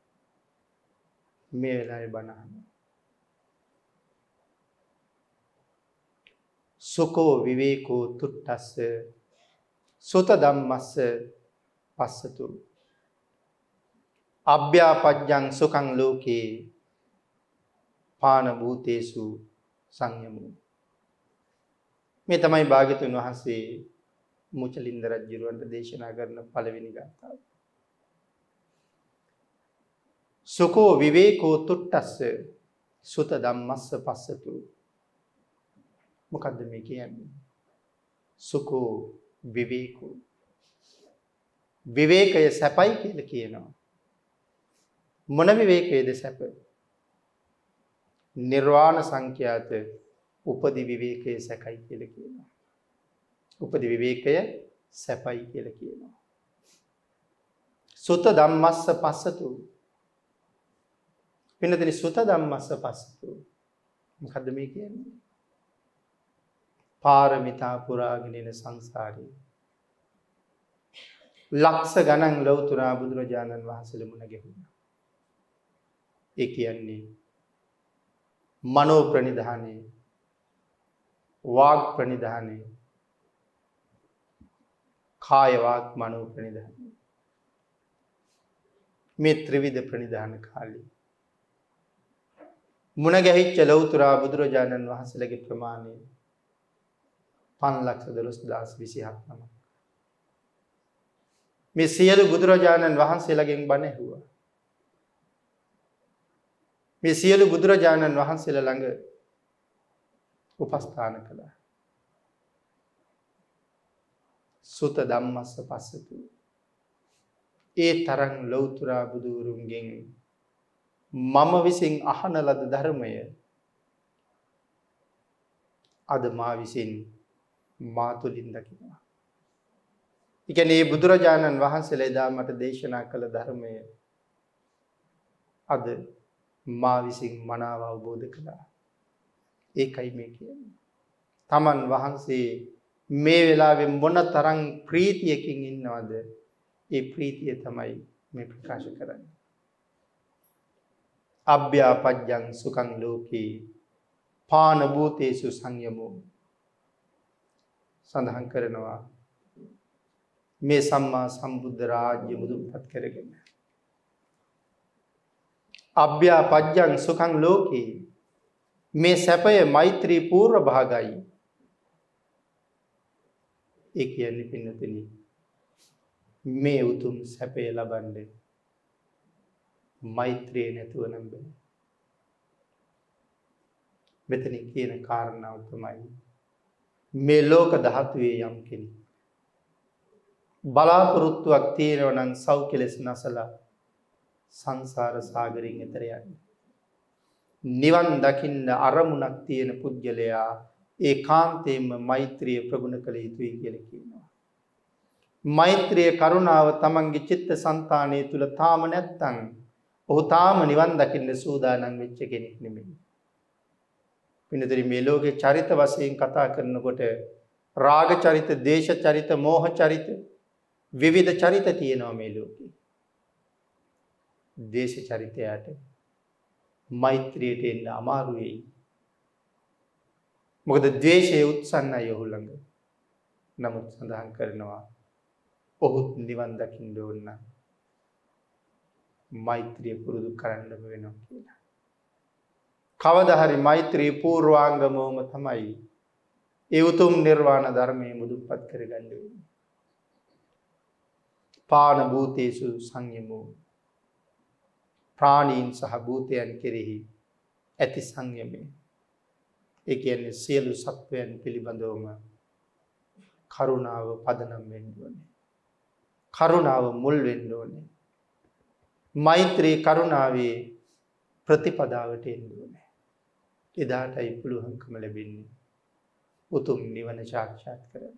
මේ වෙලාවේ බණ අහනවා. සුකෝ විවේකෝ තුට්ටස්ස සුත ධම්මස්ස පස්සතු අභ්‍යාපජ්ජං සුඛං ලෝකේ පාන භූතේසු සංයමෝ. මේ තමයි භාග්‍යතුන් වහන්සේ මුචලින්ද රජුරවන්ට දේශනා කරන පළවෙනි ගාථාව. සුකෝ විවේකෝ තුට්ටස්ස සුත ධම්මස්ස පස්සතු. මොකද්ද මේ කියන්නේ? සුකෝ විවේකෝ. විවේකය සැපයි කියලා කියනවා. මොන විවේකයේද සැප? නිර්වාණ සංඛ්‍යාත උපදි විවේකයේ සැකයි කියලා කියනවා. උපදි විවේකය සැපයි කියලා කියනවා. සුත ධම්මස්ස පස්සතු. පින්නතනි සුත ධම්මස්ස පස්සතු. මොකද්ද මේ කියන්නේ? පාරමිතා පුරාගෙන යන සංසාරේ ලක්ෂ ගණන් ලෞතුරා බුදුරජාණන් වහන්සේලා මුණ ගැහුණා. ඒ කියන්නේ මනෝ ප්‍රනිධානේ, වාග් ප්‍රනිධානේ, කාය වාග් මනෝ ප්‍රනිධානේ. මේ ත්‍රිවිධ ප්‍රනිධාන කාලේ මුණ ගැහිච්ච ලෞතුරා බුදුරජාණන් වහන්සේලාගේ ප්‍රමාණය පන්ලක්ෂ දොළොස් දහස් විසිහත් නමක්. මේ සියලු බුදුරජාණන් වහන්සේලාගෙන් බණ ඇහුවා. මේ සියලු බුදුරජාණන් වහන්සේලා ළඟ උපස්ථාන කළා. සුත ධම්මස්ස පස්සතු. ඒ තරම් ලෞතුරා බුදුරුන්ගෙන් මම විසින් අහන ලද ධර්මය අද මා විසින් මා තුළින් දකිනවා. ඒ කියන්නේ මේ බුදුරජාණන් වහන්සේලා එදා මට දේශනා කළ ධර්මය අද මා විසින් මනාව අවබෝධ කළා. ඒකයි මේ කියන්නේ. තමන් වහන්සේ මේ වෙලාවේ මොන තරම් ප්‍රීතියකින් ඉන්නවද? ඒ ප්‍රීතිය තමයි මේ ප්‍රකාශ කරන්නේ. අභ්‍යාපජ්ජං සුඛං ලෝකේ පාන භූතේසු සංයමෝ. සඳහන් කරනවා මේ සම්මා සම්බුද්ධ රාජ්‍ය මුදුන්පත් කරගෙන අභ්‍යාපජ්ජං සුඛං ලෝකේ මේ සැපය මෛත්‍රී පූර්ව භාගයි. ඒ කියන්නේ පින්නතනි මේ උතුම් සැපය ලබන්නේ මෛත්‍රිය නැතුව නම් බෑ. මෙතන කියන කාරණාව තමයි මේ ලෝක ධාතුවේ යම් කෙනෙක් බලාපොරොත්තුවක් තියෙනවා නම් සව් කෙලස් නැසලා සංසාර සාගරයෙන් එතර යන්න. නිවන් දකින්න අරමුණක් තියෙන පුජ්‍යලයා ඒකාන්තයෙන්ම මෛත්‍රිය ප්‍රගුණ කළ යුතුයි කියලා කියනවා. මෛත්‍රිය කරුණාව තමන්ගේ චිත්ත සංතානය තුල තාම නැත්තම් ඔහු තාම නිවන් දකින්න සූදානම් වෙච්ච කෙනෙක් නෙමෙයි. පින්නතරි මේ ලෝකේ චරිත වශයෙන් කතා කරනකොට රාග චරිත, දේශ චරිත, මෝහ චරිත විවිධ චරිත තියෙනවා මේ ලෝකේ. දේශ චරිතයට මෛත්‍රියට එන්න අමාරු වෙයි. මොකද ද්වේෂය උත්සන්නයි ඔහු ළඟ. නමුත් සඳහන් කරනවා ඔහුත් නිවන් දකින්න ඕන නම් මෛත්‍රිය පුරුදු කරන්න වෙනවා කියලා. කවදා හරි මෛත්‍රී පූර්වාංගමම තමයි ඒ උතුම් නිර්වාණ ධර්මයේ මුදුන්පත් කරගන්න වෙන්නේ. පාන භූතේසු සංයමෝ. ප්‍රාණීන් සහ භූතයන් කෙරෙහි ඇති සංයමය. ඒ කියන්නේ සියලු සත්වයන් පිළිබඳවම කරුණාව පදනම් වෙන්න ඕනේ. කරුණාව මුල් වෙන්න ඕනේ. මෛත්‍රී කරුණාවේ ප්‍රතිපදාවට එන්න ඕනේ. එදාටයි පුළුවන්කම ලැබෙන්නේ උතුම් නිවන සාක්ෂාත් කරගන්න.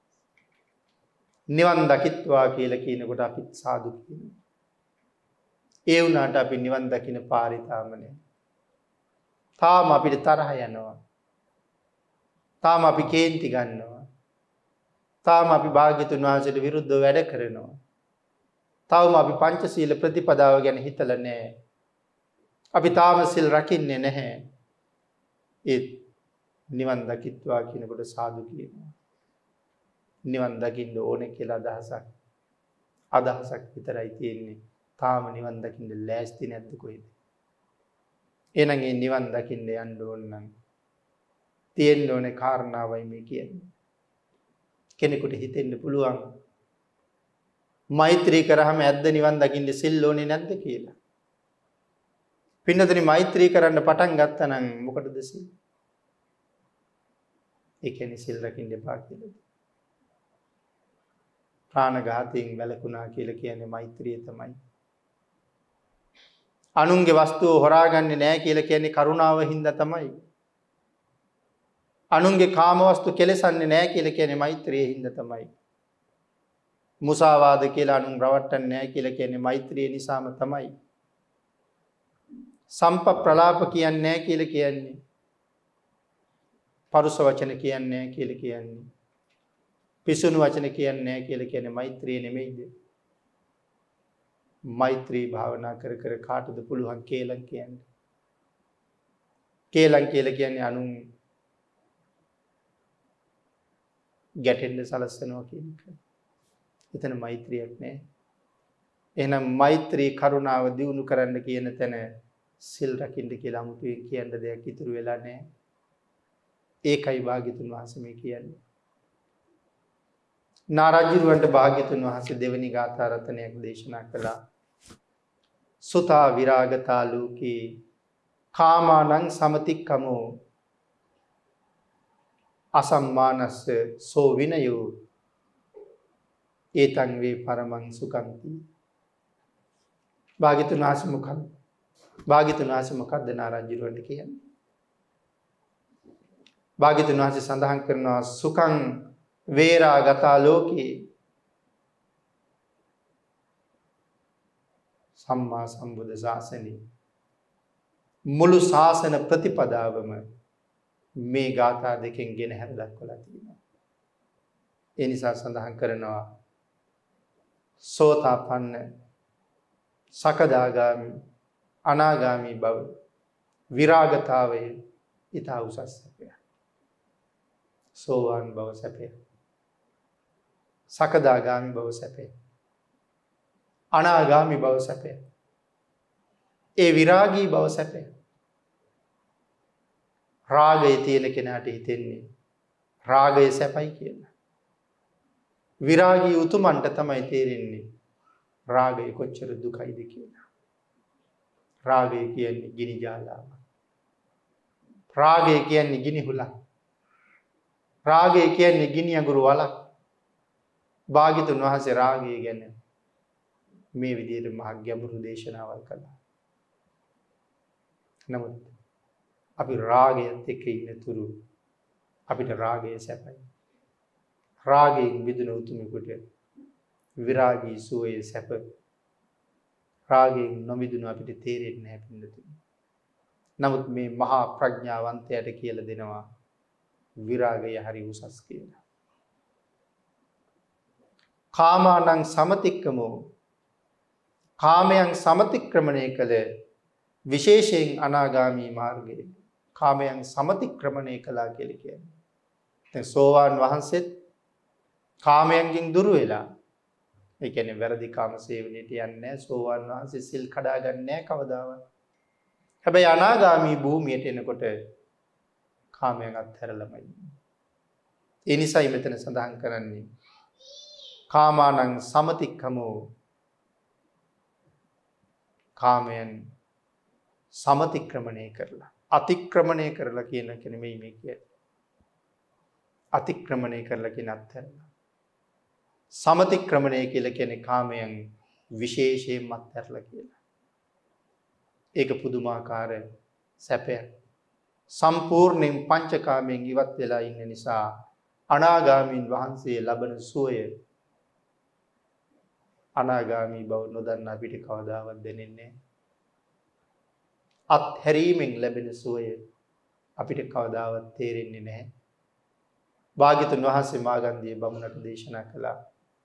නිවන් දකිත්වා කියලා කියනකොට අපිත් සාදු කියනවා. ඒ වුණාට අපි නිවන් දකින්න පාරේ තාම නැහැ. තාම අපිට තරහ යනවා. තාම අපි කේන්ති ගන්නවා. තාම අපි භාග්‍යතුන් වහන්සේට විරුද්ධව වැඩ කරනවා. තාම අපි පංචශීල ප්‍රතිපදාව ගැන හිතලා නැහැ. අපි තාම සිල් රකින්නේ නැහැ. ඒ නිවන් දකිත්වා කියනකොට සාදු කියනවා. නිවන් දකින්න ඕනේ කියලා අදහසක් අදහසක් විතරයි තියෙන්නේ. තාම නිවන් දකින්න ලෑස්ති නැද්ද කොහෙද? එහෙනම් ඒ නිවන් දකින්න යන්න ඕන නම් තියෙන්න ඕනේ කාරණාවයි මේ කියන්නේ. කෙනෙකුට හිතෙන්න පුළුවන් මෛත්‍රී කරාම ඇද්ද නිවන් දකින්න සිල් ඕනේ නැද්ද කියලා. පින්නතනි මෛත්‍රී කරන්න පටන් ගත්තා නම් මොකටද සිල්? ඒ කියන්නේ සිල් රකින්න එපා කියලා. ප්‍රාණඝාතයෙන් වැළකුණා කියලා කියන්නේ මෛත්‍රිය තමයි. අනුන්ගේ වස්තුව හොරාගන්නේ නැහැ කියලා කියන්නේ කරුණාව හින්දා තමයි. අනුන්ගේ කාම වස්තු කෙලසන්නේ නැහැ කියලා කියන්නේ මෛත්‍රියේ හින්දා තමයි. මුසාවාද කියලා අනුන් රවට්ටන්නේ නැහැ කියලා කියන්නේ මෛත්‍රිය නිසාම තමයි. සම්ප ප්‍රලාප කියන්නේ නැහැ කියලා කියන්නේ. පරුස වචන කියන්නේ නැහැ කියලා කියන්නේ. පිසුණු වචන කියන්නේ නැහැ කියලා කියන්නේ මෛත්‍රිය නෙමෙයිද? මෛත්‍රී භාවනා කර කර කාටද පුළුවන් කේලම් කියන්නේ? කේලම් කියලා කියන්නේ අනුන් ගැටෙන්න සලස්සනවා කියන එක. එතන මෛත්‍රියක් නැහැ. එහෙනම් මෛත්‍රී කරුණාව දියුණු කරන්න කියන තැන සිල් රකින්න කියලා 아무තේ කියන්න දෙයක් ඉතුරු වෙලා නැහැ. ඒකයි භාග්‍යතුන් වහන්සේ මේ කියන්නේ. නාරජිරුවන්ට භාග්‍යතුන් වහන්සේ දෙවෙනි ගාථා රත්නයක් දේශනා කළා. සුතා විරාගතා ලෝකේ කාමානං සමතික්කමෝ අසම්මානස්ස සෝ විනයෝ ඒතං වේ පරමං සුඛන්ති. භාග්‍යතුන් වහන්සේ මොකක්ද? භාග්‍යතුන් වහන්සේ මොකක්ද නාරජිරුවන්ට කියන්නේ? භාග්‍යතුන් වහන්සේ සඳහන් කරනවා සුඛං වේරාගතා ලෝකේ සම්මා සම්බුද්ධ ශාසනේ මුළු ශාසන ප්‍රතිපදාවම මේ ගාථා දෙකෙන් ගෙන හැර දක්වලා තියෙනවා. ඒ නිසා සඳහන් කරනවා සෝතාපන්න සකදාගාමි අනාගාමි බව විරාගතාවය ඊට උසස් සැපය. සෝවාන් බව සැපය. සකදාගාමි බව සැපය. අනාගාමි බව සැපය. ඒ විරාගී බව සැපය. රාගය තියෙන කෙනාට හිතෙන්නේ රාගය සැපයි කියලා. විරාගී උතුමන්ට තමයි තේරෙන්නේ රාගය කොච්චර දුකයිද කියලා. රාගය කියන්නේ ගිනි ජාලාව. රාගය කියන්නේ ගිනි හුලක්. රාගය කියන්නේ ගිනි අඟුරු වලක්. භාග්‍යතුන් වහන්සේ රාගය ගැන මේ විදිහට මහ ගැඹුරු දේශනාවල් කළා. නමුත් අපි රාගයත් එක්ක ඉන්න තුරු අපිට රාගය සැපයි. රාගයෙන් මිදුණු උතුමෙකුට විරාගී සුවය සැප. රාගයෙන් නොමිදුණු අපිට තේරෙන්නේ නැහැ පින්නතුනි. නමුත් මේ මහා ප්‍රඥාවන්තයාට කියලා දෙනවා විරාගය හරි උසස් කියලා. කාමානං සමතික්කමෝ කාමයන් සමතික්‍රමණය කළ විශේෂයෙන් අනාගාමී මාර්ගයේ කාමයන් සමතික්‍රමණය කළා කියලා කියන්නේ. දැන් සෝවාන් වහන්සේත් කාමයන්ගෙන් දුර වෙලා ඒ කියන්නේ වැරදි කාම සේවනයට යන්නේ නැහැ. සෝවාන් වහන්සේ සිල් කඩාගන්නේ නැහැ කවදාවත්. හැබැයි අනාගාමී භූමියට එනකොට කාමයන් අත්හැරලාමයි. ඒ නිසායි මෙතන සඳහන් කරන්නේ කාමානං සමතික්කමෝ කාමයන් සමතික්‍රමණය කරලා අතික්‍රමණය කරලා කියන එක නෙමෙයි මේ කියන්නේ. අතික්‍රමණය කරලා කියන අත්හැරලා. සමතික්‍රමණය කියලා කියන්නේ කාමයන් විශේෂයෙන්ම අත්හැරලා කියලා. ඒක පුදුමාකාර සැපයක්. සම්පූර්ණයෙන් පංචකාමයෙන් ඉවත් වෙලා ඉන්න නිසා අනාගාමීන් වහන්සේ ලබන සුවය අනාගාමී බව නොදන්න අපිට කවදාවත් දැනෙන්නේ නැහැ. අත්හැරීමෙන් ලැබෙන සුවය අපිට කවදාවත් තේරෙන්නේ නැහැ. භාග්‍යතුන් වහන්සේ මාගන්ධිය බමුණට දේශනා කළා.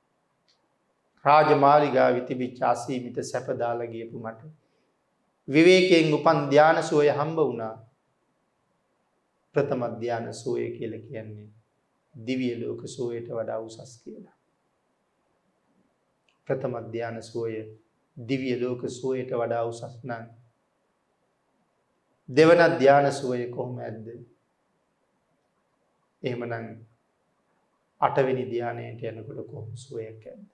රාජමාලිගාවේ තිබිච්ච අසීමිත සැප දාලා ගියපු මට විවේකයෙන් උපන් ධාන සුවය හම්බ වුණා. ප්‍රථම ධාන සුවය කියලා කියන්නේ දිව්‍ය ලෝක සුවයට වඩා උසස් කියලා. ප්‍රථම ධාන සුවය දිව්‍ය ලෝක සුවයට වඩා උසස් නම් දෙවන ධාන සුවය කොහොමද? එහෙමනම් අටවෙනි ධානයට යනකොට කොහොම සුවයක් ඇද්ද?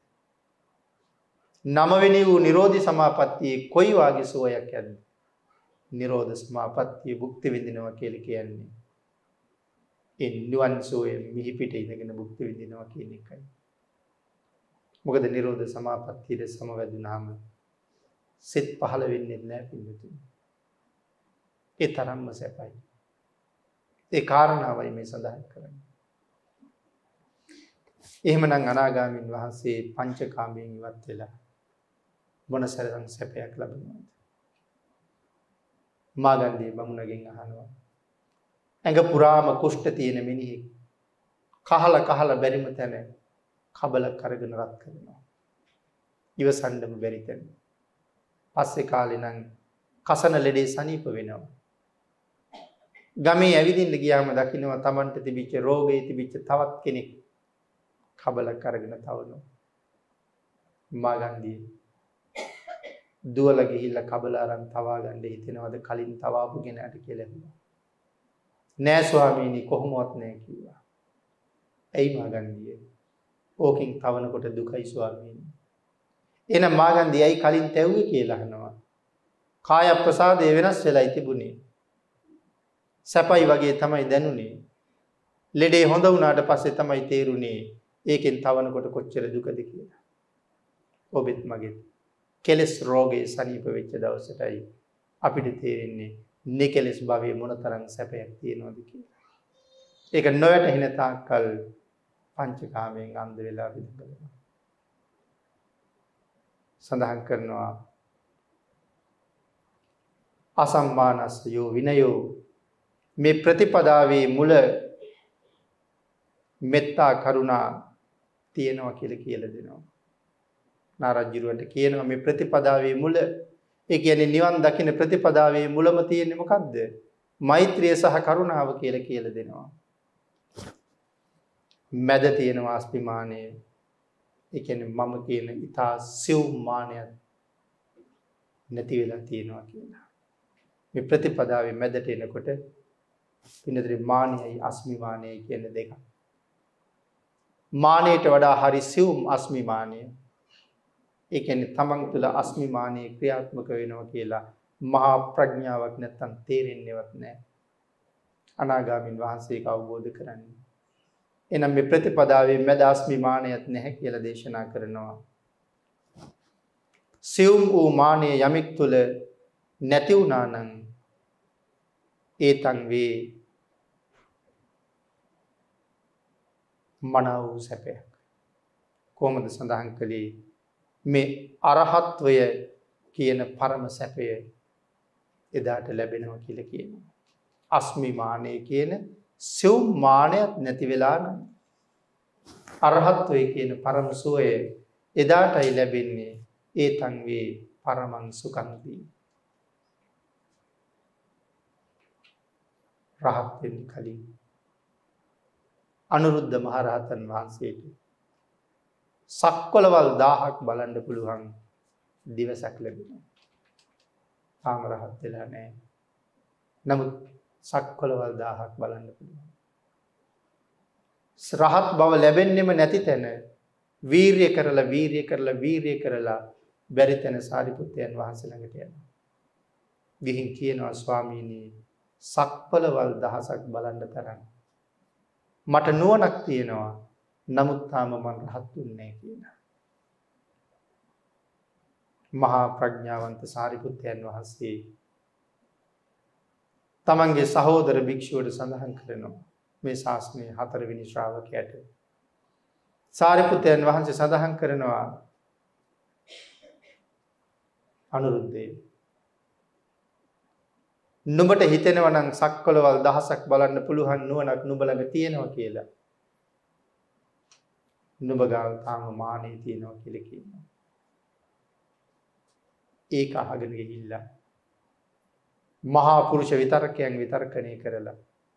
නවවෙනි වූ නිරෝධි සමාපත්තියේ කොයි වාගේ සුවයක් ඇද්ද? නිරෝධ සමාපත්තිය භුක්ති විඳිනවා කියලා කියන්නේ ඒ නිවන් සුවය මිහි පිට ඉඳගෙන භුක්ති විඳිනවා කියන එකයි. මොකද නිරෝධ සමාපත්තියේ සමවැදුනහම සිත් පහළ වෙන්නේ නැහැ පිළිතුරු. ඒ තරම්ම සැපයි. ඒ කාරණාවයි මේ සඳහන් කරන්නේ. එහෙමනම් අනාගාමීන් වහන්සේ පංචකාමයෙන් ඉවත් වෙලා මොනතරම් සැපයක් ලැබුණාද? මාගන්ධිය බමුණගෙන් අහනවා. ඇඟ පුරාම කුෂ්ඨ තියෙන මිනිහෙක් කහලා කහලා බැරිම තැන කබලක් අරගෙන රත් කරනවා. ඉවසන්නම බැරි තැන. පස්සේ කාලේ නම් කසන ලෙඩේ සනීප වෙනවා. ගමේ ඇවිදින්න ගියාම දකින්නවා Tamanට තිබිච්ච රෝගේ තිබිච්ච තවත් කෙනෙක් කබලක් අරගෙන තවනවා. මාගන්ධිය දුවලා ගිහිල්ලා කබල අරන් තවා ගන්න හිතෙනවද කලින් තවාපු කෙනාට කියලා හිතුවා. නෑ ස්වාමීනි කොහොමවත් නෑ කිව්වා. ඇයි මාගන්ධිය? ඕකෙන් තවනකොට දුකයි ස්වාමීනි. එහෙනම් මාගන්ධිය ඇයි කලින් තැව්වේ කියලා අහනවා. කාය ප්‍රසාදේ වෙනස් වෙලයි තිබුණේ. සැපයි වගේ තමයි දැනුනේ. ලෙඩේ හොඳ වුණාට පස්සේ තමයි තේරුනේ ඒකෙන් තවනකොට කොච්චර දුකද කියලා. ඔබෙත් මගෙත් කෙලස් රෝගේ සනීප වෙච්ච දවසටයි අපිට තේරෙන්නේ නිකලස් භවයේ මොනතරම් සැපයක් තියෙනවද කියලා. ඒක නොවැටහෙන තාක්කල් පංචකාමයෙන් අන්ධ වෙලා විඳිනවා. සඳහන් කරනවා අසම්මානස්සයෝ විනයෝ මේ ප්‍රතිපදාවේ මුල මෙත්තා කරුණා තියෙනවා කියලා කියලා දෙනවා. නාරජ්ජුරුවන්ට කියනවා මේ ප්‍රතිපදාවේ මුල ඒ කියන්නේ නිවන් දකින්න ප්‍රතිපදාවේ මුලම තියෙන්නේ මොකද්ද? මෛත්‍රිය සහ කරුණාව කියලා කියලා දෙනවා. මැද තියෙනවා අස්පිමානය. ඒ කියන්නේ මම කියන ඊතා සිව් මානය නැති වෙලා තියෙනවා කියලා. මේ ප්‍රතිපදාවේ මැදට එනකොට පින්නතරේ මානයයි අස්මිමානයයි කියන දෙක. මානයට වඩා හරි සිවුම් අස්මිමානය. ඒ කියන්නේ තමන් තුළ අස්මිමානය ක්‍රියාත්මක වෙනවා කියලා මහා ප්‍රඥාවක් නැත්තම් තේරෙන්නේවත් නැහැ. අනාගාමීන් වහන්සේක අවබෝධ කරන්නේ. එනම් මේ ප්‍රතිපදාවේ මැද අස්මිමානයත් නැහැ කියලා දේශනා කරනවා. සිවුම් වූ මානය යමෙක් තුළ නැති වුණා නම් ඒතං වේ මනාව සැපයක්. කොහොමද සඳහන් කළේ මේ අරහත්වය කියන පරම සැපය එදාට ලැබෙනවා කියලා කියනවා. අස්මිමානය කියන සිව් මානයක් නැති වෙලා නම් අරහත්වය කියන පරම සුවය එදාටයි ලැබෙන්නේ. ඒතං වේ පරමං සුඛංති. රහත් වෙන්න කලින් අනුරුද්ධ මහරහතන් වහන්සේට සක්වලවල් දහයක් බලන්න පුළුවන් දිවසක් ලැබුණා. තාම රහත් වෙලා නැහැ. නමුත් සක්වලවල් දහයක් බලන්න පුළුවන්. රහත් බව ලැබෙන්නෙම නැති තැන වීරිය කරලා වීරිය කරලා වීරිය කරලා බැරි තැන සාරිපුත්තයන් වහන්සේ ළඟට යනවා. ගිහින් කියනවා ස්වාමීනි සක්වලවල් දහසක් බලන්න තරම් මට නුවණක් තියෙනවා. නමුත් තාම මම රහත් වෙන්නේ නැහැ කියලා. මහා ප්‍රඥාවන්ත සාරිපුත්තයන් වහන්සේ තමන්ගේ සහෝදර භික්ෂුවට සඳහන් කරනවා මේ ශාස්ත්‍රයේ හතරවෙනි ශ්‍රාවකයාට. සාරිපුත්තයන් වහන්සේ සඳහන් කරනවා අනුරුද්ධේ නුඹට හිතෙනවා නම් සක්වලවල් දහසක් බලන්න පුළුවන් නුවණක් නුඹ ළඟ තියෙනවා කියලා. නුඹ ගාව තාම මානෙ තියෙනවා කියලා කියනවා. ඒක අහගෙන ගිහිල්ලා මහා පුරුෂ විතරකයන් විතරකණය කරලා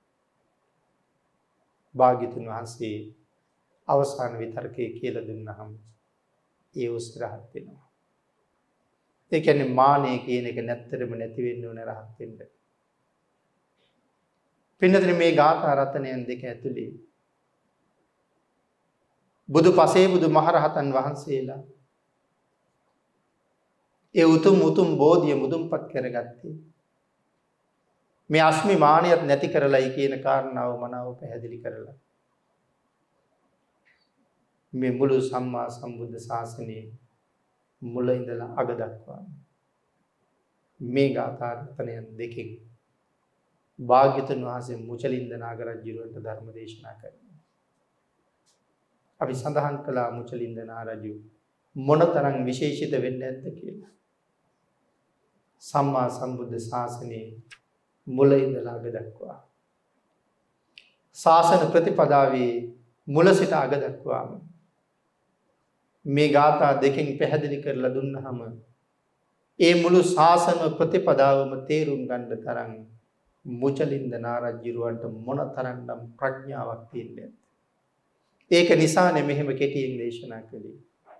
භාග්‍යතුන් වහන්සේ අවසාන විතරකේ කියලා දුන්නහම ඒ උස්රහත් වෙනවා. ඒ කියන්නේ මානෙ කියන එක නැත්තරම නැති වෙන්න ඕන රහත් වෙන්න. පින්නතර මේ ගාථා රත්නයන් දෙක ඇතුලේ බුදු පසේ බුදු මහරහතන් වහන්සේලා ඒ උතුම් උතුම් බෝධිය මුදුන්පත් කරගත්තේ මේ අස්මි මානියත් නැති කරලයි කියන කාරණාව මනාව පැහැදිලි කරලා මේ මුළු සම්මා සම්බුද්ධ ශාසනයේ මුල ඉඳලා අග දක්වා මේ ගාථා රත්නයන් දෙකෙන් භාග්‍යතුන් වහන්සේ මුචලින්ද නාග රජුන්ට ධර්ම දේශනා කරනවා. අපි සඳහන් කළා මුචලින්ද නා රජු මොනතරම් විශේෂිත වෙන්න ඇද්ද කියලා. සම්මා සම්බුද්ධ ශාසනයේ මුල ඉඳලා අග දක්වා ශාසන ප්‍රතිපදාවේ මුල සිට අග දක්වාම මේ ගාථා දෙකෙන් පැහැදිලි කරලා දුන්නහම ඒ මුළු ශාසන ප්‍රතිපදාවම තේරුම් ගන්න තරම් මුචලින්ද නා රජුන්ට මොනතරම්නම් ප්‍රඥාවක් තියෙන්නේ. ඒක නිසානේ මෙහෙම කෙටියෙන් දේශනා කළේ.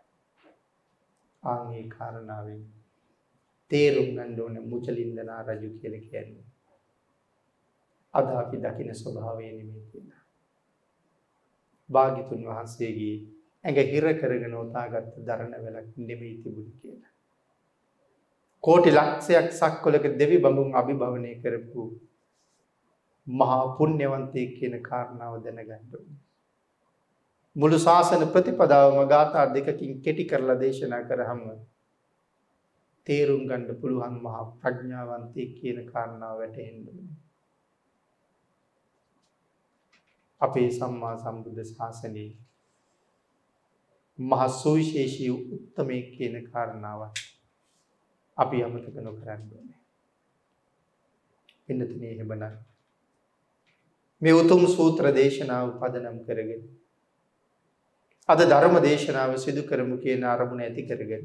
ආන්ගේ කාරණාවෙන් තේරුම් ගන්න ඕනේ මුචලින්ද නා රජු කියලා කියන්නේ. අද අපි දකින ස්වභාවය නෙමෙයි කියලා. භාග්‍යතුන් වහන්සේගේ ඇඟ හිර කරගෙන උතාගත්ත දරණ වෙලක් නෙමෙයි තිබුණේ කියලා. කෝටි ලක්ෂයක් සක්වලක දෙවි බඹුන් අභිභවනය කරපු මහා පුණ්‍යවන්තයෙක් කියන කාරණාව දැනගන්න ඕනේ. මුළු ශාසන ප්‍රතිපදාවම ගාථා දෙකකින් කෙටි කරලා දේශනා කරාම තේරුම් ගන්න පුළුවන් මහා ප්‍රඥාවන්තයෙක් කියන කාරණාව වැටහෙන්න ඕනේ. අපේ සම්මා සම්බුද්ධ ශාසනයේ මහා සුවිශේෂී උත්තමයෙක් කියන කාරණාව අපි අමතක නොකරන්න ඕනේ. පින්නතුනේ එහෙමනම් මේ උතුම් සූත්‍ර දේශනාව පදනම් කරගෙන අද ධර්ම දේශනාව සිදු කරමු කියන අරමුණ ඇති කරගෙන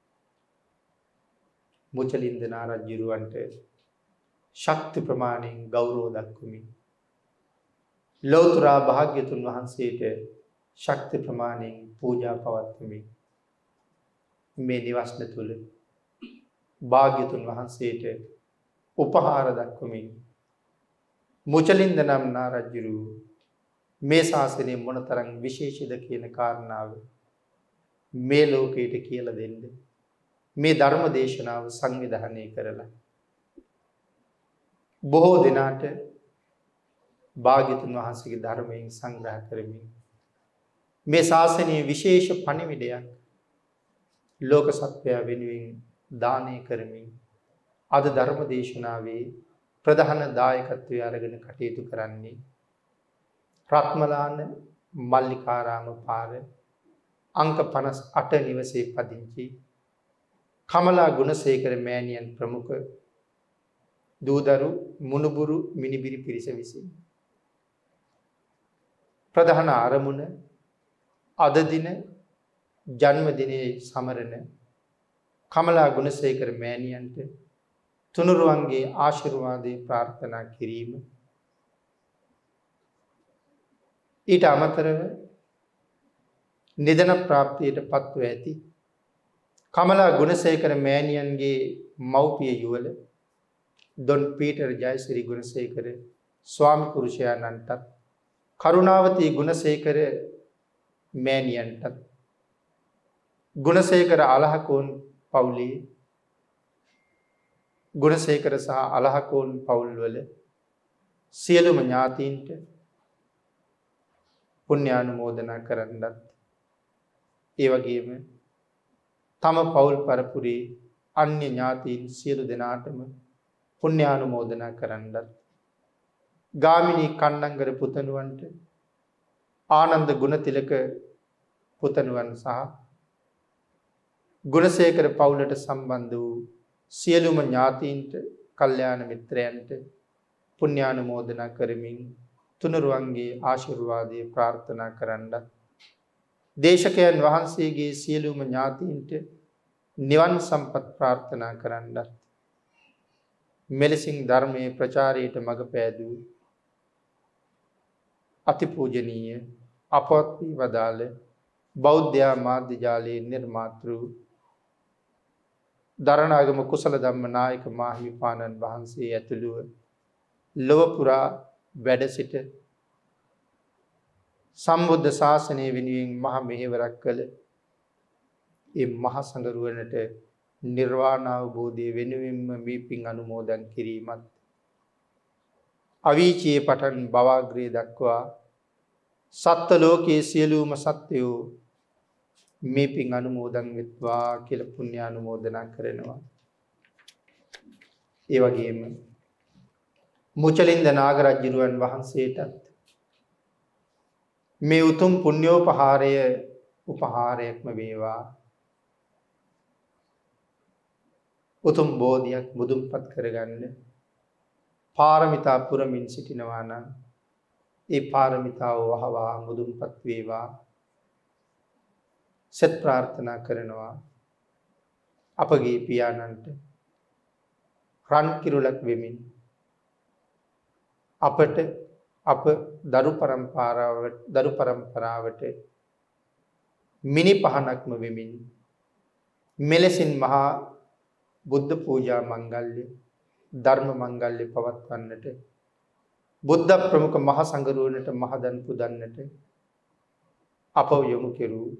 මුචලින්ද නා රජුන්ට ශක්ති ප්‍රමාණයෙන් ගෞරව දක්වමින් ලෞතර භාග්‍යතුන් වහන්සේට ශක්ති ප්‍රමාණයෙන් පූජා පවත්වමින් මේ නිවස්න තුල භාග්‍යතුන් වහන්සේට උපහාර දක්වමින් මුචලින්ද නම් නා රජු මේ ශාසනයේ මොනතරම් විශේෂද කියන කාරණාව මේ ලෝකයට කියලා දෙන්න මේ ධර්ම දේශනාව සංවිධානය කරලා බොහෝ දිනාට භාග්‍යතුන් වහන්සේගේ ධර්මයෙන් සංග්‍රහ කරමින් මේ ශාසනයේ විශේෂ පණිවිඩයක් ලෝක සත්‍යය වෙනුවෙන් දානය කරමින් අද ධර්ම දේශනාවේ ප්‍රධාන දායකත්වයේ අරගෙන කටයුතු කරන්නේ රත්මලාන මල්ලිකාරාම පාර අංක පනස් අට නිවසේ පදිංචි කමලා ගුණසේකර මෑණියන් ප්‍රමුඛ දූදරු මුණුබුරු මිනිබිරි පිරිස විසින් ප්‍රධාන ආරමුණ අද දින ජන්මදිනයේ සමරන කමලා ගුණසේකර මෑණියන්ට තුනුරුවන්ගේ ආශිර්වාදේ ප්‍රාර්ථනා කිරීම. ඊට අමතරව නිදන ප්‍රාප්තියට පත්ව ඇති කමලා ගුණසේකර මෑණියන්ගේ මව්පිය යුවල දොන් පීටර් ජයසිරි ගුණසේකර ස්වාමි පුරුෂයාණන්ටත් කරුණාවතී ගුණසේකර මෑණියන්ටත් ගුණසේකර අලහකෝන් පවුලේ ගුණසේකර සහ අලහකෝන් පවුල්වල සියලුම ඥාතීන්ට පුණ්‍යානුමෝදනා කරන්නත් ඒ වගේම තම පවුල් පරපුරේ අන්‍ය ඥාතීන් සියලු දෙනාටම පුණ්‍යානුමෝදනා කරන්නත් ගාමිණී කන්නංගර පුතණුවන්ට ආනන්ද ගුණතිලක පුතණුවන් සහ ගුණසේකර පවුලට සම්බන්ධ වූ සියලුම ඥාතීන්ට කල්යාණ මිත්‍රයන්ට පුණ්‍යානුමෝදනා කරමින් තුනුරුවන්ගේ ආශිර්වාදය ප්‍රාර්ථනා කරන්නත් දේශකයන් වහන්සේගේ සියලුම ඥාතීන්ට නිවන් සම්පත් ප්‍රාර්ථනා කරන්නත් මෙලෙසින් ධර්මයේ ප්‍රචාරයට මඟ පෑදූ අතිපූජනීය අපවත් වී වදාළ බෞද්ධ මාධ්‍ය ජාලයේ නිර්මාතෘ දරණාගම කුසල ධම්ම නායක මාහිමිපාණන් වහන්සේ ඇතුළුව ලොව පුරා වැඩ සිට සම්බුද්ධ ශාසනය වෙනුවෙන් මහ මෙහෙවරක් කළ ඒ මහ සංඝරුවනට නිර්වාණ අවබෝධය වෙනුවෙන්ම මේ පින් අනුමෝදන් කිරීමත් අවීචියේ පටන් භවග්‍රේ දක්වා සත්ත්ව ලෝකයේ සියලුම සත්වයෝ මේ පින් අනුමෝදන් වෙත්වා කියලා පුණ්‍ය අනුමෝදනා කරනවා. ඒ වගේම මුචලින්ද නාගරජුරුවන් වහන්සේටත් මේ උතුම් පුණ්‍යෝපහාරය උපහාරයක්ම වේවා. උතුම් බෝධියක් මුදුන්පත් කරගන්න පාරමිතා පුරමින් සිටිනවා නම් ඒ පාරමිතාව වහවා මුදුන්පත් වේවා. සත් ප්‍රාර්ථනා කරනවා අපගේ පියාණන්ට රන් කිරුලක් වෙමින් අපට අප දරු පරම්පරාවට දරු පරම්පරාවට මිනි පහනක්ම වෙමින් මෙලෙසින් මහා බුද්ධ පූජා මංගල්‍ය ධර්ම මංගල්‍ය පවත්වන්නට බුද්ධ ප්‍රමුඛ මහ සංඝරුවනට මහදන් පුදන්නට අපව යොමු කෙරූ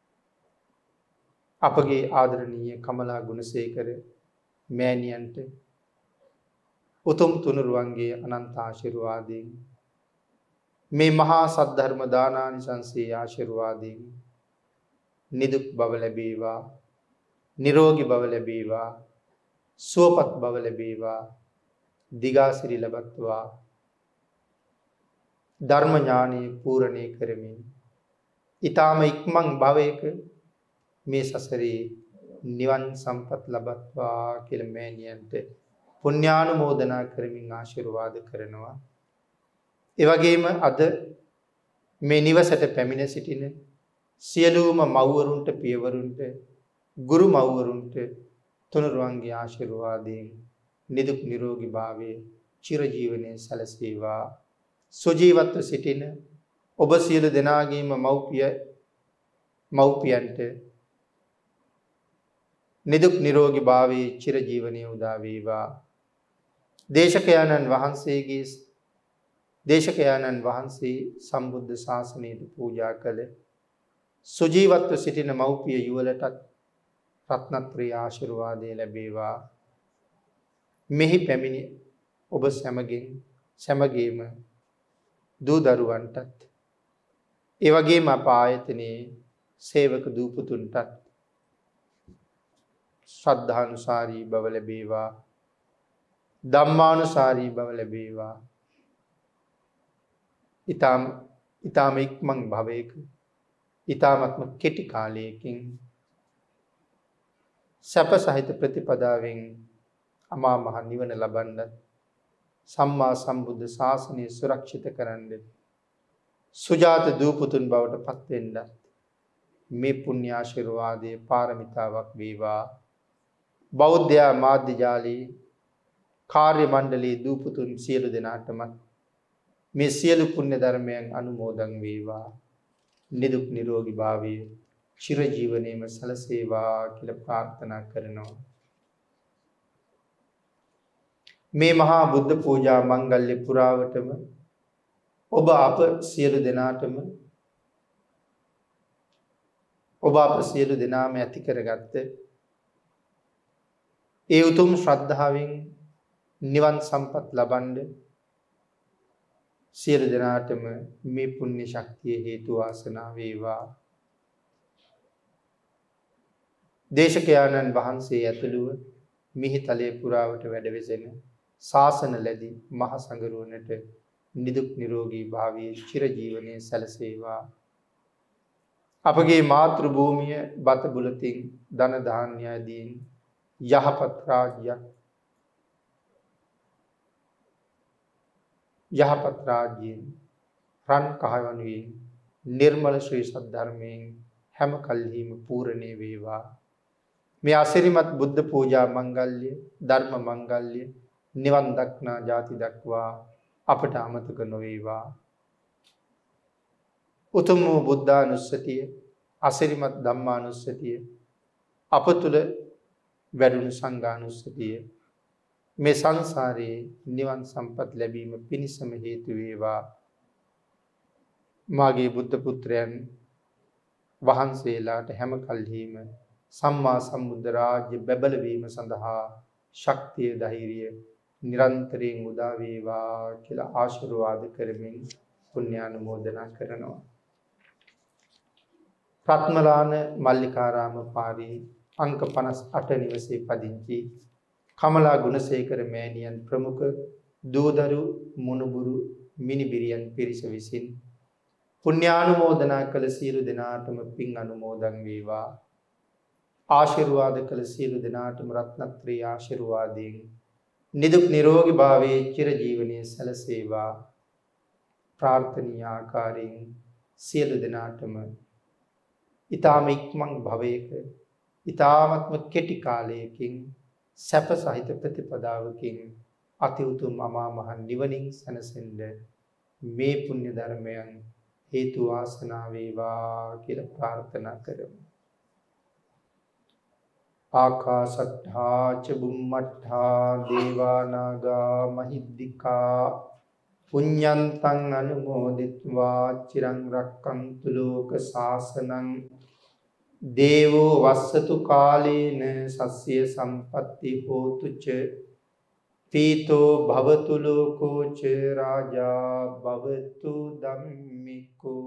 අපගේ ආදරණීය කමලා ගුණසේකර මෑණියන්ට උතුම් තුනුරුවන්ගේ අනන්ත ආශිර්වාදයෙන් මේ මහා සද්ධර්ම දානානිසංසයේ ආශිර්වාදයෙන් නිදුක් බව ලැබේවා, නිරෝගී බව ලැබේවා, සුවපත් බව ලැබේවා, දිගාසිරි ලැබත්වා ධර්ම ඥානෙ පූර්ණේ කරමින් ඊටාම ඉක්මන් භවයක මේ සසරේ නිවන් සම්පත් ලබත්වා කියලා මෑණියන්ට පුණ්‍යානුමෝදනා කරමින් ආශිර්වාද කරනවා. ඒ වගේම අද මේ නිවසට පැමිණ සිටින සියලුම මව්වරුන්ට පියවරුන්ට ගුරු මව්වරුන්ට තුනුරුවන්ගේ ආශිර්වාදයෙන් නිදුක් නිරෝගී භාවයේ චිරජීවනයේ සැලසේවා. සුජීවත්ව සිටින ඔබ සියලු දෙනාගේම මව්පිය මව්පියන්ට නිදුක් නිරෝගී භාවයේ චිරජීවනයේ උදා වේවා. දේශකයන්න් වහන්සේගේ දේශකයන්න් වහන්සේ සම්බුද්ධ ශාසනයට පූජා කළ සුජීවත්ව සිටින මව්පිය යුවලටත් රත්නත්‍රී ආශිර්වාදය ලැබේවා. මෙහි පැමිණි ඔබ සැමගෙන් සැමගේම දූ දරුවන්ටත් ඒ වගේම අප ආයතනයේ සේවක දූපුතුන්ටත් ශ්‍රද්ධානුසාරී බව ලැබේවා, ධම්මානුසාරී බව ලැබේවා. ඊටාම ඊටාම ඉක්මන් භවයක ඊටාමත්ම කෙටි කාලයකින් සැප සහිත ප්‍රතිපදාවෙන් අමා මහ නිවන ලබන්න සම්මා සම්බුද්ධ ශාසනය සුරක්ෂිත කරන්න සුජාත දූපුතුන් බවට පත් වෙන්න මේ පුණ්‍ය ආශිර්වාදයේ පාරමිතාවක් වේවා. බෞද්ධ මාධ්‍ය ජාලී කාර්ය මණ්ඩලයේ දූපුතුන් සියලු දෙනාටම මේ සියලු පුණ්‍ය ධර්මයන් අනුමෝදන් වේවා. නිදුක් නිරෝගී භාවයේ චිරජීවනයේම සලසේවා කියලා ප්‍රාර්ථනා කරනවා. මේ මහා බුද්ධ පූජා මංගල්‍ය පුරාවටම ඔබ අප සියලු දෙනාටම ඔබ අප සියලු දෙනාම ඇති කරගත්ත ඒ උතුම් ශ්‍රද්ධාවෙන් නිවන් සම්පත් ලබන්න සියලු දෙනාටම මේ පුණ්‍ය ශක්තිය හේතු වාසනා වේවා. දේශකයාණන් වහන්සේ ඇතුළුව මිහිතලයේ පුරාවට වැඩවෙසෙන ශාසන ලැබි මහ සංඝරුවනට නිදුක් නිරෝගී භාවයේ චිරජීවනයේ සැලසේවා. අපගේ මාතෘ භූමිය බත බුලතින් ධන ධාන්‍ය ආදීන් යහපත් රාජ්‍යයක් යහපත් රාජ්‍යයෙන් රන් කහවණුවෙන් නිර්මල ශ්‍රී සද්ධර්මයෙන් හැම කල්හිම පූර්ණේ වේවා. මේ අසිරිමත් බුද්ධ පූජා මංගල්‍ය ධර්ම මංගල්‍ය නිවන් දක්නා ජාති දක්වා අපට අමතක නොවේවා. උතුම් වූ බුද්ධානුස්සතිය අසිරිමත් ධම්මානුස්සතිය අප තුළ වැඩුණු සංඝානුස්සතිය මේ සංසාරයේ නිවන් සම්පත් ලැබීම පිණිසම හේතු වේවා. මාගේ බුද්ධ පුත්‍රයන් වහන්සේලාට හැම කල්හිම සම්මා සම්බුද්ධ රාජ්‍ය බැබළවීම සඳහා ශක්තිය ධෛර්යය නිරන්තරයෙන් උදා වේවා කියලා ආශිර්වාද කරමින් පුණ්‍යානුමෝදනා කරනවා. රත්මලාන මල්ලිකාරාම පාරේ අංක පනස් අට නිවසේ පදිංචි කමලා ගුණසේකර මෑණියන් ප්‍රමුඛ දූදරු මුණුබුරු මිනිබිරියන් පිරිස විසින් පුණ්‍යානුමෝදනා කළ සියලු දෙනාටම පින් අනුමෝදන් වේවා. ආශිර්වාද කළ සියලු දෙනාටම රත්නත්‍රී ආශිර්වාදයෙන් නිදුක් නිරෝගී භාවයේ චිරජීවනයේ සැලසේවා. ප්‍රාර්ථනීය ආකාරයෙන් සියලු දෙනාටම ඊ타ම ඉක්මන් භවයක ඊ타මත්ම කෙටි කාලයකින් සැප සහිත ප්‍රතිපදාවකින් අති උතුම් අමා මහ නිවනින් සැනසෙන්න මේ පුණ්‍ය ධර්මයන් හේතු වාසනා වේවා කියලා ප්‍රාර්ථනා කරමු. ආකාශට්ඨා ච බුම්මට්ඨා දේවා නාග මහිද්దికා පුඤ්ඤන්තං අනුමෝදිත්වා චිරං රක්ඛන්තු ලෝක ශාසනං දේවෝ වස්සතු කාලේන සස්ය සම්පatti හෝතු ච පීතෝ භවතු ලෝකෝ ච රාජා භවතු ධම්මිකෝ.